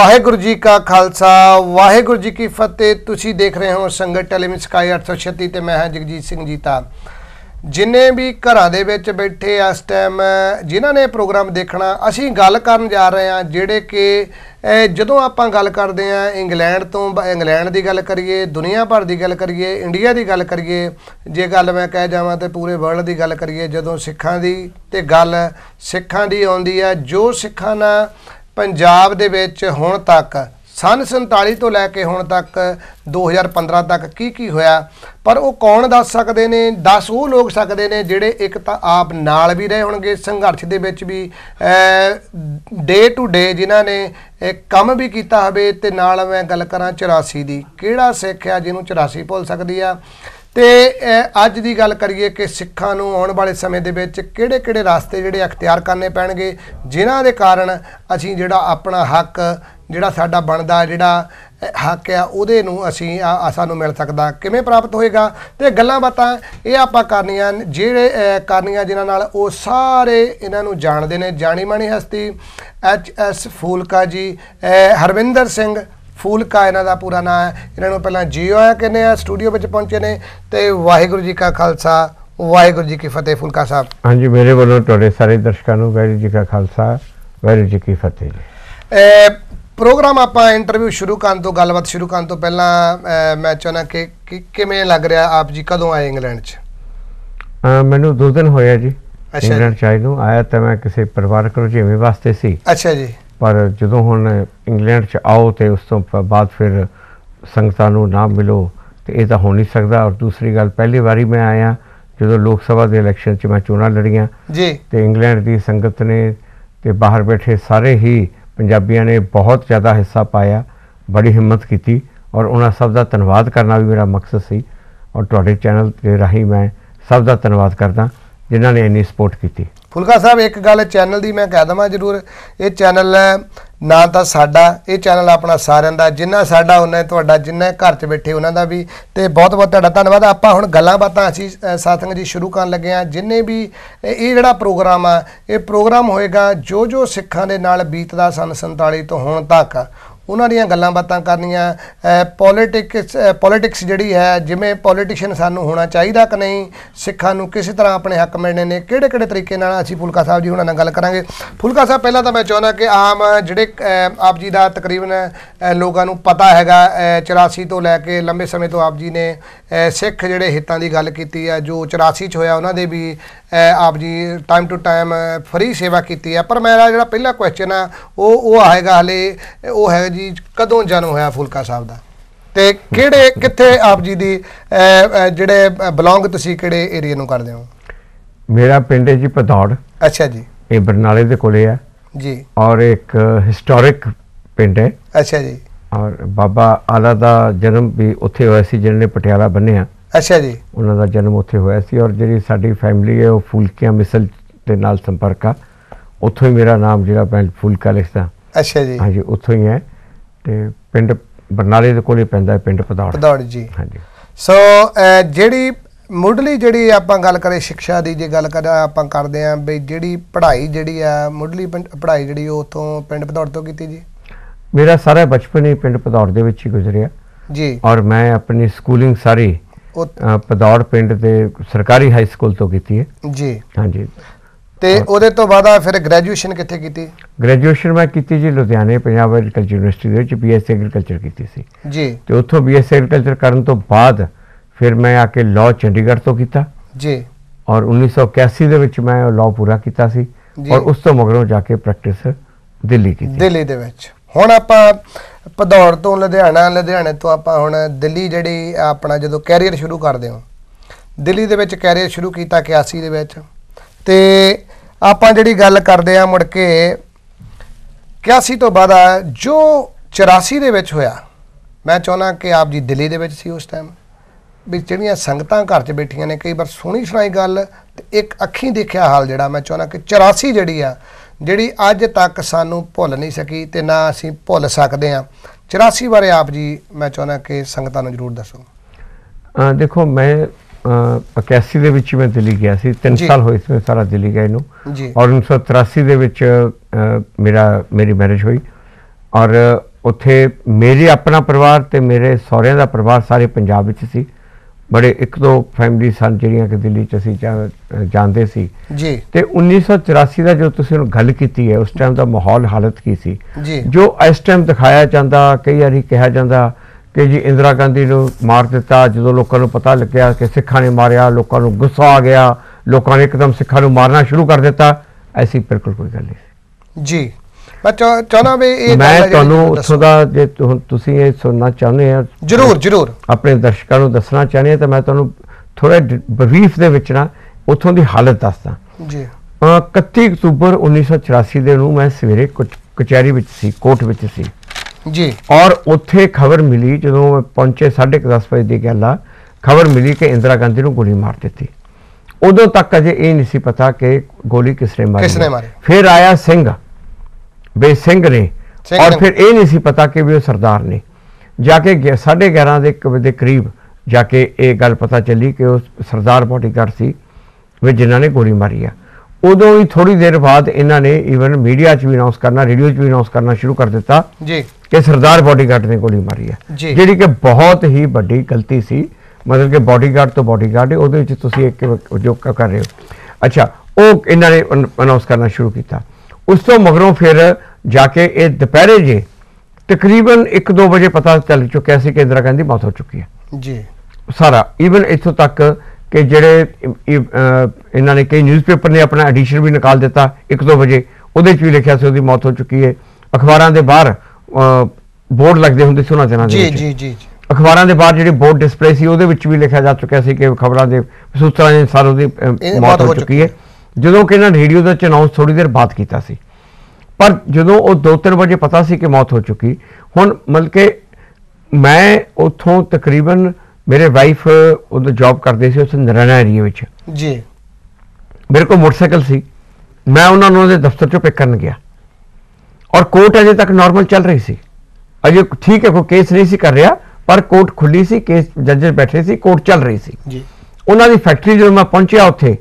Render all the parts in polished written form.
वाहेगुरु जी का खालसा वाहेगुरु जी की फतेह। तुसी देख रहे हो संगत टेलीविजन स्काई 836 ते मैं हाँ जगजीत सिंह जीता। जिन्हें भी घरां दे विच बैठे इस टाइम जिन्हां ने प्रोग्राम देखना, असीं गल करन जा रहे हैं जिहड़े कि जदों आपां गल करदे हां इंग्लैंड तो इंग्लैंड की गल करिए, दुनिया भर की गल करिए, इंडिया की गल करिए, जे गल मैं कह जावां तो पूरे वर्ल्ड की गल करिए, जदों सिखां दी ते गल सिखां दी आउंदी है, जो सिखां नाल पंजाब दे विच हुण तक सन 47 तो लैके हुण तक 2015 तक की होया, पर वो कौन दस सकते ने? दस वो लोग सकते ने जिहड़े एक तां आप नाल भी रहे होणगे संघर्ष दे विच भी डे टू डे, जिन्हां ने काम भी कीता होवे, ते नाल मैं गल करां 84 दी, किहड़ा सिख आ जिन्हों 84 भुल सकदी आ। तो अज की गल करिए कि सिखां नूं आउण वाले समय दे विच किहड़े-किहड़े रास्ते जिहड़े अख्तियार करने पैणगे, जिन्हां दे कारण असीं जिहड़ा अपना हक जिहड़ा साडा बनदा जिहड़ा हक आ उहदे नूं असीं सानूं मिल सकदा, किवें प्राप्त होएगा, ते गल्लां बातां ये आपां करनियां जिहड़े करनियां जिन्हां नाल वो सारे इन्हां नूं जाणदे ने। जाणी माणी हस्ती HS फूलका जी, हरविंदर सिंह फूलका इन्हां दा पूरा नाम है। इन्हां नूं पहलां जी आया कहने आ, स्टूडियो विच पहुंचे ने, ते वाहिगुरू जी का खालसा वाहिगुरू जी की फतेह। फूलका साहब, हाँ जी, मेरे वालों तुहाडे सारे दर्शकों नूं वाहिगुरू जी का खालसा वाहिगुरू जी की फतेह जी। प्रोग्राम आपां इंटरव्यू शुरू करन तो गलबात शुरू करन तो पहलां मैं चाहना कि किवें लग रहा आप जी, कदों आए इंग्लैंड च? मैनूं 2 दिन होया जी इंग्लैंड च आए नूं। आया तो मैं किसी परिवारक रुझेवें वास्ते सी। अच्छा जी। पर जदों हुण इंग्लैंड च आओ तो उस तो बाद फिर संगतां नूं ना मिलो तो यह तो हो नहीं सकता। और दूसरी गल, पहली बारी मैं आया जो लोक सभा के इलैक्शन च मैं चोणां लड़ियां जी, तो इंग्लैंड की संगत ने ते बाहर बैठे सारे ही पंजाबियों ने बहुत ज़्यादा हिस्सा पाया, बड़ी हिम्मत की, और उन्होंने सब का धन्यवाद करना भी मेरा मकसद सी। और तुहाडे चैनल के राही मैं सब का धन्यवाद करदा जिन्होंने इन्नी सपोर्ट की। फुलका साहब, एक गल चैनल की मैं कह देवां जरूर, ये चैनल ना तो साडा, ये चैनल अपना सारिਆਂ ਦਾ, जिन्ना साडा उन्ना तुहाडा, जिन्ना घर च बैठे उन्हों का भी, तो बहुत बहुत तुहाडा धन्यवाद। आपां हुण गल्लां बातां असीं साथियों जी शुरू करन लगे हां। जिन्ने भी ये जिहड़ा प्रोग्राम आ, ये प्रोग्राम होएगा जो सिखां दे नाल बीतदा सन 47 तो हुण तक उन्हां दीयां गल्लां बातां करनियां। पॉलिटिक्स जिहड़ी है, जिवें पॉलिटिशियन सानूं होना चाहिदा कि नहीं, सिखां नूं किस तरह अपने हक मिलने ने, किहड़े-किहड़े तरीके नाल असीं फुलका साहब जी हुणां नाल गल करांगे। फुलका साहब, पहलां तां मैं चाहुंदा कि आम जिहड़े आप जी दा तकरीबन लोकां नूं पता हैगा 84 तो लैके लंबे समय तो आप जी ने सिख जिहड़े हितां दी गल कीती है, जो 84 च होया उन्हां दे भी आप जी टाइम टू टाइम फ्री सेवा की है। पर मेरा जो पहला क्वेश्चन है वो आएगा हले, वो है जी कदों जन्म होया फुलका साहब का, ते किहड़े कित्थे आप जी दी जिहड़े बिलोंग तुसीं किहड़े एरिया नूं करदे हो? मेरा पिंड है जी भदौड़। अच्छा जी। ये बरनाले दे कोले है जी, और एक हिस्टोरिक पिंड है। अच्छा जी। और बाबा आला दा जन्म भी उत्थे होया सी जिन्होंने पटियाला बन्निया। अच्छा जी। उन्हों का जन्म उत्थे होया सी, और जी साडी फैमिली है वो फूलकियां मिसल के नाल संपर्क आ, उत्थों ही मेरा नाम जिहड़ा मैं फूलका लिखदा। अच्छा जी। हाँ जी, उत्थों ही है, तो पिंड बरनाले दे कोले पैंदा है पिंड भदौड़। भदौड़ जी। हाँ जी। सो जिहड़ी मुढ़ली जिहड़ी आपां गल करें शिक्षा की, जे गल कर आपां करदे हां बई जिहड़ी पढ़ाई जिहड़ी आ मुढ़ली पढ़ाई जिहड़ी उत्थों पिंड भदौड़ तो कीती जी? मेरा सारा बचपन ही पिंड भदौड़ दे विच ही गुजरिया जी, और मैं अपनी स्कूलिंग सारी भदौड़ पिंड दे सरकारी हाई स्कूल तो की है जी। हाँ जी। ते ਉਹਦੇ ਤੋਂ ਬਾਅਦ ਫਿਰ ਗ੍ਰੈਜੂਏਸ਼ਨ ਕਿੱਥੇ ਕੀਤੀ? ਗ੍ਰੈਜੂਏਸ਼ਨ ਮੈਂ ਕੀਤੀ ਜੀ ਲੁਧਿਆਣੇ ਪੰਜਾਬ ਐਗਰੀਕਲਚਰ ਯੂਨੀਵਰਸਿਟੀ ਦੇ ਵਿੱਚ BSc ਐਗਰੀਕਲਚਰ ਕੀਤੀ ਸੀ ਜੀ, ਤੇ ਉੱਥੋਂ BSc ਐਗਰੀਕਲਚਰ ਕਰਨ ਤੋਂ ਬਾਅਦ ਫਿਰ ਮੈਂ ਆ ਕੇ ਲਾਅ ਚੰਡੀਗੜ੍ਹ ਤੋਂ ਕੀਤਾ ਜੀ, ਔਰ 1981 ਦੇ ਵਿੱਚ ਮੈਂ ਲਾਅ ਪੂਰਾ ਕੀਤਾ ਸੀ, ਔਰ ਉਸ ਤੋਂ ਮਗਰੋਂ ਜਾ ਕੇ ਪ੍ਰੈਕਟਿਸ ਦਿੱਲੀ ਕੀਤੀ। ਦਿੱਲੀ ਦੇ ਵਿੱਚ ਹੁਣ ਆਪਾਂ ਭਦੌੜ ਤੋਂ ਲੁਧਿਆਣਾ, ਲੁਧਿਆਣੇ ਤੋਂ ਆਪਾਂ ਹੁਣ ਦਿੱਲੀ ਜਿਹੜੀ ਆਪਣਾ ਜਦੋਂ ਕੈਰੀਅਰ ਸ਼ੁਰੂ ਕਰਦੇ ਹੋ, ਦਿੱਲੀ ਦੇ ਵਿੱਚ ਕੈਰੀਅਰ ਸ਼ੁਰੂ ਕੀਤਾ 81 ਦੇ ਵਿੱਚ, ਤੇ ਆਪਾਂ ਜਿਹੜੀ ਗੱਲ ਕਰਦੇ ਆ ਮੁੜ ਕੇ 81 ਤੋਂ ਬਾਅਦ ਜੋ 84 ਦੇ ਵਿੱਚ ਹੋਇਆ, ਮੈਂ ਚਾਹੁੰਦਾ ਕਿ ਆਪ ਜੀ ਦਿੱਲੀ ਦੇ ਵਿੱਚ ਸੀ ਉਸ ਟਾਈਮ, ਵੀ ਜਿਹੜੀਆਂ ਸੰਗਤਾਂ ਘਰ 'ਚ ਬੈਠੀਆਂ ਨੇ, ਕਈ ਵਾਰ ਸੁਣੀ ਸੁਣਾਈ ਗੱਲ ਤੇ ਇੱਕ ਅੱਖੀਂ ਦੇਖਿਆ ਹਾਲ ਜਿਹੜਾ ਮੈਂ ਚਾਹੁੰਦਾ ਕਿ 84 ਜਿਹੜੀ ਆ, ਜਿਹੜੀ ਅੱਜ ਤੱਕ ਸਾਨੂੰ ਭੁੱਲ ਨਹੀਂ ਸਕੀ ਤੇ ਨਾ ਅਸੀਂ ਭੁੱਲ ਸਕਦੇ ਹਾਂ। 84 ਬਾਰੇ ਆਪ ਜੀ ਮੈਂ ਚਾਹੁੰਦਾ ਕਿ ਸੰਗਤਾਂ ਨੂੰ ਜ਼ਰੂਰ ਦੱਸੋ। ਦੇਖੋ, ਮੈਂ 81 ਦੇ ਵਿੱਚ ਮੈਂ ਦਿੱਲੀ ਗਿਆ ਸੀ, 3 ਸਾਲ ਹੋਏ ਸੀ ਸਾਰਾ ਦਿੱਲੀ ਗਏ ਨੂੰ, ਔਰ 1983 ਦੇ ਵਿੱਚ ਮੇਰੀ ਮੈਰਿਜ ਹੋਈ, ਔਰ ਉੱਥੇ ਮੇਰੇ ਆਪਣਾ ਪਰਿਵਾਰ ਤੇ ਮੇਰੇ ਸਹੁਰਿਆਂ ਦਾ ਪਰਿਵਾਰ ਸਾਰੇ ਪੰਜਾਬ ਵਿੱਚ ਸੀ। बड़े एक दो फैमिली सन ਜਿਹੜੀਆਂ ਕਿ ਦਿੱਲੀ ਚ ਅਸੀਂ ਜਾਂਦੇ ਸੀ ਜੀ। ਤੇ 1984 ਦਾ ਜੋ ਤੁਸੀਂ ਗੱਲ ਕੀਤੀ ਹੈ, ਉਸ ਟਾਈਮ ਦਾ ਮਾਹੌਲ ਹਾਲਤ ਕੀ ਸੀ ਜੀ, ਜੋ ਇਸ ਟਾਈਮ ਦਿਖਾਇਆ ਜਾਂਦਾ, ਕਈ ਵਾਰੀ ਕਿਹਾ ਜਾਂਦਾ ਕਿ ਜੀ ਇੰਦਰਾ ਗਾਂਧੀ ਨੂੰ ਮਾਰ ਦਿੱਤਾ। ਜਦੋਂ ਲੋਕਾਂ ਨੂੰ ਪਤਾ ਲੱਗਿਆ ਕਿ ਸਿੱਖਾਂ ਨੇ ਮਾਰਿਆ, ਲੋਕਾਂ ਨੂੰ ਗੁੱਸਾ ਆ ਗਿਆ, ਲੋਕਾਂ ਨੇ ਇੱਕਦਮ ਸਿੱਖਾਂ ਨੂੰ ਮਾਰਨਾ ਸ਼ੁਰੂ ਕਰ ਦਿੱਤਾ। ਐਸੀ ਬਿਲਕੁਲ ਕੋਈ ਗੱਲ ਨਹੀਂ ਜੀ। ਮੈਂ ਚਾਹਨਾ ਵੀ ਇਹ ਮੈਂ ਤੁਹਾਨੂੰ ਉੱਥੋਂ ਦਾ ਜੇ ਤੁਸੀਂ ਇਹ ਸੁਣਨਾ ਚਾਹੁੰਦੇ ਆ, ਜ਼ਰੂਰ ਆਪਣੇ ਦਰਸ਼ਕਾਂ ਨੂੰ ਦੱਸਣਾ ਚਾਹੁੰਦੇ ਆ, ਤਾਂ ਮੈਂ ਤੁਹਾਨੂੰ ਥੋੜਾ ਬਰੀਫ ਦੇ ਵਿੱਚ ਨਾ ਉੱਥੋਂ ਦੀ ਹਾਲਤ ਦੱਸਦਾ ਜੀ। 31 ਅਕਤੂਬਰ 1984 ਦੇ ਨੂੰ ਮੈਂ ਸਵੇਰੇ ਕਚਹਿਰੀ ਵਿੱਚ ਸੀ, ਕੋਰਟ ਵਿੱਚ ਸੀ ਜੀ। ਔਰ ਉੱਥੇ ਖਬਰ ਮਿਲੀ, ਜਦੋਂ ਮੈਂ ਪਹੁੰਚੇ 10:30 ਵਜੇ ਦੀ ਗੱਲ ਆ, ਖਬਰ ਮਿਲੀ ਕਿ ਇੰਦਰਾ ਗਾਂਧੀ ਨੂੰ ਗੋਲੀ ਮਾਰ ਦਿੱਤੀ। ਉਦੋਂ ਤੱਕ ਅਜੇ ਇਹ ਨਹੀਂ ਸੀ ਪਤਾ ਕਿ ਗੋਲੀ ਕਿਸਨੇ ਮਾਰੀ। ਫਿਰ ਆਇਆ ਸਿੰਘ ਬੇ ਸਿੰਘ ਨੇ, ਔਰ ਫਿਰ ਇਹ ਨਹੀਂ ਸੀ ਪਤਾ ਕਿ ਵੀ ਉਹ ਸਰਦਾਰ ਨੇ। ਜਾ ਕੇ 11:30 ਦੇ ਕਰੀਬ ਜਾ ਕੇ ਇਹ ਗੱਲ ਪਤਾ ਚੱਲੀ ਕਿ ਉਹ ਸਰਦਾਰ ਬੋਡੀਗਾਰਡ ਸੀ ਵੀ ਜਿਨ੍ਹਾਂ ਨੇ ਗੋਲੀ ਮਾਰੀ ਆ। ਉਦੋਂ ਹੀ ਥੋੜੀ ਦੇਰ ਬਾਅਦ ਇਹਨਾਂ ਨੇ ਈਵਨ ਮੀਡੀਆ 'ਚ ਵੀ ਅਨਾਉਂਸ ਕਰਨਾ, ਰੇਡੀਓ 'ਚ ਵੀ ਅਨਾਉਂਸ ਕਰਨਾ ਸ਼ੁਰੂ ਕਰ ਦਿੱਤਾ ਜੀ ਕਿ ਸਰਦਾਰ ਬੋਡੀਗਾਰਡ ਨੇ ਗੋਲੀ ਮਾਰੀ ਆ, ਜਿਹੜੀ ਕਿ ਬਹੁਤ ਹੀ ਵੱਡੀ ਗਲਤੀ ਸੀ। ਮਤਲਬ ਕਿ ਬੋਡੀਗਾਰਡ ਤੋਂ ਬੋਡੀਗਾਰਡ ਉਹਦੇ ਵਿੱਚ ਤੁਸੀਂ ਇੱਕ ਜੋ ਕਰ ਰਹੇ ਹੋ। ਅੱਛਾ, ਉਹ ਇਹਨਾਂ ਨੇ ਅਨਾਉਂਸ ਕਰਨਾ ਸ਼ੁਰੂ ਕੀਤਾ। ਉਸ ਤੋਂ ਮਗਰੋਂ ਫਿਰ ਜਾ ਕੇ ਇਹ ਦੁਪਹਿਰੇ ਜੇ ਤਕਰੀਬਨ 1-2 ਵਜੇ ਪਤਾ ਚੱਲ ਚੁੱਕਿਆ ਸੀ ਕਿ ਇੰਦਰਾ ਗਾਂਧੀ ਮੌਤ ਹੋ ਚੁੱਕੀ ਹੈ ਜੀ। ਸਾਰਾ ਈਵਨ ਇੱਥੋਂ ਤੱਕ ਕਿ ਜਿਹੜੇ ਇਹਨਾਂ ਨੇ ਕਈ ਨਿਊਜ਼ਪੇਪਰ ਨੇ ਆਪਣਾ ਐਡੀਸ਼ਨ ਵੀ ਨਿਕਾਲ ਦਿੱਤਾ 1-2 ਵਜੇ, ਉਹਦੇ 'ਚ ਵੀ ਲਿਖਿਆ ਸੀ ਉਹਦੀ ਮੌਤ ਹੋ ਚੁੱਕੀ ਹੈ। ਅਖਬਾਰਾਂ ਦੇ ਬਾਹਰ ਬੋਰਡ ਲੱਗਦੇ ਹੁੰਦੇ ਸੀ ਉਹਨਾਂ ਦਿਨਾਂ ਦੇ ਵਿੱਚ। ਜੀ ਜੀ। ਅਖਬਾਰਾਂ ਦੇ ਬਾਹਰ ਜਿਹੜੇ ਬੋਰਡ ਡਿਸਪਲੇ ਸੀ ਉਹਦੇ ਵਿੱਚ ਵੀ ਲਿਖਿਆ ਜਾ ਚੁੱਕਿਆ ਸੀ ਕਿ ਖਬਰਾਂ ਦੇ ਸੂਤਰਾਂ ਦੇ ਅਨੁਸਾਰ ਉਹਦੀ ਮੌਤ ਹੋ ਚੁੱਕੀ ਹੈ। ਜਦੋਂ ਕਿ ਇਹਨਾਂ ਰੇਡੀਓ ਦਾ ਅਨਾਉਂਸ ਥੋੜੀ ਦੇਰ ਬਾਅਦ ਕੀਤਾ ਸੀ, ਪਰ ਜਦੋਂ ਉਹ 2-3 ਵਜੇ ਪਤਾ ਸੀ ਕਿ ਮੌਤ ਹੋ ਚੁੱਕੀ। ਹੁਣ ਮਤਲਬ ਕਿ ਮੈਂ ਉੱਥੋਂ ਤਕਰੀਬਨ ਮੇਰੇ ਵਾਈਫ ਉਦੋਂ ਜੌਬ ਕਰਦੇ ਸੀ ਉਸ ਨਰਾਇਣਾ ਏਰੀਆ ਵਿੱਚ ਜੀ। ਮੇਰੇ ਕੋਲ ਮੋਟਰਸਾਈਕਲ ਸੀ, ਮੈਂ ਉਹਨਾਂ ਨੂੰ ਉਹਦੇ ਦਫ਼ਤਰ 'ਚੋਂ ਪਿਕ ਕਰਨ ਗਿਆ ਔਰ ਕੋਰਟ ਅਜੇ ਤੱਕ ਨਾਰਮਲ ਚੱਲ ਰਹੀ ਸੀ। ਅਜੇ ਠੀਕ ਹੈ, ਕੋਈ ਕੇਸ ਨਹੀਂ ਸੀ ਕਰ ਰਿਹਾ, ਪਰ ਕੋਰਟ ਖੁੱਲੀ ਸੀ, ਕੇਸ ਜੱਜਸ ਬੈਠੇ ਸੀ, ਕੋਰਟ ਚੱਲ ਰਹੀ ਸੀ ਜੀ। ਉਹਨਾਂ ਦੀ ਫੈਕਟਰੀ ਜਦੋਂ ਮੈਂ ਪਹੁੰਚਿਆ ਉੱਥੇ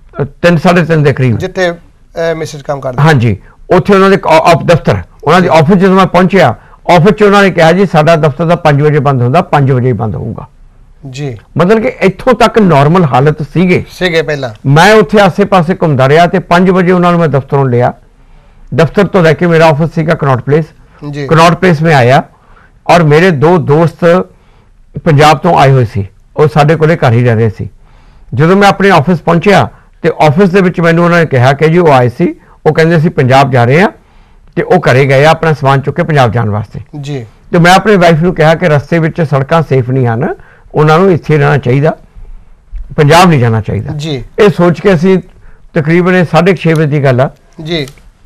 3-3:30 ਦੇ ਕਰੀਬ, ਜਿੱਥੇ ਮਿਸਿਸ ਕੰਮ ਕਰਦੇ, ਹਾਂਜੀ, ਉੱਥੇ ਉਹਨਾਂ ਦੇ ਦਫ਼ਤਰ, ਉਹਨਾਂ ਦੇ ਆਫਿਸ ਜਦੋਂ ਮੈਂ ਪਹੁੰਚਿਆ, ਆਫਿਸ 'ਚ ਉਹਨਾਂ ਨੇ ਕਿਹਾ ਜੀ ਸਾਡਾ ਦਫ਼ਤਰ ਦਾ 5 ਵਜੇ ਬੰਦ ਹੁੰਦਾ, 5 ਵਜੇ ਹੀ ਬੰਦ ਹੋਊਗਾ ਜੀ। ਮਤਲਬ ਕਿ ਇੱਥੋਂ ਤੱਕ ਨਾਰਮਲ ਹਾਲਤ ਸੀਗੇ ਪਹਿਲਾਂ। ਮੈਂ ਉੱਥੇ ਆਸੇ-ਪਾਸੇ ਘੁੰਮਦਾ ਰਿਹਾ ਤੇ 5 ਵਜੇ ਉਹਨਾਂ ਨੂੰ ਮੈਂ ਦਫ਼ਤਰੋਂ ਲਿਆ। ਦਫ਼ਤਰ ਤੋਂ ਲੈ ਕੇ ਮੇਰਾ ਆਫਿਸ ਸੀਗਾ ਕਨੌਟ ਪਲੇਸ ਜੀ। ਕਨੌਟ ਪਲੇਸ में आया और मेरे 2 दोस्त पंजाब तो आए हुए सी, ਉਹ ਸਾਡੇ ਕੋਲੇ ਘਰ ਹੀ ਰਹਿ ਰਹੇ ਸੀ। ਜਦੋਂ ਮੈਂ ਆਪਣੇ ਆਫਿਸ ਪਹੁੰਚਿਆ ਤੇ ਆਫਿਸ ਦੇ ਵਿੱਚ ਮੈਨੂੰ ਉਹਨਾਂ ਨੇ ਕਿਹਾ ਕਿ ਜੀ ਉਹ ਆਏ ਸੀ, ਉਹ ਕਹਿੰਦੇ ਸੀ ਪੰਜਾਬ ਜਾ ਰਹੇ ਆ ਤੇ ਉਹ ਘਰੇ ਗਏ ਆਪਣਾ ਸਮਾਨ ਚੁੱਕ ਕੇ ਪੰਜਾਬ ਜਾਣ ਵਾਸਤੇ ਜੀ। ਤੇ ਮੈਂ ਆਪਣੀ ਵਾਈਫ ਨੂੰ ਕਿਹਾ ਕਿ ਰਸਤੇ ਵਿੱਚ ਸੜਕਾਂ ਸੇਫ ਨਹੀਂ ਹਨ, ਉਹਨਾਂ ਨੂੰ ਇੱਥੇ ਰਹਿਣਾ ਚਾਹੀਦਾ, ਪੰਜਾਬ ਨਹੀਂ ਜਾਣਾ ਚਾਹੀਦਾ ਜੀ। ਇਹ ਸੋਚ ਕੇ ਅਸੀਂ ਤਕਰੀਬਨ 6:30 ਵਜੇ ਦੀ ਗੱਲ ਆ ਜੀ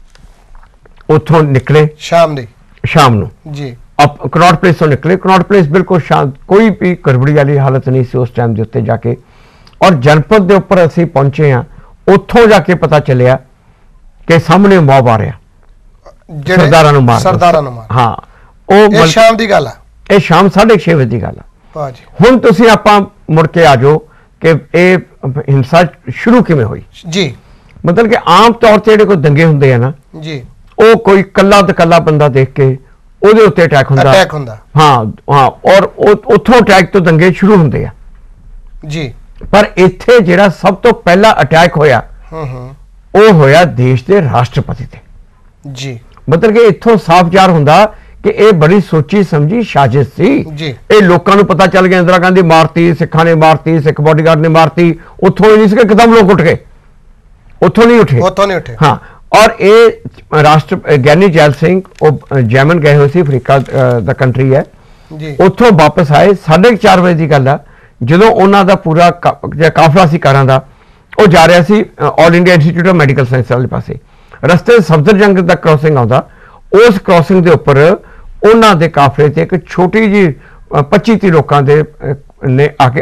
ਉੱਥੋਂ ਨਿਕਲੇ ਸ਼ਾਮ ਨੂੰ ਜੀ। ਕਨੌਟ ਪਲੇਸ ਤੋਂ ਨਿਕਲੇ। ਕਨੌਟ ਪਲੇਸ ਬਿਲਕੁਲ ਸ਼ਾਂਤ, ਕੋਈ ਵੀ ਗੜਬੜੀ ਵਾਲੀ ਹਾਲਤ ਨਹੀਂ ਸੀ ਉਸ ਟਾਈਮ ਦੇ ਉੱਤੇ ਜਾ ਕੇ। ਔਰ ਜਨਪਦ ਦੇ ਉੱਪਰ ਅਸੀਂ ਪਹੁੰਚੇ ਹਾਂ, ਉੱਥੋਂ ਜਾ ਕੇ ਪਤਾ ਚੱਲਿਆ ਕਿ ਸਾਹਮਣੇ ਮੌਬ ਆ ਰਿਹਾ, ਸਰਦਾਰਾਂ ਨੂੰ ਮਾਰ। ਹਾਂ, ਉਹ ਸ਼ਾਮ ਦੀ ਗੱਲ ਆ, ਇਹ ਸ਼ਾਮ 6:30 ਵਜੇ ਦੀ ਗੱਲ ਆ। ਹੁਣ ਤੁਸੀਂ ਆਪਾਂ ਮੁੜ ਕੇ ਆ ਜਾਓ ਕਿ ਇਹ ਹਿੰਸਾ ਸ਼ੁਰੂ ਕਿਵੇਂ ਹੋਈ ਜੀ। ਮਤਲਬ ਕਿ ਆਮ ਤੌਰ ਤੇ ਜਿਹੜੇ ਕੋਈ ਦੰਗੇ ਹੁੰਦੇ ਆ ਨਾ ਜੀ, ਉਹ ਕੋਈ ਕੱਲਾ ਬੰਦਾ ਦੇਖ ਕੇ ਉਹਦੇ ਉੱਤੇ ਅਟੈਕ ਹੁੰਦਾ। ਹਾਂ, ਔਰ ਉੱਥੋਂ ਅਟੈਕ ਤੋਂ ਦੰਗੇ ਸ਼ੁਰੂ ਹੁੰਦੇ ਆ ਜੀ। ਪਰ ਇੱਥੇ ਜਿਹੜਾ ਸਭ ਤੋਂ ਪਹਿਲਾ ਅਟੈਕ ਹੋਇਆ ਉਹ ਹੋਇਆ ਦੇਸ਼ ਦੇ ਰਾਸ਼ਟਰਪਤੀ ਤੇ ਜੀ। ਮਤਲਬ ਕਿ ਇੱਥੋਂ ਸਾਫ਼ ਜ਼ਾਹਰ ਹੁੰਦਾ ਕਿ ਇਹ ਬੜੀ ਸੋਚੀ ਸਮਝੀ ਸਾਜ਼ਿਸ਼ ਸੀ ਜੀ। ਇਹ ਲੋਕਾਂ ਨੂੰ ਪਤਾ ਚੱਲ ਗਿਆ ਇੰਦਰਾ ਗਾਂਧੀ ਮਾਰਤੀ, ਸਿੱਖਾਂ ਨੇ ਮਾਰਤੀ, ਸਿੱਖ ਬੋਡੀਗਾਰਡ ਨੇ ਮਾਰਤੀ, ਉੱਥੋਂ ਹੀ ਨਹੀਂ ਸੀ ਕਿ ਇੱਕਦਮ ਲੋਕ ਉੱਠ ਗਏ, ਉੱਥੋਂ ਨਹੀਂ ਉੱਠੇ। ਹਾਂ, और ये राष्ट्र ज्ञानी जैल सिंह वो जैमन गए हुए सी, अफ्रीका दा कंट्री है, उत्थों वापस आए 4:30 बजे की गल है, जो उन्होंने पूरा काफला सी कारां दा वो जा रहा सी All India Institute of Medical Science वाले पासे। रस्ते सफदरजंग दा क्रॉसिंग आता, उस क्रॉसिंग के उपर उन्होंने दे काफले ते एक छोटी जी 25-30 लोगों ने आके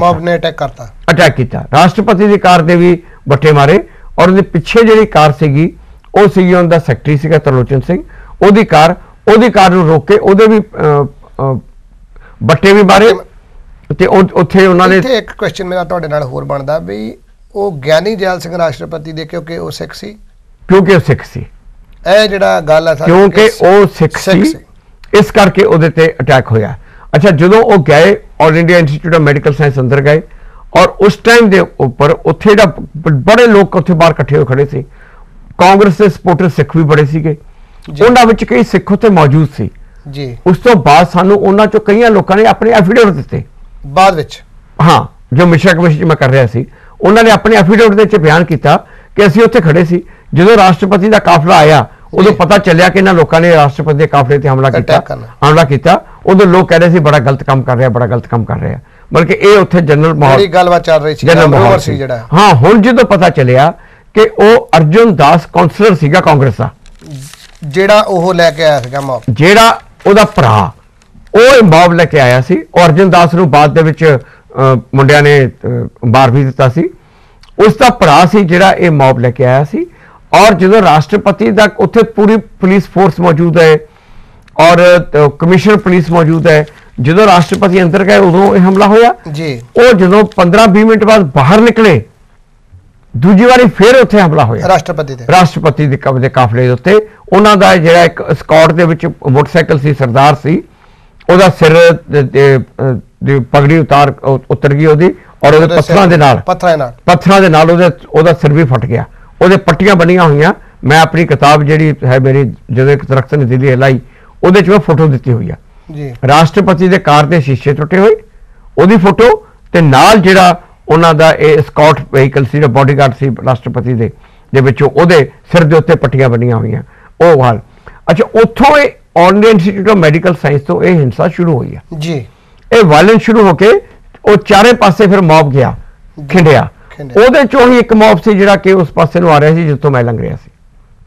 अटैक किया। राष्ट्रपति की कार दे भी बट्टे मारे और उहदे पिछे जिहड़ी कार सीगी ਉਹ ਸੀ ਉਹਦਾ ਸੈਕਟਰੀ ਸੀਗਾ ਤਰਲੋਚਨ ਸਿੰਘ, ਉਹਦੀ ਕਾਰ ਨੂੰ ਰੋਕ ਕੇ ਉਹਦੇ ਵੀ ਬੱਟੇ ਵੀ ਮਾਰੇ ਤੇ ਉੱਥੇ ਉਹਨਾਂ ਨੇ। ਇੱਥੇ ਇੱਕ ਕੁਐਸਚਨ ਮੇਰਾ ਤੁਹਾਡੇ ਨਾਲ ਹੋਰ ਬਣਦਾ ਵੀ ਉਹ ਗਿਆਨੀ ਜੈਲ ਸਿੰਘ ਰਾਸ਼ਟਰਪਤੀ ਦੇ ਕਿਉਂਕਿ ਉਹ ਸਿੱਖ ਸੀ ਇਹ ਜਿਹੜਾ ਗੱਲ ਹੈ ਕਿਉਂਕਿ ਉਹ ਸਿੱਖ ਸੀ, इस करके ਉਹਦੇ ਤੇ ਅਟੈਕ ਹੋਇਆ। ਅੱਛਾ, ਜਦੋਂ ਉਹ ਗਏ All India Institute of Medical Science ਅੰਦਰ ਗਏ ਔਰ ਉਸ ਟਾਈਮ ਦੇ ਉੱਪਰ ਉੱਥੇ ਦਾ ਬੜੇ ਲੋਕ ਉੱਥੇ ਬਾਹਰ ਇਕੱਠੇ ਹੋ ਖੜੇ ਸੀ। ਕਾਂਗਰਸ ਦੇ ਸਪੋਰਟਰ ਸਿੱਖ ਵੀ ਬੜੇ ਸੀਗੇ, ਉਹਨਾਂ ਵਿੱਚ ਕਈ ਸਿੱਖ ਉੱਥੇ ਮੌਜੂਦ ਸੀ ਜੀ। ਉਸ ਤੋਂ ਬਾਅਦ ਸਾਨੂੰ ਉਹਨਾਂ ਚੋਂ ਕਈਆਂ ਲੋਕਾਂ ਨੇ ਆਪਣੇ ਐਫੀਡੇਵਿਟ ਦਿੱਤੇ ਬਾਅਦ ਵਿੱਚ। ਹਾਂ, ਜੋ ਮਿਸ਼ਰਾ ਕਮਿਸ਼ਨ 'ਚ ਮੈਂ ਕਰ ਰਿਹਾ ਸੀ, ਉਹਨਾਂ ਨੇ ਆਪਣੇ ਐਫੀਡੇਵਿਟ ਦੇ ਵਿੱਚ ਬਿਆਨ ਕੀਤਾ ਕਿ ਅਸੀਂ ਉੱਥੇ ਖੜੇ ਸੀ ਜਦੋਂ ਰਾਸ਼ਟਰਪਤੀ ਦਾ ਕਾਫਲਾ ਆਇਆ, ਉਦੋਂ ਪਤਾ ਚੱਲਿਆ ਕਿ ਇਹਨਾਂ ਲੋਕਾਂ ਨੇ ਰਾਸ਼ਟਰਪਤੀ ਦੇ ਕਾਫਲੇ ਤੇ ਹਮਲਾ ਕੀਤਾ। ਉਦੋਂ ਲੋਕ ਕਹਿ ਰਹੇ ਸੀ ਬੜਾ ਗਲਤ ਕੰਮ ਕਰ ਰਿਹਾ, ਬੜਾ ਗਲਤ ਕੰਮ ਕਰ ਰਿਹਾ, ਬਲਕਿ ਇਹ ਉੱਥੇ ਜਨਰਲ ਮਾਹੌਲ ਗੱਲਬਾਤ ਚੱਲ ਰਹੀ ਸੀ, ਜਨਰਲ ਮਾਹੌਲ ਸੀ ਜਿਹੜਾ। ਹਾਂ, ਹੁਣ ਜਦੋਂ ਪਤਾ ਚੱਲਿਆ ਕਿ ਉਹ ਅਰਜੁਨ ਦਾਸ ਕਾਉਂਸਲਰ ਸੀਗਾ ਕਾਂਗਰਸ ਦਾ, ਜਿਹੜਾ ਉਹ ਲੈ ਕੇ ਆਇਆ ਸੀਗਾ ਮੌਬ, ਜਿਹੜਾ ਉਹਦਾ ਭਰਾ ਉਹ ਮੌਬ ਲੈ ਕੇ ਆਇਆ ਸੀ। ਉਹ ਅਰਜੁਨ ਦਾਸ ਨੂੰ ਬਾਅਦ ਦੇ ਵਿੱਚ ਮੁੰਡਿਆਂ ਨੇ ਮਾਰ ਵੀ ਦਿੱਤਾ ਸੀ। ਉਸ ਦਾ ਭਰਾ ਸੀ ਜਿਹੜਾ ਇਹ ਮੌਬ ਲੈ ਕੇ ਆਇਆ ਸੀ। ਔਰ ਜਦੋਂ ਰਾਸ਼ਟਰਪਤੀ ਦਾ ਉੱਥੇ ਪੂਰੀ ਪੁਲਿਸ ਫੋਰਸ ਮੌਜੂਦ ਹੈ ਔਰ ਕਮਿਸ਼ਨਰ ਪੁਲਿਸ ਮੌਜੂਦ ਹੈ, ਜਦੋਂ ਰਾਸ਼ਟਰਪਤੀ ਅੰਦਰ ਗਏ ਉਦੋਂ ਇਹ ਹਮਲਾ ਹੋਇਆ ਜੀ। ਉਹ ਜਦੋਂ 15-20 ਮਿੰਟ ਬਾਅਦ ਬਾਹਰ ਨਿਕਲੇ, ਦੂਜੀ ਵਾਰੀ ਫਿਰ ਉੱਥੇ ਹਮਲਾ ਹੋਇਆ ਰਾਸ਼ਟਰਪਤੀ ਦੇ ਕਾਫਲੇ ਦੇ ਉੱਤੇ। ਉਹਨਾਂ ਦਾ ਜਿਹੜਾ ਇੱਕ ਸਕਾਟ ਦੇ ਵਿੱਚ ਮੋਟਰਸਾਈਕਲ ਸੀ, ਸਰਦਾਰ ਸੀ, ਉਹਦਾ ਸਿਰ ਦੀ ਪਗੜੀ ਉਤਰ ਗਈ ਉਹਦੀ, ਔਰ ਉਹਦੇ ਪੱਥਰਾਂ ਦੇ ਨਾਲ ਉਹਦਾ ਸਿਰ ਵੀ ਫਟ ਗਿਆ, ਉਹਦੇ ਪੱਟੀਆਂ ਬੰਨੀਆਂ ਹੋਈਆਂ। ਮੈਂ ਆਪਣੀ ਕਿਤਾਬ ਜਿਹੜੀ ਹੈ ਮੇਰੀ, ਜਦੋਂ ਇੱਕ ਦਰਖਤ ਨੇ ਦਿੱਲੀ ਹਿਲਾਈ, ਉਹਦੇ 'ਚ ਮੈਂ ਫੋਟੋ ਦਿੱਤੀ ਹੋਈ ਆ ਜੀ। ਰਾਸ਼ਟਰਪਤੀ ਦੇ ਕਾਰ ਦੇ ਸ਼ੀਸ਼ੇ ਟੁੱਟੇ ਹੋਏ, ਉਹਦੀ ਫੋਟੋ, ਤੇ ਨਾਲ ਜਿਹੜਾ ਉਹਨਾਂ ਦਾ ਇਹ ਸਕਾਟ ਵਹੀਕਲ ਸੀ, ਬਾਡੀਗਾਰਡ ਸੀ ਰਾਸ਼ਟਰਪਤੀ ਦੇ ਵਿੱਚੋਂ, ਉਹਦੇ ਸਿਰ ਦੇ ਉੱਤੇ ਪੱਟੀਆਂ ਬੰਨੀਆਂ ਹੋਈਆਂ, ਉਹ ਹਾਲ। ਅੱਛਾ, ਉੱਥੋਂ ਇਹ All India Institute of Medical Science ਤੋਂ ਇਹ ਹਿੰਸਾ ਸ਼ੁਰੂ ਹੋਈ ਆ ਜੀ। ਇਹ ਵਾਇਲੈਂਸ ਸ਼ੁਰੂ ਹੋ ਕੇ ਉਹ ਚਾਰੇ ਪਾਸੇ ਫਿਰ ਮੌਬ ਗਿਆ, ਖਿੰਡਿਆ। ਉਹਦੇ ਚੋਂ ਹੀ ਇੱਕ ਮੌਬ ਸੀ ਜਿਹੜਾ ਕਿ ਉਸ ਪਾਸੇ ਨੂੰ ਆ ਰਿਹਾ ਸੀ ਜਿੱਥੋਂ ਮੈਂ ਲੰਘ ਰਿਹਾ ਸੀ।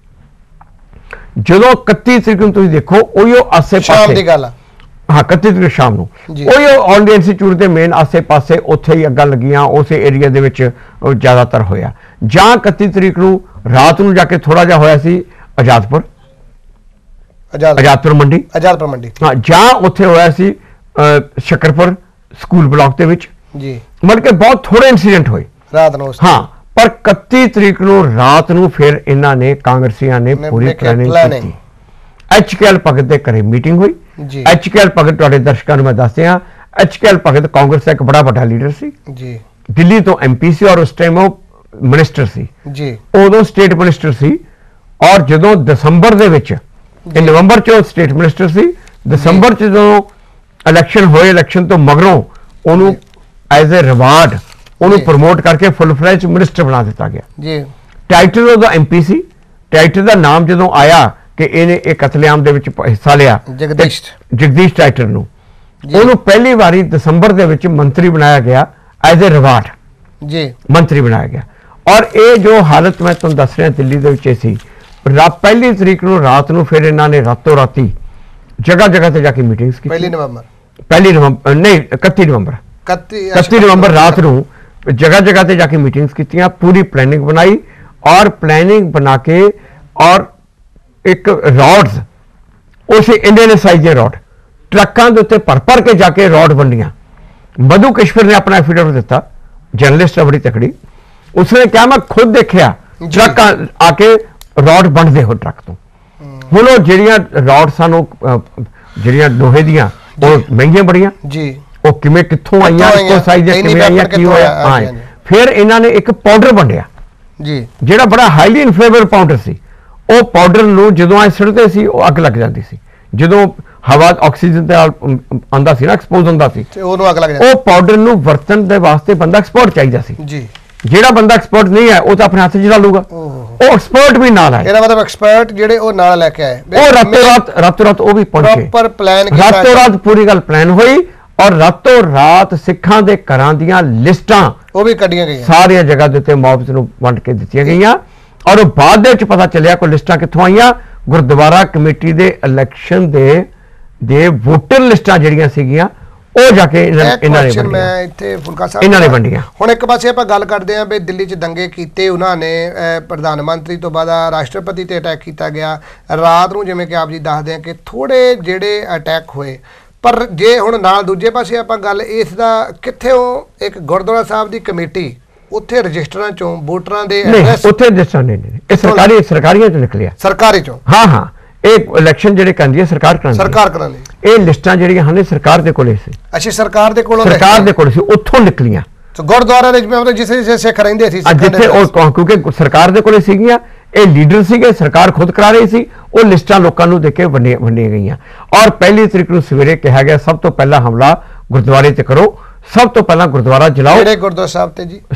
ਜਦੋਂ 31 ਤਰੀਕ ਨੂੰ ਤੁਸੀਂ ਦੇਖੋ, ਉਹੀਓ ਆਸੇ-ਪਾਸੇ ਦੀ ਗੱਲ ਆ, ਹਾਂ 31 ਤਰੀਕ ਸ਼ਾਮ ਨੂੰ ਉਹੀਓ ਆਲ ਇੰਡੀਆ ਇੰਸਟੀਚਿਊਟ ਦੇ ਮੇਨ ਆਸੇ-ਪਾਸੇ ਉੱਥੇ ਹੀ ਅੱਗਾਂ ਲੱਗੀਆਂ, ਉਸੇ ਏਰੀਆ ਦੇ ਵਿੱਚ ਜ਼ਿਆਦਾਤਰ ਹੋਇਆ। ਜਾਂ 31 ਤਰੀਕ ਨੂੰ ਰਾਤ ਨੂੰ ਜਾ ਕੇ ਥੋੜਾ ਜਿਹਾ ਹੋਇਆ ਸੀ ਆਜ਼ਾਦਪੁਰ ਮੰਡੀ, ਹਾਂ, ਜਾਂ ਉੱਥੇ ਹੋਇਆ ਸੀ ਸ਼ਕਰਪੁਰ ਸਕੂਲ ਬਲਾਕ ਦੇ ਵਿੱਚ ਜੀ। ਮਤਲਬ ਕਿ ਬਹੁਤ ਥੋੜੇ ਇਨਸੀਡੈਂਟ ਹੋਏ ਰਾਤ ਨੂੰ। ਹਾਂ, ਪਰ 31 ਤਰੀਕ ਨੂੰ ਰਾਤ ਨੂੰ ਫਿਰ ਇਹਨਾਂ ਨੇ ਕਾਂਗਰਸੀਆਂ ਨੇ ਪੂਰੀ ਪਲੈਨਿੰਗ ਕੀਤੀ। HKL ਭਗਤ ਦੇ ਘਰੇ ਮੀਟਿੰਗ ਹੋਈ। HKL ਭਗਤ ਤੁਹਾਡੇ ਦਰਸ਼ਕਾਂ ਨੂੰ ਮੈਂ ਦੱਸ ਦਿਆਂ, HKL ਭਗਤ ਕਾਂਗਰਸ ਦਾ ਇੱਕ ਬੜਾ ਵੱਡਾ ਲੀਡਰ ਸੀ ਜੀ, ਦਿੱਲੀ ਤੋਂ MP ਸੀ ਔਰ ਉਸ ਟਾਈਮ ਉਹ ਮਿਨਿਸਟਰ ਸੀ ਜੀ, ਉਦੋਂ ਸਟੇਟ ਮਿਨਿਸਟਰ ਸੀ। ਔਰ ਜਦੋਂ ਦਸੰਬਰ ਦੇ ਵਿੱਚ, ਨਵੰਬਰ 'ਚ ਸਟੇਟ ਮਿਨਿਸਟਰ ਸੀ, ਦਸੰਬਰ 'ਚ ਜਦੋਂ ਇਲੈਕਸ਼ਨ ਹੋਏ, ਇਲੈਕਸ਼ਨ ਤੋਂ ਮਗਰੋਂ ਉਹਨੂੰ ਐਜ਼ ਅ ਰਿਵਾਰਡ ਉਹਨੂੰ ਪ੍ਰਮੋਟ ਕਰਕੇ ਫੁੱਲ ਫਲੈਜ ਮਿਨਿਸਟਰ ਬਣਾ ਦਿੱਤਾ ਗਿਆ ਜੀ। ਟਾਈਟਲ ਉਹਦਾ MP ਸੀ। ਟਾਈਟਲ ਦਾ ਨਾਮ ਜਦੋਂ ਆਇਆ ਕਿ ਇਹਨੇ ਇਹ ਕਤਲੇਆਮ ਦੇ ਵਿੱਚ ਹਿੱਸਾ ਲਿਆ, ਜਗਦੀਸ਼ ਟਾਈਟਲ ਨੂੰ, ਉਹਨੂੰ ਪਹਿਲੀ ਵਾਰੀ ਦਸੰਬਰ ਦੇ ਵਿੱਚ ਮੰਤਰੀ ਬਣਾਇਆ ਗਿਆ, ਐਜ਼ ਅ ਰਿਵਾਰਡ ਜੀ ਮੰਤਰੀ ਬਣਾਇਆ ਗਿਆ। ਔਰ ਇਹ ਜੋ ਹਾਲਤ ਮੈਂ ਤੁਹਾਨੂੰ ਦੱਸ ਰਿਹਾ ਦਿੱਲੀ ਦੇ ਵਿੱਚ ਸੀ, ਪਹਿਲੀ ਤਰੀਕ ਨੂੰ ਰਾਤ ਨੂੰ ਫਿਰ ਇਹਨਾਂ ਨੇ ਰਾਤੋਂ ਰਾਤੀ ਜਗ੍ਹਾ ਤੇ ਜਾ ਕੇ ਮੀਟਿੰਗਸ ਕੀਤੀ। 31 ਨਵੰਬਰ ਰਾਤ ਨੂੰ ਜਗ੍ਹਾ ਤੇ ਜਾ ਕੇ ਮੀਟਿੰਗਸ ਕੀਤੀਆਂ, ਪੂਰੀ ਪਲੈਨਿੰਗ ਬਣਾਈ। ਔਰ ਪਲੈਨਿੰਗ ਬਣਾ ਕੇ ਔਰ ਇੱਕ ਰੋਡਸ, ਉਸੇ ਇੰਡੀਅਨ ਸਾਈਜ਼ ਦੇ ਰੋਡ ਟਰੱਕਾਂ ਦੇ ਉੱਤੇ ਭਰ ਕੇ ਜਾ ਕੇ ਰੋਡ ਵੰਡੀਆਂ। ਮਧੂ ਕਸ਼ਮੀਰ ਨੇ ਆਪਣਾ ਐਫੀਡੇਵਿਟ ਦਿੱਤਾ, ਜਰਨਲਿਸਟ ਬੜੀ ਤਕੜੀ, ਉਸਨੇ ਕਿਹਾ ਮੈਂ ਖੁਦ ਦੇਖਿਆ ਟਰੱਕ ਆ ਕੇ ਰੋਡ ਵੰਡਦੇ ਹੋ ਟਰੱਕ ਤੋਂ। ਹੁਣ ਉਹ ਜਿਹੜੀਆਂ ਰੋਡ ਸਨ, ਉਹ ਜਿਹੜੀਆਂ ਲੋਹੇ ਦੀਆਂ, ਉਹ ਮਹਿੰਗੀਆਂ ਬੜੀਆਂ ਜੀ, ਉਹ ਕਿਵੇਂ ਕਿੱਥੋਂ ਆਈਆਂ, ਇੱਕੋ ਸਾਈਜ਼ ਦੀਆਂ ਕਿਵੇਂ ਆਈਆਂ, ਕੀ ਹੋਇਆ। ਹਾਂ, ਫਿਰ ਇਹਨਾਂ ਨੇ ਇੱਕ ਪਾਊਡਰ ਵੰਡਿਆ ਜੀ, ਜਿਹੜਾ ਬੜਾ ਹਾਈਲੀ ਇਨਫਲੇਮੇਬਲ ਪਾਊਡਰ ਸੀ। ਉਹ ਪਾਊਡਰ ਨੂੰ ਜਦੋਂ ਐ ਸਿੱਟਦੇ ਸੀ, ਉਹ ਅੱਗ ਲੱਗ ਜਾਂਦੀ ਸੀ। ਜਦੋਂ ਹਵਾ ਆਕਸੀਜਨ ਦੇ ਆਉਂਦਾ ਸੀ ਨਾ, ਐਕਸਪੋਜ਼ ਹੁੰਦਾ ਸੀ, ਉਹਨੂੰ ਅੱਗ ਲੱਗ ਜਾਂਦੀ। ਉਹ ਪਾਊਡਰ ਨੂੰ ਵਰਤਣ ਦੇ ਵਾਸਤੇ ਬੰਦਾ ਐਕਸਪਰਟ ਚਾਹੀਦਾ ਸੀ ਜੀ। ਜਿਹੜਾ ਬੰਦਾ ਐਕਸਪਰਟ ਨਹੀਂ ਹੈ, ਉਹ ਤਾਂ ਆਪਣੇ ਹੱਥ 'ਚ ਲਾ ਲੂਗਾ। ਉਹ ਐਕਸਪਰਟ ਵੀ ਨਾਲ ਆਏ, ਇਹਦਾ ਮਤਲਬ ਐਕਸਪਰਟ ਜਿਹੜੇ ਉਹ ਨਾਲ ਲੈ ਕੇ ਆਏ, ਉਹ ਰਾਤੋਂ ਰਾਤ ਉਹ ਵੀ ਪਹੁੰਚੇ, ਪ੍ਰੋਪਰ ਪਲਾਨ ਕੀਤਾ, ਰਾਤੋਂ ਰਾਤ ਪੂਰੀ ਗੱਲ ਪਲਾਨ ਹੋਈ। ਔਰ ਰਾਤੋਂ ਰਾਤ ਸਿੱਖਾਂ ਦੇ ਘਰਾਂ ਦੀਆਂ ਲਿਸਟਾਂ ਉਹ ਵੀ ਕੱਢੀਆਂ ਗਈਆਂ, ਸਾਰੀਆਂ ਜਗ੍ਹਾ ਦੇ ਉੱਤੇ ਮੌਬਸ ਨੂੰ ਵੰਡ ਕੇ ਦਿੱਤੀਆਂ ਗਈਆਂ। ਔਰ ਉਹ ਬਾਅਦ ਦੇ ਵਿੱਚ ਪਤਾ ਚੱਲਿਆ ਕੋਈ ਲਿਸਟਾਂ ਕਿੱਥੋਂ ਆਈਆਂ, ਗੁਰਦੁਆਰਾ ਕਮੇਟੀ ਦੇ ਇਲੈਕਸ਼ਨ ਦੇ ਵੋਟਰ ਲਿਸਟਾਂ ਜਿਹੜੀਆਂ ਸੀਗੀਆਂ, ਉਹ ਜਾ ਕੇ ਇਹਨਾਂ ਨੇ ਵੰਡੀਆਂ। ਹੁਣ ਇੱਕ ਪਾਸੇ ਆਪਾਂ ਗੱਲ ਕਰਦੇ ਹਾਂ ਵੀ ਦਿੱਲੀ 'ਚ ਦੰਗੇ ਕੀਤੇ ਉਹਨਾਂ ਨੇ, ਪ੍ਰਧਾਨ ਮੰਤਰੀ ਤੋਂ ਬਾਅਦ ਰਾਸ਼ਟਰਪਤੀ ਤੇ ਅਟੈਕ ਕੀਤਾ ਗਿਆ ਰਾਤ ਨੂੰ, ਜਿਵੇਂ ਕਿ ਆਪ ਜੀ ਦੱਸਦੇ ਆ ਕਿ ਥੋੜੇ ਜਿਹੜੇ ਅਟੈਕ ਹੋਏ। ਪਰ ਜੇ ਹੁਣ ਨਾਲ ਦੂਜੇ ਪਾਸੇ ਆਪਾਂ ਗੱਲ ਇਸ ਦਾ, ਕਿੱਥੇ ਉਹ ਇੱਕ ਗੁਰਦੁਆਰਾ ਸਾਹਿਬ ਦੀ ਕਮੇਟੀ, ਉੱਥੇ ਰਜਿਸਟਰਾਂ ਚੋਂ ਵੋਟਰਾਂ ਦੇ ਐਡਰੈਸ, ਉੱਥੇ ਰਜਿਸਟਰ ਨਹੀਂ, ਇਹ ਸਰਕਾਰੀਆਂ ਚੋਂ ਨਿਕਲਿਆ, ਸਰਕਾਰੀ ਚੋਂ। ਹਾਂ, ਇਹ ਇਲੈਕਸ਼ਨ ਜਿਹੜੇ ਕਹਿੰਦੀ ਹੈ ਸਰਕਾਰ ਕਰਾਂਦੀ ਇਹ ਲਿਸਟਾਂ ਜਿਹੜੀਆਂ ਹਨ ਸਰਕਾਰ ਦੇ ਕੋਲੇ ਸੀ। ਅੱਛਾ ਸਰਕਾਰ ਦੇ ਕੋਲੋਂ ਸੀ, ਉੱਥੋਂ ਨਿਕਲੀਆਂ। ਗੁਰਦੁਆਰਾ ਦੇ ਵਿੱਚ ਜਿੱਥੇ ਸਿੱਖ ਰਹਿੰਦੇ ਸੀ ਜਿੱਥੇ ਉਹ ਕਿਉਂਕਿ ਸਰਕਾਰ ਦੇ ਕੋਲੇ ਸੀਗੀਆਂ, ਇਹ ਲੀਡਰ ਸੀਗੇ, ਸਰਕਾਰ ਖੁਦ ਕਰਾ ਰਹੀ ਸੀ, ਉਹ ਲਿਸਟਾਂ ਲੋਕਾਂ ਨੂੰ ਦੇ ਕੇ ਵੰਡੀਆਂ ਗਈਆਂ। ਔਰ 1 ਤਰੀਕ ਨੂੰ ਸਵੇਰੇ ਕਿਹਾ ਗਿਆ ਸਭ ਤੋਂ ਪਹਿਲਾਂ ਹਮਲਾ ਗੁਰਦੁਆਰੇ ਤੇ ਕਰੋ, ਸਭ ਤੋਂ ਪਹਿਲਾਂ ਗੁਰਦੁਆਰਾ ਜਲਾਓ। ਕਿਹੜੇ ਗੁਰਦੁਆਰਾ ਸਾਹਿਬ ਤੇ ਜੀ?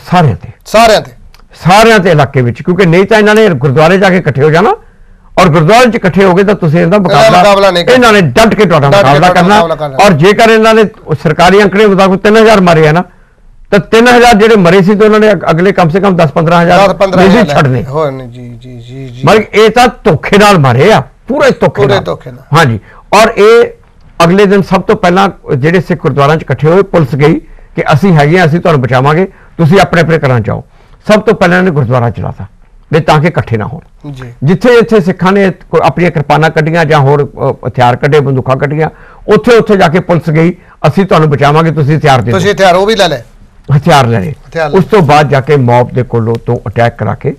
ਸਾਰਿਆਂ ਤੇ ਇਲਾਕੇ ਵਿੱਚ, ਕਿਉਂਕਿ ਨਹੀਂ ਤਾਂ ਇਹਨਾਂ ਨੇ ਗੁਰਦੁਆਰੇ ਜਾ ਕੇ ਇਕੱਠੇ ਹੋ ਜਾਣਾ, ਔਰ ਗੁਰਦੁਆਰੇ 'ਚ ਇਕੱਠੇ ਹੋ ਗਏ ਤਾਂ ਤੁਸੀਂ ਇਹਦਾ ਮੁਕਾਬਲਾ ਇਹਨਾਂ ਨੇ ਡਟ ਕੇ ਤੁਹਾਡਾ ਮੁਕਾਬਲਾ ਕਰਨਾ। ਔਰ ਜੇਕਰ ਇਹਨਾਂ ਨੇ ਸਰਕਾਰੀ ਅੰਕੜੇ ਮੁਤਾਬਕ 3000 ਮਾਰੇ ਆ ਨਾ, ਤਾਂ 3000 ਜਿਹੜੇ ਮਰੇ ਸੀ ਤੇ ਉਹਨਾਂ ਨੇ ਅਗਲੇ ਕਮ ਸੇ ਕਮ 10-15,000 ਨਹੀਂ ਛੱਡਨੇ। ਮਤਲਬ ਇਹ ਤਾਂ ਧੋਖੇ ਨਾਲ ਮਾਰੇ ਆ, ਪੂਰੇ ਧੋਖੇ ਨਾਲ। ਹਾਂਜੀ, ਔਰ ਇਹ ਅਗਲੇ ਦਿਨ ਸਭ ਤੋਂ ਪਹਿਲਾਂ ਜਿਹੜੇ ਸਿੱਖ ਗੁਰਦੁਆਰਿਆਂ 'ਚ ਇਕੱਠੇ ਹੋਏ, ਪੁਲਿਸ ਗਈ ਕਿ ਅਸੀਂ ਹੈਗੇ ਆ, ਅਸੀਂ ਤੁਹਾਨੂੰ ਬਚਾਵਾਂਗੇ, ਤੁਸੀਂ ਆਪਣੇ ਆਪਣੇ ਘਰਾਂ ਜਾਓ। ਸਭ ਤੋਂ ਪਹਿਲਾਂ ਇਹਨੇ ਗੁਰਦੁਆਰਾ ਚਲਾਤਾ ਵੀ ਤਾਂ ਕਿ ਇਕੱਠੇ ਨਾ ਹੋਣ। ਜਿੱਥੇ ਜਿੱਥੇ ਸਿੱਖਾਂ ਨੇ ਆਪਣੀਆਂ ਕਿਰਪਾਨਾਂ ਕੱਢੀਆਂ ਜਾਂ ਹੋਰ ਹਥਿਆਰ ਕੱਢੇ, ਬੰਦੂਕਾਂ ਕੱਢੀਆਂ, ਉੱਥੇ ਜਾ ਕੇ ਪੁਲਿਸ ਗਈ, ਅਸੀਂ ਤੁਹਾਨੂੰ ਬਚਾਵਾਂਗੇ, ਤੁਸੀਂ ਹਥਿਆਰ ਦੇ ਦਿਓ। ਤੁਸੀਂ ਹਥਿਆਰ ਉਹ ਵੀ ਲੈ ਲੈ, ਹਥਿਆਰ ਲੈ ਲਏ। ਉਸ ਤੋਂ ਬਾਅਦ ਜਾ ਕੇ ਮੌਬ ਦੇ ਕੋਲੋਂ ਤੋਂ ਅਟੈਕ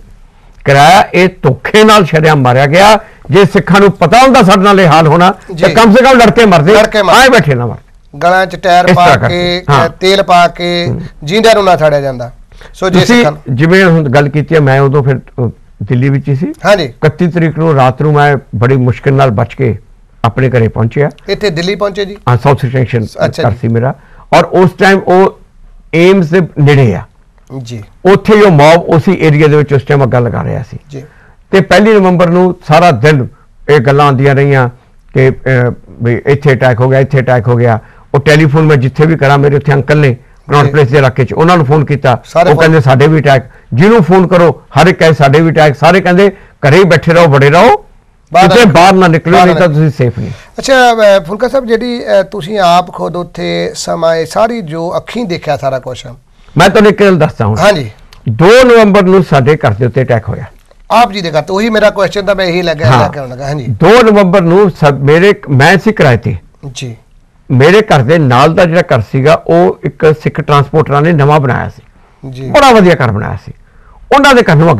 ਕਰਾਇਆ। ਇਹ ਧੋਖੇ ਨਾਲ ਸ਼ਰਿਆਮ ਮਾਰਿਆ ਗਿਆ। ਜੇ ਸਿੱਖਾਂ ਨੂੰ ਪਤਾ ਹੁੰਦਾ ਸਾਡੇ ਨਾਲ ਇਹ ਹਾਲ ਹੋਣਾ ਤਾਂ ਕਮ ਸੇ ਕਮ ਲੜਕੇ ਮਰਦੇ, ਆਏ ਬੈਠੇ ਨਾ ਮਰਦੇ। ਗਲਾਂ 'ਚ ਟਾਇਰ ਪਾ ਕੇ, ਤੇਲ ਪਾ ਕੇ ਜਿੰਦਿਆਂ ਨੂੰ ਨਾ ਛਾੜਿਆ ਜਾਂਦਾ। ਸੋ ਜਿਵੇਂ ਹੁਣ ਗੱਲ ਕੀਤੀ ਹੈ, ਮੈਂ ਉਦੋਂ ਫਿਰ ਦਿੱਲੀ ਵਿੱਚ ਹੀ ਸੀ। ਹਾਂਜੀ, 31 ਤਰੀਕ ਨੂੰ ਰਾਤ ਨੂੰ ਮੈਂ ਬੜੀ ਮੁਸ਼ਕਿਲ ਨਾਲ ਬਚ ਕੇ ਆਪਣੇ ਘਰੇ ਪਹੁੰਚਿਆ। ਇੱਥੇ ਦਿੱਲੀ ਪਹੁੰਚੇ ਜੀ? ਹਾਂ, ਸਾਊਥ ਸੈਕਸ਼ਨ ਘਰ ਸੀ ਮੇਰਾ। ਔਰ ਉਸ ਟਾਈਮ ਉਹ ਏਮਸ ਦੇ ਨੇੜੇ ਆ ਜੀ, ਉੱਥੇ ਹੀ ਉਹ ਮੌਬ ਉਸੇ ਏਰੀਆ ਦੇ ਵਿੱਚ ਉਸ ਟਾਈਮ ਅੱਗਾ ਲਗਾ ਰਿਹਾ ਸੀ ਜੀ। ਤੇ 1 ਨਵੰਬਰ ਨੂੰ ਸਾਰਾ ਦਿਨ ਇਹ ਗੱਲਾਂ ਆਉਂਦੀਆਂ ਰਹੀਆਂ ਕਿ ਵੀ ਇੱਥੇ ਅਟੈਕ ਹੋ ਗਿਆ, ਇੱਥੇ ਅਟੈਕ ਹੋ ਗਿਆ। ਉਹ ਟੈਲੀਫੋਨ ਮੈਂ ਜਿੱਥੇ ਵੀ ਕਰਾਂ, ਮੇਰੇ ਉੱਥੇ ਅੰਕਲ ਨੇ ਕਨੌਟ ਪਲੇਸ ਦੇ ਇਲਾਕੇ 'ਚ, ਉਹਨਾਂ ਨੂੰ ਫੋਨ ਕੀਤਾ, ਉਹ ਕਹਿੰਦੇ ਸਾਡੇ ਵੀ ਅਟੈਕ। ਜਿਹਨੂੰ ਫੋਨ ਕਰੋ ਹਰ ਇੱਕ ਕਹੇ ਸਾਡੇ ਵੀ ਅਟੈਕ। ਸਾਰੇ ਕਹਿੰਦੇ ਘਰੇ ਹੀ ਬੈਠੇ ਰਹੋ, ਬੜੇ ਰਹੋ, ਕਿਤੇ ਬਾਹਰ ਨਾ ਨਿਕਲੋ, ਨਹੀਂ ਤਾਂ ਤੁਸੀਂ ਸੇਫ ਨਹੀਂ। ਅੱਛਾ ਫੁਲਕਾ ਸਾਹਿਬ, ਜਿਹੜੀ ਤੁਸੀਂ ਆਪ ਖੁਦ ਉੱਥੇ ਸਮਾਂ ਸਾਰੀ ਜੋ ਅੱਖੀਂ ਦੇਖਿਆ ਸਾਰਾ ਕੁਛ, ਮੈਂ ਤੁਹਾਨੂੰ ਇੱਕ ਗੱਲ ਦੱਸਦਾ ਹਾਂ। ਹਾਂਜੀ, 2 ਨਵੰਬਰ ਨੂੰ ਸਾਡੇ ਘਰ ਦੇ ਉੱਤੇ ਅਟੈਕ ਹੋਇਆ। ਆਪ ਜੀ ਦੇ ਘਰ? ਉਹੀ ਮੇਰਾ ਕੁਐਸਚਨ ਤਾਂ ਮੈਂ ਇਹੀ ਲੱਗਿਆ ਹਾਂਜੀ, 2 ਨਵੰਬਰ ਨੂੰ ਮੈਂ ਸੀ ਕਿਰਾਏ ਤੇ ਜੀ। ਮੇਰੇ ਘਰ ਦੇ ਨਾਲ ਦਾ ਜਿਹੜਾ ਘਰ ਸੀਗਾ, ਉਹ ਇੱਕ ਸਿੱਖ ਟਰਾਂਸਪੋਰਟਰਾਂ ਨੇ ਨਵਾਂ ਬਣਾਇਆ ਸੀ ਜੀ, ਬੜਾ ਵਧੀਆ ਘਰ ਬਣਾਇਆ ਸੀ। ਉਹਨਾਂ ਦੇ ਘਰ ਨੂੰ ਅੱਗ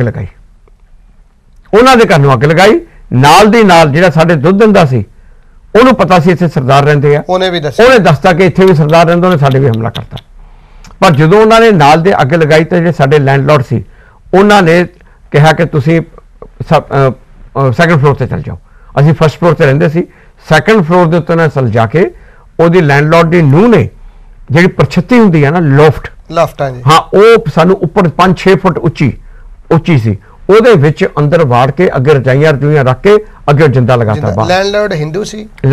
ਲਗਾਈ। ਨਾਲ ਦੀ ਨਾਲ ਜਿਹੜਾ ਸਾਡੇ ਦੁੱਧ ਦਿੰਦਾ ਸੀ, ਉਹਨੂੰ ਪਤਾ ਸੀ ਇੱਥੇ ਸਰਦਾਰ ਰਹਿੰਦੇ ਆ, ਉਹਨੇ ਦੱਸਤਾ ਕਿ ਇੱਥੇ ਵੀ ਸਰਦਾਰ ਰਹਿੰਦੇ, ਉਹਨੇ ਸਾਡੇ ਵੀ ਹਮਲਾ ਕਰਤਾ। ਪਰ ਜਦੋਂ ਉਹਨਾਂ ਨੇ ਨਾਲ ਦੇ ਅੱਗ ਲਗਾਈ ਤਾਂ ਜਿਹੜੇ ਸਾਡੇ ਲੈਂਡਲੋਰਡ ਸੀ, ਉਹਨਾਂ ਨੇ ਕਿਹਾ ਕਿ ਤੁਸੀਂ ਸੈਕੰਡ ਫਲੋਰ ਤੇ ਚਲ ਜਾਓ। ਅਸੀਂ ਫਸਟ ਫਲੋਰ ਤੇ ਰਹਿੰਦੇ ਸੀ। ਸੈਕੰਡ ਫਲੋਰ ਦੇ ਉੱਤੇ ਨਾਲ ਜਾ ਕੇ ਉਹਦੀ ਲੈਂਡਲੋਰਡ ਦੀ ਨੂੰਹ ਨੇ, ਜਿਹੜੀ ਪ੍ਰਛਤੀ ਹੁੰਦੀ ਹੈ ਨਾ, ਲੋਫਟ, ਹਾਂ, ਉਹ ਸਾਨੂੰ ਉੱਪਰ 5-6 ਫੁੱਟ ਉੱਚੀ ਸੀ, ਉਹਦੇ ਵਿੱਚ ਅੰਦਰ ਵਾੜ ਕੇ ਅੱਗੇ ਰਜਾਈਆਂ ਰੱਖ ਕੇ ਅੱਗੇ ਜਿੰਦਾ ਲਗਾਤਾ। ਲੈਂਡਲੋਰਡ ਹਿੰਦੂ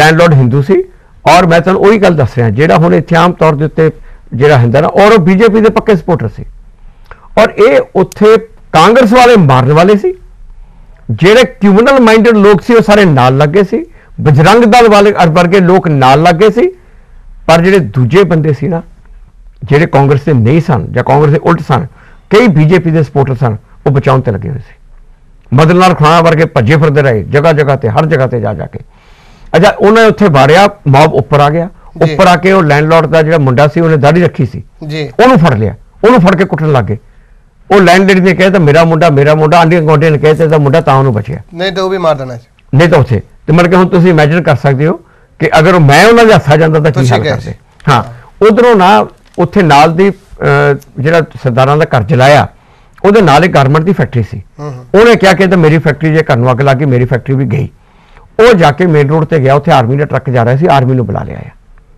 ਸੀ। ਔਰ ਮੈਂ ਤੁਹਾਨੂੰ ਉਹੀ ਗੱਲ ਦੱਸ ਰਿਹਾ, ਜਿਹੜਾ ਹੁਣ ਇੱਥੇ ਆਮ ਤੌਰ ਦੇ ਉੱਤੇ ਜਿਹੜਾ ਹੁੰਦਾ ਨਾ, ਔਰ ਉਹ ਬੀਜੇਪੀ ਦੇ ਪੱਕੇ ਸਪੋਰਟਰ ਸੀ। ਔਰ ਇਹ ਉੱਥੇ ਕਾਂਗਰਸ ਵਾਲੇ ਮਾਰਨ ਵਾਲੇ ਸੀ, ਜਿਹੜੇ ਕ੍ਰਿਮੀਨਲ ਮਾਈਂਡਡ ਲੋਕ ਸੀ ਉਹ ਸਾਰੇ ਨਾਲ ਲੱਗੇ ਸੀ, ਬਜਰੰਗ ਦਲ ਵਾਲੇ ਵਰਗੇ ਲੋਕ ਨਾਲ ਲੱਗੇ ਸੀ। ਪਰ ਜਿਹੜੇ ਦੂਜੇ ਬੰਦੇ ਸੀ ਨਾ, ਜਿਹੜੇ ਕਾਂਗਰਸ ਦੇ ਨਹੀਂ ਸਨ ਜਾਂ ਕਾਂਗਰਸ ਦੇ ਉਲਟ ਸਨ, ਕਈ ਬੀਜੇਪੀ ਦੇ ਸਪੋਰਟਰ ਸਨ, ਉਹ ਬਚਾਉਣ ਤੇ ਲੱਗੇ ਹੋਏ ਸੀ। ਮਦਨ ਲਾਲ ਖੁਰਾਣਾ ਵਰਗੇ ਭੱਜੇ ਫਿਰਦੇ ਰਹੇ ਜਗ੍ਹਾ ਤੇ, ਹਰ ਜਗ੍ਹਾ ਤੇ ਜਾ ਕੇ। ਅੱਛਾ, ਉਹਨਾਂ ਨੇ ਉੱਥੇ ਵਾੜਿਆ, ਮੌਬ ਉੱਪਰ ਆ ਗਿਆ। ਉੱਪਰ ਆ ਕੇ ਉਹ ਲੈਂਡਲੋਰਡ ਦਾ ਜਿਹੜਾ ਮੁੰਡਾ ਸੀ, ਉਹਨੇ ਦਾੜੀ ਰੱਖੀ ਸੀ, ਉਹਨੂੰ ਫੜ ਲਿਆ, ਉਹਨੂੰ ਫੜ ਕੇ ਕੁੱਟਣ ਲੱਗੇ। ਉਹ ਲੈਂਡਲੇਡੀ ਨੇ ਕਿਹਾ ਤਾਂ ਮੇਰਾ ਮੁੰਡਾ ਆਂਢੀ ਗੁਆਂਢੀ ਨੇ ਕਿਹਾ ਤਾਂ ਮੁੰਡਾ ਤਾਂ ਉਹਨੂੰ ਬਚਿਆ, ਨਹੀਂ ਤਾਂ ਉਹ ਵੀ ਮਾਰ ਦੇਣਾ ਸੀ, ਨਹੀਂ ਤਾਂ ਉੱਥੇ। ਤੇ ਮਤਲਬ ਕਿ ਹੁਣ ਤੁਸੀਂ ਇਮੇਜਿਨ ਕਰ ਸਕਦੇ ਹੋ ਕਿ ਅਗਰ ਮੈਂ ਉਹਨਾਂ ਦੇ ਹੱਥਾਂ ਜਾਂਦਾ ਤਾਂ ਕੀ ਹਾਲ ਕਰਦੇ। ਹਾਂ, ਉਧਰੋਂ ਨਾ ਉੱਥੇ ਨਾਲ ਦੀ ਜਿਹੜਾ ਸਰਦਾਰਾਂ ਦਾ ਘਰ ਜਲਾਇਆ, ਉਹਦੇ ਨਾਲ ਇੱਕ ਗਾਰਮੈਂਟ ਦੀ ਫੈਕਟਰੀ ਸੀ। ਉਹਨੇ ਕਿਹਾ ਕਿ ਮੇਰੀ ਫੈਕਟਰੀ ਜੇ ਘਰ ਨੂੰ ਅੱਗ ਲੱਗ ਗਈ, ਮੇਰੀ ਫੈਕਟਰੀ ਵੀ ਗਈ। ਉਹ ਜਾ ਕੇ ਮੇਨ ਰੋਡ ਤੇ ਗਿਆ, ਉੱਥੇ ਆਰਮੀ ਦਾ ਟਰੱਕ ਜਾ ਰਿਹਾ ਸੀ, ਆਰਮੀ ਨੂੰ ਬੁਲਾ ਲਿਆਇਆ।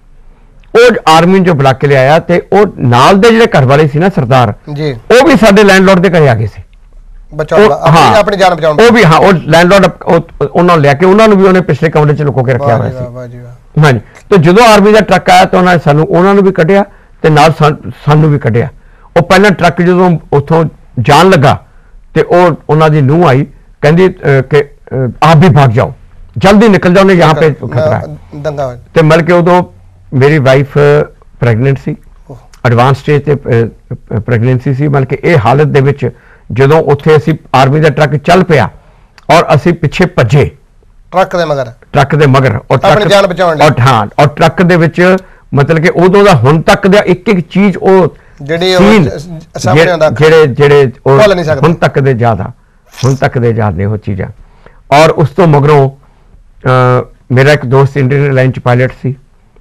ਉਹ ਆਰਮੀ ਨੂੰ ਬੁਲਾ ਕੇ ਲਿਆਇਆ ਤੇ ਉਹ ਨਾਲ ਦੇ ਜਿਹੜੇ ਘਰ ਵਾਲੇ ਸੀ ਨਾ ਸਰਦਾਰ ਜੀ, ਉਹ ਵੀ ਸਾਡੇ ਲੈਂਡਲੋਰਡ ਦੇ ਘਰੇ ਆ ਗਏ ਸੀ ਆਪਣੀ ਜਾਨ ਬਚਾਉਣ। ਉਹ ਵੀ, ਹਾਂ, ਉਹ ਲੈਂਡਲੋਰਡ ਉਹਨਾਂ ਨੂੰ ਲਿਆ ਕੇ, ਉਹਨਾਂ ਨੂੰ ਵੀ ਉਹਨੇ ਪਿਛਲੇ ਕਮਰੇ 'ਚ ਲੁਕੋ ਕੇ ਰੱਖਿਆ ਹੋਇਆ ਸੀ। ਹਾਂਜੀ, ਤੇ ਜਦੋਂ ਆਰਮੀ ਦਾ ਟਰੱਕ ਆਇਆ ਤਾਂ ਉਹਨਾਂ ਨੂੰ ਵੀ ਕੱਢਿਆ ਤੇ ਨਾਲ ਸਾਨੂੰ ਵੀ ਕੱਢਿਆ। ਉਹ ਪਹਿਲਾਂ ਟਰੱਕ ਜਦੋਂ ਉੱਥੋਂ ਜਾਣ ਲੱਗਾ ਤੇ ਉਹ ਉਹਨਾਂ ਦੀ ਨੂੰਹ ਆਈ, ਕਹਿੰਦੀ ਕਿ ਆਪ ਵੀ ਭਾਗ ਜਾਓ, ਜਲਦੀ ਨਿਕਲ ਜਾਓ, यहाँ पे खतरा है। ਤੇ ਮਿਲ ਕੇ ਉਦੋਂ ਮੇਰੀ ਵਾਈਫ ਪ੍ਰੈਗਨੈਂਟ ਸੀ, ਐਡਵਾਂਸ ਸਟੇਜ ਤੇ ਪ੍ਰੈਗਨੈਂਸੀ ਸੀ। ਮਿਲ ਕੇ ਇਹ ਹਾਲਤ ਦੇ ਵਿੱਚ ਜਦੋਂ ਉੱਥੇ ਅਸੀਂ ਆਰਮੀ ਦਾ ਟਰੱਕ ਚੱਲ ਪਿਆ ਔਰ ਅਸੀਂ ਪਿੱਛੇ ਭੱਜੇ ਟਰੱਕ ਦੇ ਮਗਰ ਔਰ ਆਪਣੀ ਜਾਨ ਬਚਾਉਣ ਲਈ। ਹਾਂ, ਔਰ ਟਰੱਕ ਦੇ ਵਿੱਚ ਮਤਲਬ ਕਿ ਉਦੋਂ ਦਾ ਹੁਣ ਤੱਕ ਦਾ ਇੱਕ ਚੀਜ਼ ਉਹ ਜਿਹੜੇ ਹੁਣ ਤੱਕ ਦੇ ਯਾਦ ਨੇ ਉਹ ਚੀਜ਼ਾਂ। ਔਰ ਉਸ ਤੋਂ ਮਗਰੋਂ मेरा एक दोस्त इंडियन एयरलाइन च पायलट सी,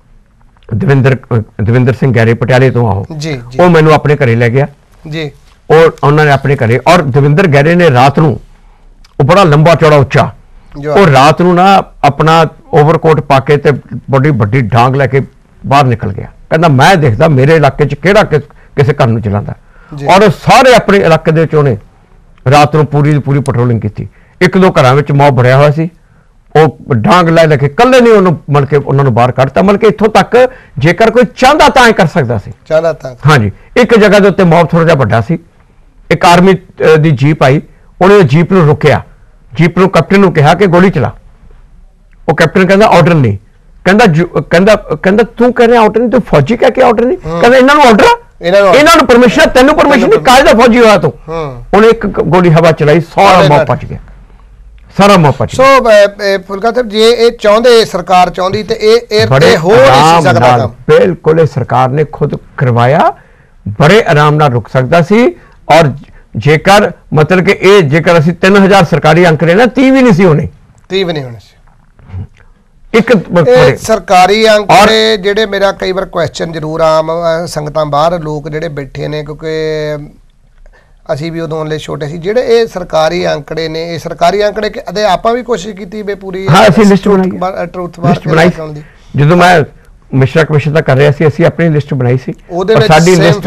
दविंदर सिंह गैरे, पटियाले तो आओ जी, वो मैनू अपने घरे लै गया जी, और उन्होंने अपने घरे, और दविंदर गैरे ने रात नूं, वो बड़ा लंबा चौड़ा उच्चा, और रात नूं ना अपना ओवरकोट पा के ते बड़ी बड़ी डांग लैके बाहर निकल गया, कहना मैं देखदा मेरे इलाके च किहड़ा किसे घर नूं चलांदा, और सारे अपने इलाके दे विच उहने रात नूं पूरी पूरी पेट्रोलिंग की। एक दो घरां विच मौत भरिया होया सी, ਉਹ ਡਾਂਗ ਲੈ ਲੈ ਕੇ ਕੱਲੇ ਨਹੀਂ ਉਹਨੂੰ ਮਤਲਬ ਕਿ ਉਹਨਾਂ ਨੂੰ ਬਾਹਰ ਕੱਢਤਾ, ਮਤਲਬ ਕਿ ਇੱਥੋਂ ਤੱਕ ਜੇਕਰ ਕੋਈ ਚਾਹੁੰਦਾ ਤਾਂ ਇਹ ਕਰ ਸਕਦਾ ਸੀ, ਚਾਹੁੰਦਾ ਤਾਂ। ਹਾਂਜੀ, ਇੱਕ ਜਗ੍ਹਾ ਦੇ ਉੱਤੇ ਮੌਬ ਥੋੜਾ ਜਿਹਾ ਵੱਡਾ ਸੀ, ਇੱਕ ਆਰਮੀ ਦੀ ਜੀਪ ਆਈ, ਉਹਨੇ ਜੀਪ ਨੂੰ ਰੁਕਿਆ, ਜੀਪ ਨੂੰ ਕੈਪਟਨ ਨੂੰ ਕਿਹਾ ਕਿ ਗੋਲੀ ਚਲਾ, ਉਹ ਕੈਪਟਨ ਕਹਿੰਦਾ ਆਰਡਰ ਨਹੀਂ, ਕਹਿੰਦਾ ਤੂੰ ਕਹਿ ਰਿਹਾ ਆਰਡਰ ਨਹੀਂ, ਤੂੰ ਫੌਜੀ ਕਹਿ ਕੇ ਆਰਡਰ ਨਹੀਂ, ਕਹਿੰਦਾ ਇਹਨਾਂ ਨੂੰ ਆਰਡਰ, ਇਹਨਾਂ ਨੂੰ ਪਰਮਿਸ਼ਨ, ਤੈਨੂੰ ਪਰਮਿਸ਼ਨ ਨਹੀਂ, ਕਾਹਦੇ ਦਾ ਫੌਜੀ ਹੋਇਆ ਤੂੰ। ਉਹਨੇ ਇੱਕ ਗੋਲੀ ਹਵਾ ਚਲਾਈ, ਸਾਰਾ ਮੌਬ ਪਚ ਗਿਆ, ਸਾਰਾ ਮੌਕਾ। ਸੋ ਫੁਲਕਾ ਸਾਹਿਬ ਜੇ ਇਹ ਚਾਹੁੰਦੇ, ਸਰਕਾਰ ਚਾਹੁੰਦੀ ਤੇ ਇਹ ਹੋ ਨਹੀਂ ਸੀ ਸਕਦਾ ਕੰਮ। ਬਿਲਕੁਲ ਇਹ ਸਰਕਾਰ ਨੇ ਖੁਦ ਕਰਵਾਇਆ, ਬੜੇ ਆਰਾਮ ਨਾਲ ਰੁਕ ਸਕਦਾ ਸੀ, ਔਰ ਜੇਕਰ ਮਤਲਬ ਕਿ ਇਹ ਜੇਕਰ ਅਸੀਂ 3000 ਸਰਕਾਰੀ ਅੰਕ ਨੇ ਨਾ 30 ਵੀ ਨਹੀਂ ਸੀ ਹੋਣੇ, 30 ਵੀ ਨਹੀਂ ਹੋਣੇ ਸੀ। ਇੱਕ ਸਰਕਾਰੀ ਅੰਕ ਜਿਹੜੇ ਮੇਰਾ ਕਈ ਵਾਰ ਕੁਐਸਚਨ ਜ਼ਰੂਰ ਆਮ ਸੰਗਤਾਂ ਬਾਹਰ ਲੋਕ ਜਿਹੜੇ ਬੈਠੇ ਨੇ, ਕਿਉਂਕਿ ਅਸੀਂ ਵੀ ਉਦੋਂ ਲਈ ਛੋਟੇ ਸੀ, ਜਿਹੜੇ ਇਹ ਸਰਕਾਰੀ ਅੰਕੜੇ ਨੇ, ਇਹ ਸਰਕਾਰੀ ਅੰਕੜੇ ਅਤੇ ਆਪਾਂ ਵੀ ਕੋਸ਼ਿਸ਼ ਕੀਤੀ ਵੀ ਪੂਰੀ ਅਸੀਂ ਲਿਸਟ ਬਣਾਈ, ਜਦੋਂ ਮੈਂ ਮਿਸ਼ਰਾ ਕਮਿਸ਼ਨ ਦਾ ਕਰ ਰਿਹਾ ਸੀ ਅਸੀਂ ਆਪਣੀ ਲਿਸਟ ਬਣਾਈ ਸੀ, ਸਾਡੀ ਲਿਸਟ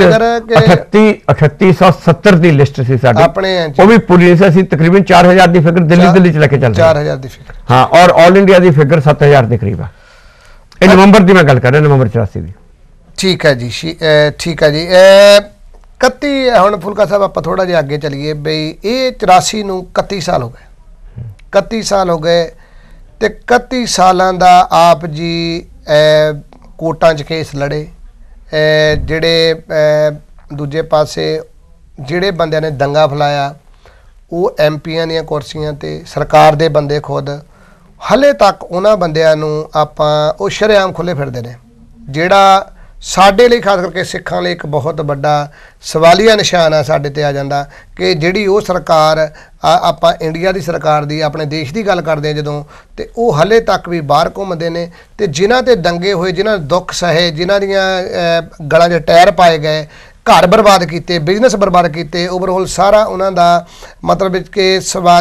3870 ਦੀ ਲਿਸਟ ਸੀ ਸਾਡੀ ਆਪਣੇ, ਉਹ ਵੀ ਪੂਰੀ ਨਹੀਂ ਸੀ, ਅਸੀਂ ਤਕਰੀਬਨ 4000 ਦੀ ਫਿਗਰ ਦਿੱਲੀ ਚ ਲੈ ਕੇ ਚੱਲ ਰਹੇ 4000 ਦੀ ਫਿਗਰ, ਹਾਂ, ਔਰ ਆਲ ਇੰਡੀਆ ਦੀ ਫਿਗਰ 7000 ਦੇ ਕਰੀਬ ਆ। ਇਹ ਨਵੰਬਰ ਦੀ ਮੈਂ ਗੱਲ ਕਰ ਰਿਹਾ, ਨਵੰਬਰ 84 ਦੀ। ਠੀਕ ਹੈ ਜੀ, ਠੀਕ ਹੈ ਜੀ। 31 ਹੁਣ ਫੁਲਕਾ ਸਾਹਿਬ ਆਪਾਂ ਥੋੜਾ ਜਿਹਾ ਅੱਗੇ ਚਲੀਏ ਬਈ ਇਹ 84 ਨੂੰ 31 ਸਾਲ ਹੋ ਗਏ, 31 ਸਾਲ ਹੋ ਗਏ ਤੇ 31 ਸਾਲਾਂ ਦਾ ਆਪ ਜੀ ਕੋਰਟਾਂ 'ਚ ਕੇਸ ਲੜੇ, ਜਿਹੜੇ ਦੂਜੇ ਪਾਸੇ ਜਿਹੜੇ ਬੰਦਿਆਂ ਨੇ ਦੰਗਾ ਫੈਲਾਇਆ ਉਹ ਐਮਪੀਆਂ ਦੀਆਂ ਕੁਰਸੀਆਂ ਤੇ, ਸਰਕਾਰ ਦੇ ਬੰਦੇ ਖੁਦ, ਹਲੇ ਤੱਕ ਉਹਨਾਂ ਬੰਦਿਆਂ ਨੂੰ ਆਪਾਂ ਉਹ ਸ਼ਰੇਆਮ ਖੁੱਲੇ ਫਿਰਦੇ ਨੇ, ਜਿਹੜਾ ਸਾਡੇ ਲਈ ਖਾਸ ਕਰਕੇ ਸਿੱਖਾਂ ਲਈ ਇੱਕ ਬਹੁਤ ਵੱਡਾ ਸਵਾਲੀਆ ਨਿਸ਼ਾਨ ਆ ਸਾਡੇ ਤੇ ਆ ਜਾਂਦਾ ਕਿ ਜਿਹੜੀ ਉਹ ਸਰਕਾਰ ਆਪਾਂ ਇੰਡੀਆ ਦੀ ਸਰਕਾਰ ਦੀ, ਆਪਣੇ ਦੇਸ਼ ਦੀ ਗੱਲ ਕਰਦੇ ਹਾਂ ਜਦੋਂ, ਤੇ ਉਹ ਹਲੇ ਤੱਕ ਵੀ ਬਾਹਰ ਘੁੰਮਦੇ ਨੇ, ਤੇ ਜਿਨ੍ਹਾਂ ਤੇ ਦੰਗੇ ਹੋਏ, ਜਿਨ੍ਹਾਂ ਦੁੱਖ ਸਹੇ, ਜਿਨ੍ਹਾਂ ਦੀਆਂ ਗਲਾਂ 'ਚ ਟਾਇਰ ਪਾਏ ਗਏ, ਘਰ ਬਰਬਾਦ ਕੀਤੇ, ਬਿਜ਼ਨਸ ਬਰਬਾਦ ਕੀਤੇ, ਓਵਰਆਲ ਸਾਰਾ ਉਹਨਾਂ ਦਾ ਮਤਲਬ ਕਿ